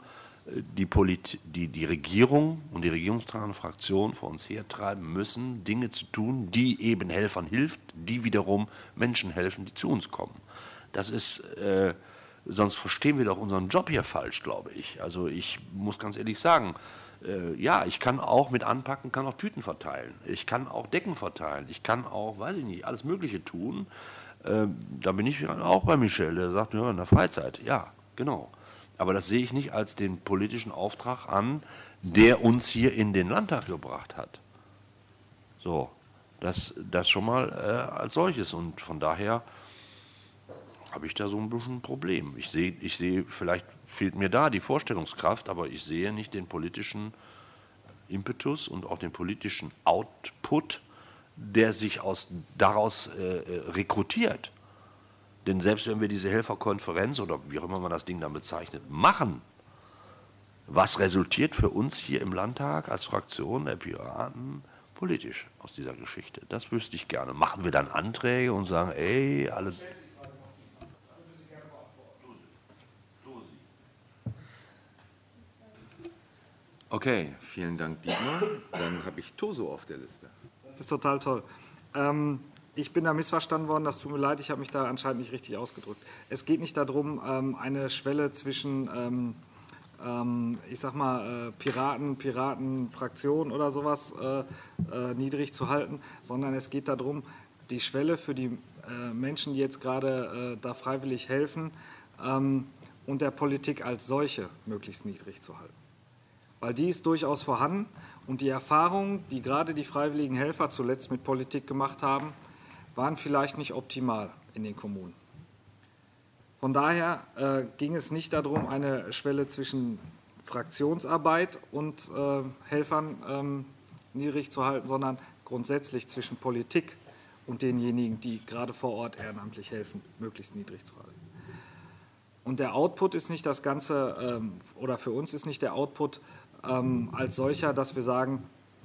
die Regierung und die regierungstragende Fraktion vor uns hertreiben müssen, Dinge zu tun, die eben Helfern hilft, die wiederum Menschen helfen, die zu uns kommen. Das ist, sonst verstehen wir doch unseren Job hier falsch, glaube ich. Also ich muss ganz ehrlich sagen, ja, ich kann auch mit anpacken, kann auch Tüten verteilen, ich kann auch Decken verteilen, ich kann auch, weiß ich nicht, alles Mögliche tun. Da bin ich auch bei Michel, der sagt, ja, in der Freizeit, ja, genau. Aber das sehe ich nicht als den politischen Auftrag an, der uns hier in den Landtag gebracht hat. So, das schon mal als solches. Und von daher habe ich da so ein bisschen ein Problem. Ich sehe, vielleicht fehlt mir da die Vorstellungskraft, aber ich sehe nicht den politischen Impetus und auch den politischen Output, der sich daraus rekrutiert. Denn selbst wenn wir diese Helferkonferenz oder wie auch immer man das Ding dann bezeichnet, machen, was resultiert für uns hier im Landtag als Fraktion der Piraten politisch aus dieser Geschichte? Das wüsste ich gerne. Machen wir dann Anträge und sagen, ey, alle... Okay, vielen Dank, Dietmar. Dann habe ich Toso auf der Liste. Das ist total toll. Ich bin da missverstanden worden, das tut mir leid, ich habe mich da anscheinend nicht richtig ausgedrückt. Es geht nicht darum, eine Schwelle zwischen, ich sag mal, Piratenfraktion oder sowas niedrig zu halten, sondern es geht darum, die Schwelle für die Menschen, die jetzt gerade da freiwillig helfen, und der Politik als solche möglichst niedrig zu halten. Weil die ist durchaus vorhanden und die Erfahrungen, die gerade die freiwilligen Helfer zuletzt mit Politik gemacht haben, waren vielleicht nicht optimal in den Kommunen. Von daher ging es nicht darum, eine Schwelle zwischen Fraktionsarbeit und Helfern niedrig zu halten, sondern grundsätzlich zwischen Politik und denjenigen, die gerade vor Ort ehrenamtlich helfen, möglichst niedrig zu halten. Und der Output ist nicht das Ganze, oder für uns ist nicht der Output als solcher, dass wir sagen,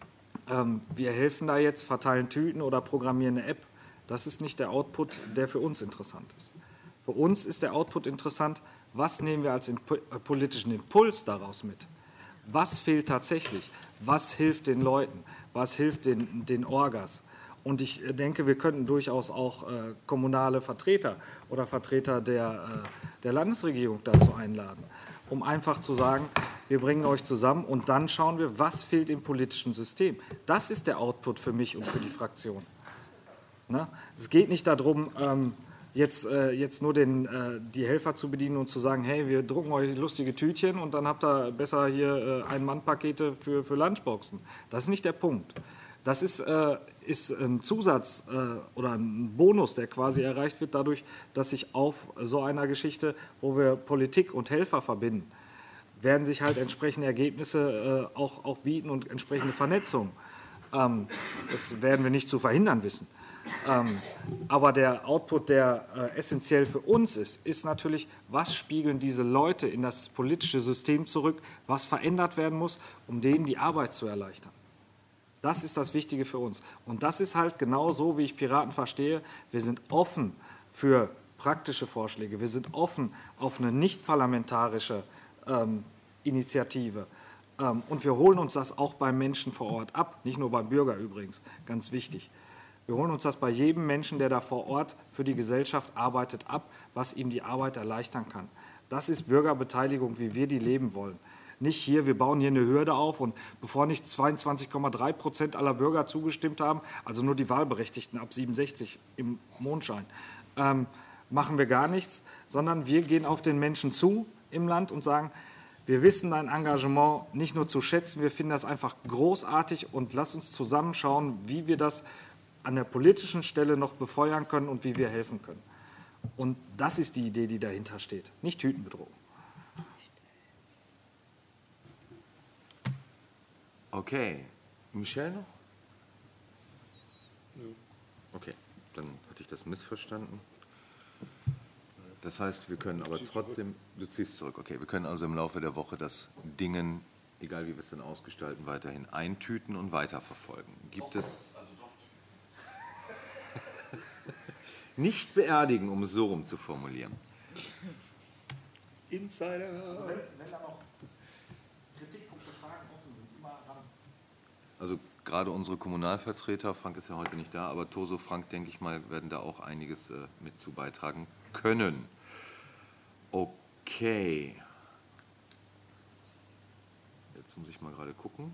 wir helfen da jetzt, verteilen Tüten oder programmieren eine App. Das ist nicht der Output, der für uns interessant ist. Für uns ist der Output interessant, was nehmen wir als politischen Impuls daraus mit? Was fehlt tatsächlich? Was hilft den Leuten? Was hilft den Orgas? Und ich denke, wir könnten durchaus auch kommunale Vertreter oder Vertreter der Landesregierung dazu einladen, um einfach zu sagen, wir bringen euch zusammen und dann schauen wir, was fehlt im politischen System. Das ist der Output für mich und für die Fraktion. Ne? Es geht nicht darum, jetzt nur die Helfer zu bedienen und zu sagen, hey, wir drucken euch lustige Tütchen und dann habt ihr besser hier Ein-Mann-Pakete für Lunchboxen. Das ist nicht der Punkt. Das ist ein Zusatz oder ein Bonus, der quasi erreicht wird dadurch, dass sich auf so einer Geschichte, wo wir Politik und Helfer verbinden, werden sich halt entsprechende Ergebnisse auch bieten und entsprechende Vernetzung. Das werden wir nicht zu verhindern wissen. Aber der Output, der essentiell für uns ist natürlich, was spiegeln diese Leute in das politische System zurück, was verändert werden muss, um denen die Arbeit zu erleichtern. Das ist das Wichtige für uns. Und das ist halt genau so, wie ich Piraten verstehe. Wir sind offen für praktische Vorschläge. Wir sind offen auf eine nicht-parlamentarische Initiative. Und wir holen uns das auch beim Menschen vor Ort ab. Nicht nur beim Bürger übrigens, ganz wichtig. Wir holen uns das bei jedem Menschen, der da vor Ort für die Gesellschaft arbeitet, ab, was ihm die Arbeit erleichtern kann. Das ist Bürgerbeteiligung, wie wir die leben wollen. Nicht hier, wir bauen hier eine Hürde auf und bevor nicht 22,3% aller Bürger zugestimmt haben, also nur die Wahlberechtigten ab 67 im Mondschein, machen wir gar nichts, sondern wir gehen auf den Menschen zu im Land und sagen, wir wissen dein Engagement nicht nur zu schätzen, wir finden das einfach großartig und lass uns zusammen schauen, wie wir das an der politischen Stelle noch befeuern können und wie wir helfen können. Und das ist die Idee, die dahinter steht, nicht Tütenbedrohung. Okay. Michel noch? Okay, dann hatte ich das missverstanden. Das heißt, wir können aber trotzdem, du ziehst zurück, okay, wir können also im Laufe der Woche das Dingen, egal wie wir es dann ausgestalten, weiterhin eintüten und weiterverfolgen. Gibt es... Nicht beerdigen, um es so rum zu formulieren. Insider. Also wenn da noch Also gerade unsere Kommunalvertreter, Frank ist ja heute nicht da, aber Toso, Frank, denke ich mal, werden da auch einiges mit zu beitragen können. Okay. Jetzt muss ich mal gerade gucken.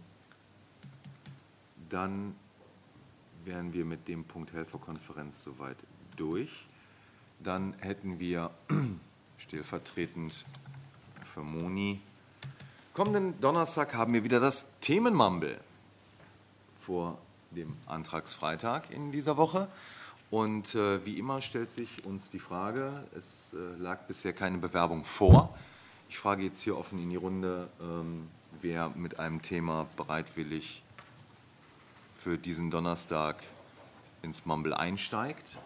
Dann wären wir mit dem Punkt Helferkonferenz soweit durch. Dann hätten wir stellvertretend für Moni. Kommenden Donnerstag haben wir wieder das Themenmumble vor dem Antragsfreitag in dieser Woche. Und wie immer stellt sich uns die Frage, es lag bisher keine Bewerbung vor. Ich frage jetzt hier offen in die Runde, wer mit einem Thema bereitwillig für diesen Donnerstag ins Mumble einsteigt.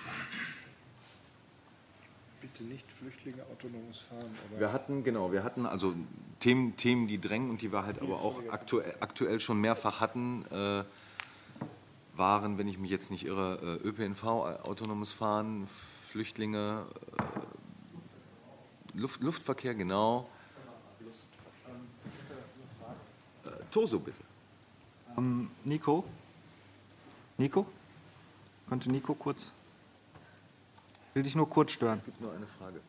Bitte nicht Flüchtlinge, autonomes Fahren. Oder? Wir hatten also Themen, die drängen und die wir halt aber auch aktuell schon mehrfach hatten, waren, wenn ich mich jetzt nicht irre, ÖPNV, autonomes Fahren, Flüchtlinge, Luftverkehr, genau. Toso, bitte. Nico? Könnte Nico kurz? Will dich nur kurz stören. Es gibt nur eine Frage.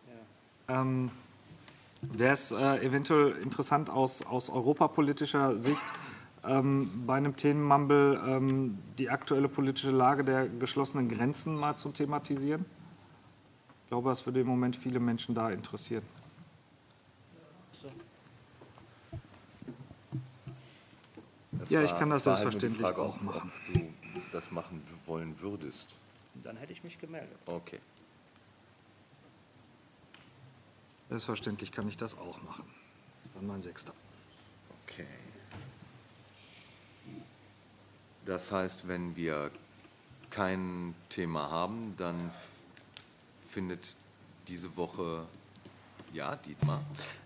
Wäre es eventuell interessant aus europapolitischer Sicht bei einem Themenmumble die aktuelle politische Lage der geschlossenen Grenzen mal zu thematisieren? Ich glaube, das würde im Moment viele Menschen da interessieren. Ja, ich kann das selbstverständlich halt auch machen. Ob du das machen wollen würdest. Dann hätte ich mich gemeldet. Okay. Selbstverständlich kann ich das auch machen. Das ist dann mein 6. Okay. Das heißt, wenn wir kein Thema haben, dann findet diese Woche, ja, Dietmar?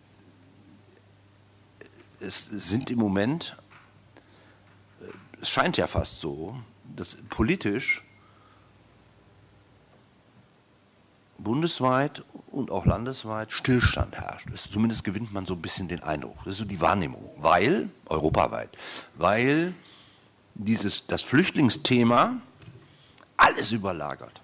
Es sind im Moment, es scheint ja fast so, dass politisch bundesweit und auch landesweit Stillstand herrscht. Zumindest gewinnt man so ein bisschen den Eindruck. Das ist so die Wahrnehmung. Weil, europaweit, weil das Flüchtlingsthema alles überlagert.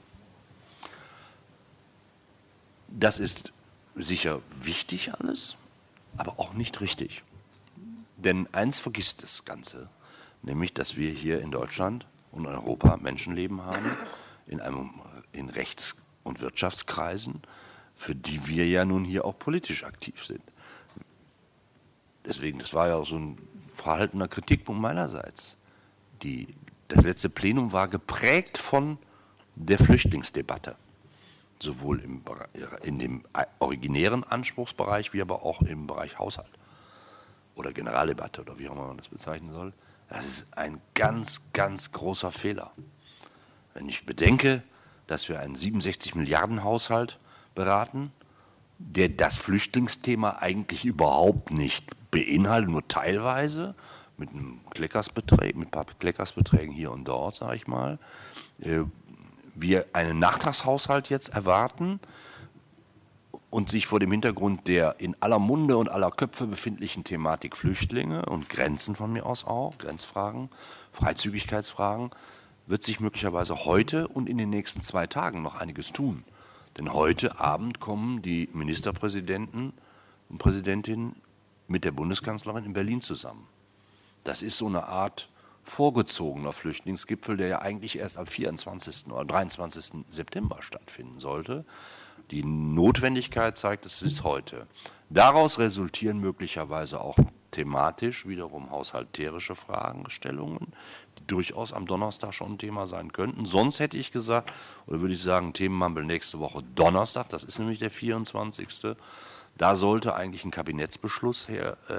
Das ist sicher wichtig alles, aber auch nicht richtig. Denn eins vergisst das Ganze, nämlich, dass wir hier in Deutschland und in Europa Menschenleben haben, in Rechts- und Wirtschaftskreisen, für die wir ja nun hier auch politisch aktiv sind. Deswegen, das war ja auch so ein verhaltener Kritikpunkt meinerseits. Das letzte Plenum war geprägt von der Flüchtlingsdebatte, sowohl in dem originären Anspruchsbereich, wie aber auch im Bereich Haushalt oder Generaldebatte oder wie auch immer man das bezeichnen soll. Das ist ein ganz, ganz großer Fehler. Wenn ich bedenke, dass wir einen 67 Milliarden Haushalt beraten, der das Flüchtlingsthema eigentlich überhaupt nicht beinhaltet, nur teilweise, mit ein paar Kleckersbeträgen hier und dort, sage ich mal. Wir einen Nachtragshaushalt jetzt erwarten und sich vor dem Hintergrund der in aller Munde und aller Köpfe befindlichen Thematik Flüchtlinge und Grenzen von mir aus auch, Grenzfragen, Freizügigkeitsfragen, wird sich möglicherweise heute und in den nächsten 2 Tagen noch einiges tun. Denn heute Abend kommen die Ministerpräsidenten und Präsidentinnen mit der Bundeskanzlerin in Berlin zusammen. Das ist so eine Art vorgezogener Flüchtlingsgipfel, der ja eigentlich erst am 24. oder 23. September stattfinden sollte. Die Notwendigkeit zeigt, es ist heute. Daraus resultieren möglicherweise auch thematisch wiederum haushalterische Fragestellungen, die durchaus am Donnerstag schon ein Thema sein könnten. Sonst hätte ich gesagt, oder würde ich sagen, Themenmumble nächste Woche Donnerstag, das ist nämlich der 24. Da sollte eigentlich ein Kabinettsbeschluss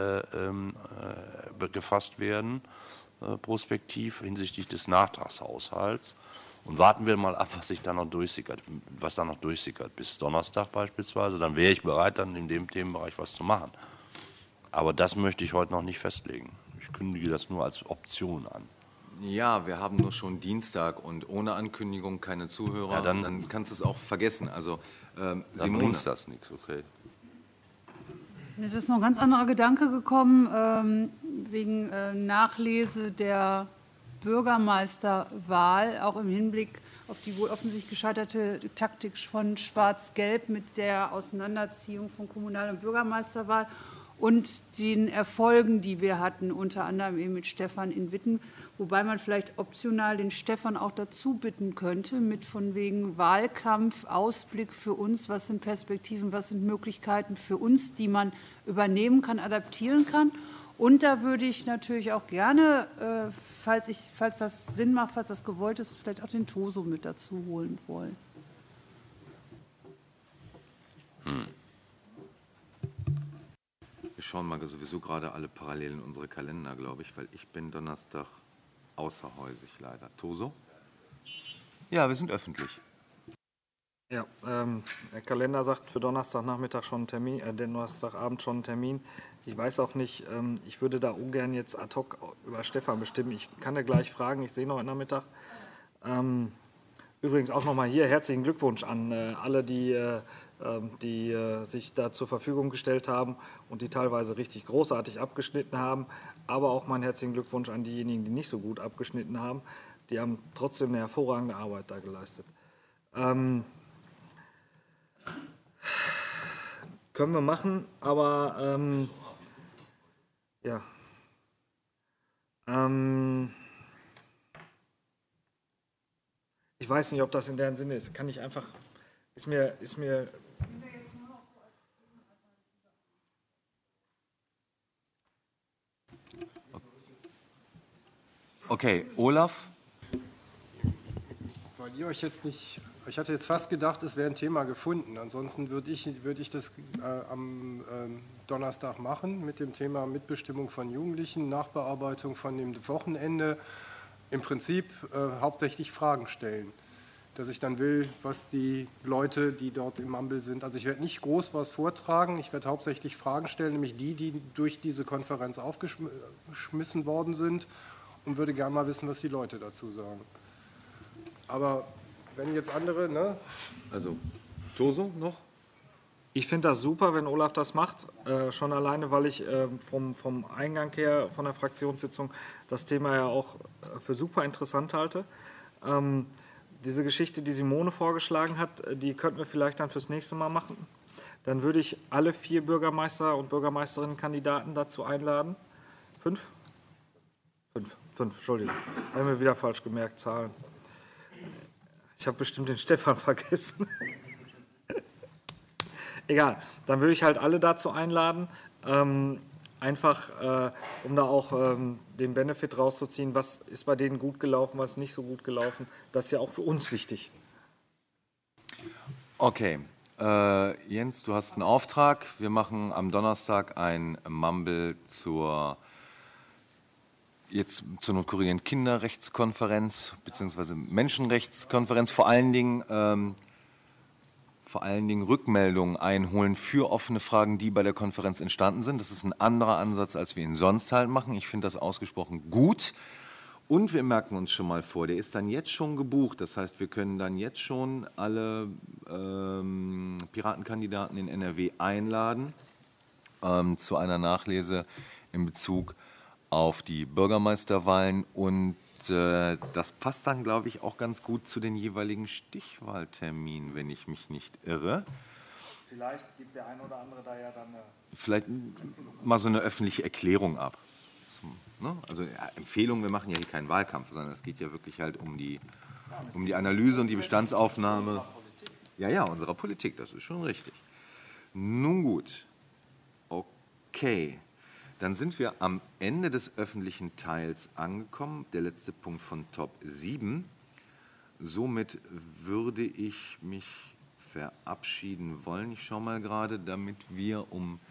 gefasst werden, prospektiv hinsichtlich des Nachtragshaushalts. Und warten wir mal ab, was da noch durchsickert, bis Donnerstag beispielsweise. Dann wäre ich bereit, dann in dem Themenbereich was zu machen. Aber das möchte ich heute noch nicht festlegen. Ich kündige das nur als Option an. Ja, wir haben nur schon Dienstag und ohne Ankündigung keine Zuhörer. Ja, dann kannst du es auch vergessen. Also, Simone. Dann bringt das nichts, okay. Mir ist noch ein ganz anderer Gedanke gekommen. wegen Nachlese der Bürgermeisterwahl, auch im Hinblick auf die wohl offensichtlich gescheiterte Taktik von Schwarz-Gelb mit der Auseinanderziehung von Kommunal- und Bürgermeisterwahl und den Erfolgen, die wir hatten, unter anderem eben mit Stefan in Witten, wobei man vielleicht optional den Stefan auch dazu bitten könnte, mit von wegen Wahlkampf, Ausblick für uns, was sind Perspektiven, was sind Möglichkeiten für uns, die man übernehmen kann, adaptieren kann. Und da würde ich natürlich auch gerne, falls das Sinn macht, falls das gewollt ist, vielleicht auch den Toso mit dazu holen wollen. Wir schauen mal sowieso gerade alle parallel in unsere Kalender, glaube ich, weil ich bin Donnerstag außerhäusig leider. Toso? Ja, wir sind öffentlich. Ja, der Kalender sagt für Donnerstagnachmittag schon einen Termin, Donnerstagabend schon einen Termin. Ich weiß auch nicht, ich würde da ungern jetzt ad hoc über Stefan bestimmen. Ich kann ja gleich fragen, ich sehe noch heute Nachmittag. Übrigens auch nochmal hier herzlichen Glückwunsch an alle, die sich da zur Verfügung gestellt haben und die teilweise richtig großartig abgeschnitten haben. Aber auch meinen herzlichen Glückwunsch an diejenigen, die nicht so gut abgeschnitten haben. Die haben trotzdem eine hervorragende Arbeit da geleistet. Können wir machen, aber ja. Ich weiß nicht, ob das in deren Sinne ist. Kann ich einfach, ist mir okay, Olaf? Weil ihr euch jetzt nicht, ich hatte jetzt fast gedacht, es wäre ein Thema gefunden. Ansonsten würde ich das am Donnerstag machen mit dem Thema Mitbestimmung von Jugendlichen, Nachbearbeitung von dem Wochenende. Im Prinzip hauptsächlich Fragen stellen. Dass ich dann will, was die Leute, die dort im Mambel sind, also ich werde nicht groß was vortragen, ich werde hauptsächlich Fragen stellen, nämlich die durch diese Konferenz aufgeschmissen worden sind und würde gerne mal wissen, was die Leute dazu sagen. Aber wenn jetzt andere, ne? Also, Toso noch? Ich finde das super, wenn Olaf das macht, schon alleine, weil ich vom Eingang her, von der Fraktionssitzung, das Thema ja auch für super interessant halte. Diese Geschichte, die Simone vorgeschlagen hat, die könnten wir vielleicht dann fürs nächste Mal machen. Dann würde ich alle 4 Bürgermeister- und Bürgermeisterinnenkandidaten dazu einladen. 5? 5, Entschuldigung. Haben wir wieder falsch gemerkt, Zahlen. Ich habe bestimmt den Stefan vergessen. Egal, dann würde ich halt alle dazu einladen, einfach um da auch den Benefit rauszuziehen, was ist bei denen gut gelaufen, was ist nicht so gut gelaufen. Das ist ja auch für uns wichtig. Okay, Jens, du hast einen Auftrag. Wir machen am Donnerstag ein Mumble zur notkorrigierenden Kinderrechtskonferenz bzw. Menschenrechtskonferenz, vor allen Dingen Rückmeldungen einholen für offene Fragen, die bei der Konferenz entstanden sind. Das ist ein anderer Ansatz, als wir ihn sonst halt machen. Ich finde das ausgesprochen gut. Und wir merken uns schon mal vor, der ist dann jetzt schon gebucht. Das heißt, wir können dann jetzt schon alle Piratenkandidaten in NRW einladen zu einer Nachlese in Bezug auf die Bürgermeisterwahlen. Und das passt dann, glaube ich, auch ganz gut zu den jeweiligen Stichwahlterminen, wenn ich mich nicht irre. Vielleicht gibt der ein oder andere da ja dann vielleicht mal so eine öffentliche Erklärung ab. Also Empfehlung, wir machen ja hier keinen Wahlkampf, sondern es geht ja wirklich halt um die Analyse und die Bestandsaufnahme unserer Politik, das ist schon richtig. Nun gut, okay. Dann sind wir am Ende des öffentlichen Teils angekommen, der letzte Punkt von Top 7. Somit würde ich mich verabschieden wollen. Ich schaue mal gerade, damit wir um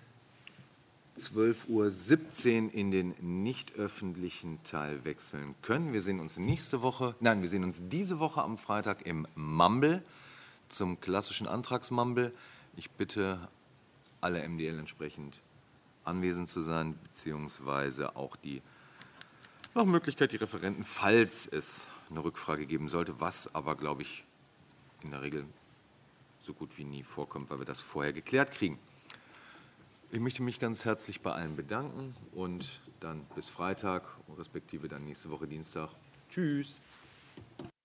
12:17 Uhr in den nicht öffentlichen Teil wechseln können. Wir sehen uns diese Woche am Freitag im Mumble zum klassischen Antragsmumble. Ich bitte alle MDL entsprechend anwesend zu sein, beziehungsweise auch nach Möglichkeit die Referenten, falls es eine Rückfrage geben sollte, was aber, glaube ich, in der Regel so gut wie nie vorkommt, weil wir das vorher geklärt kriegen. Ich möchte mich ganz herzlich bei allen bedanken und dann bis Freitag, respektive dann nächste Woche Dienstag. Tschüss.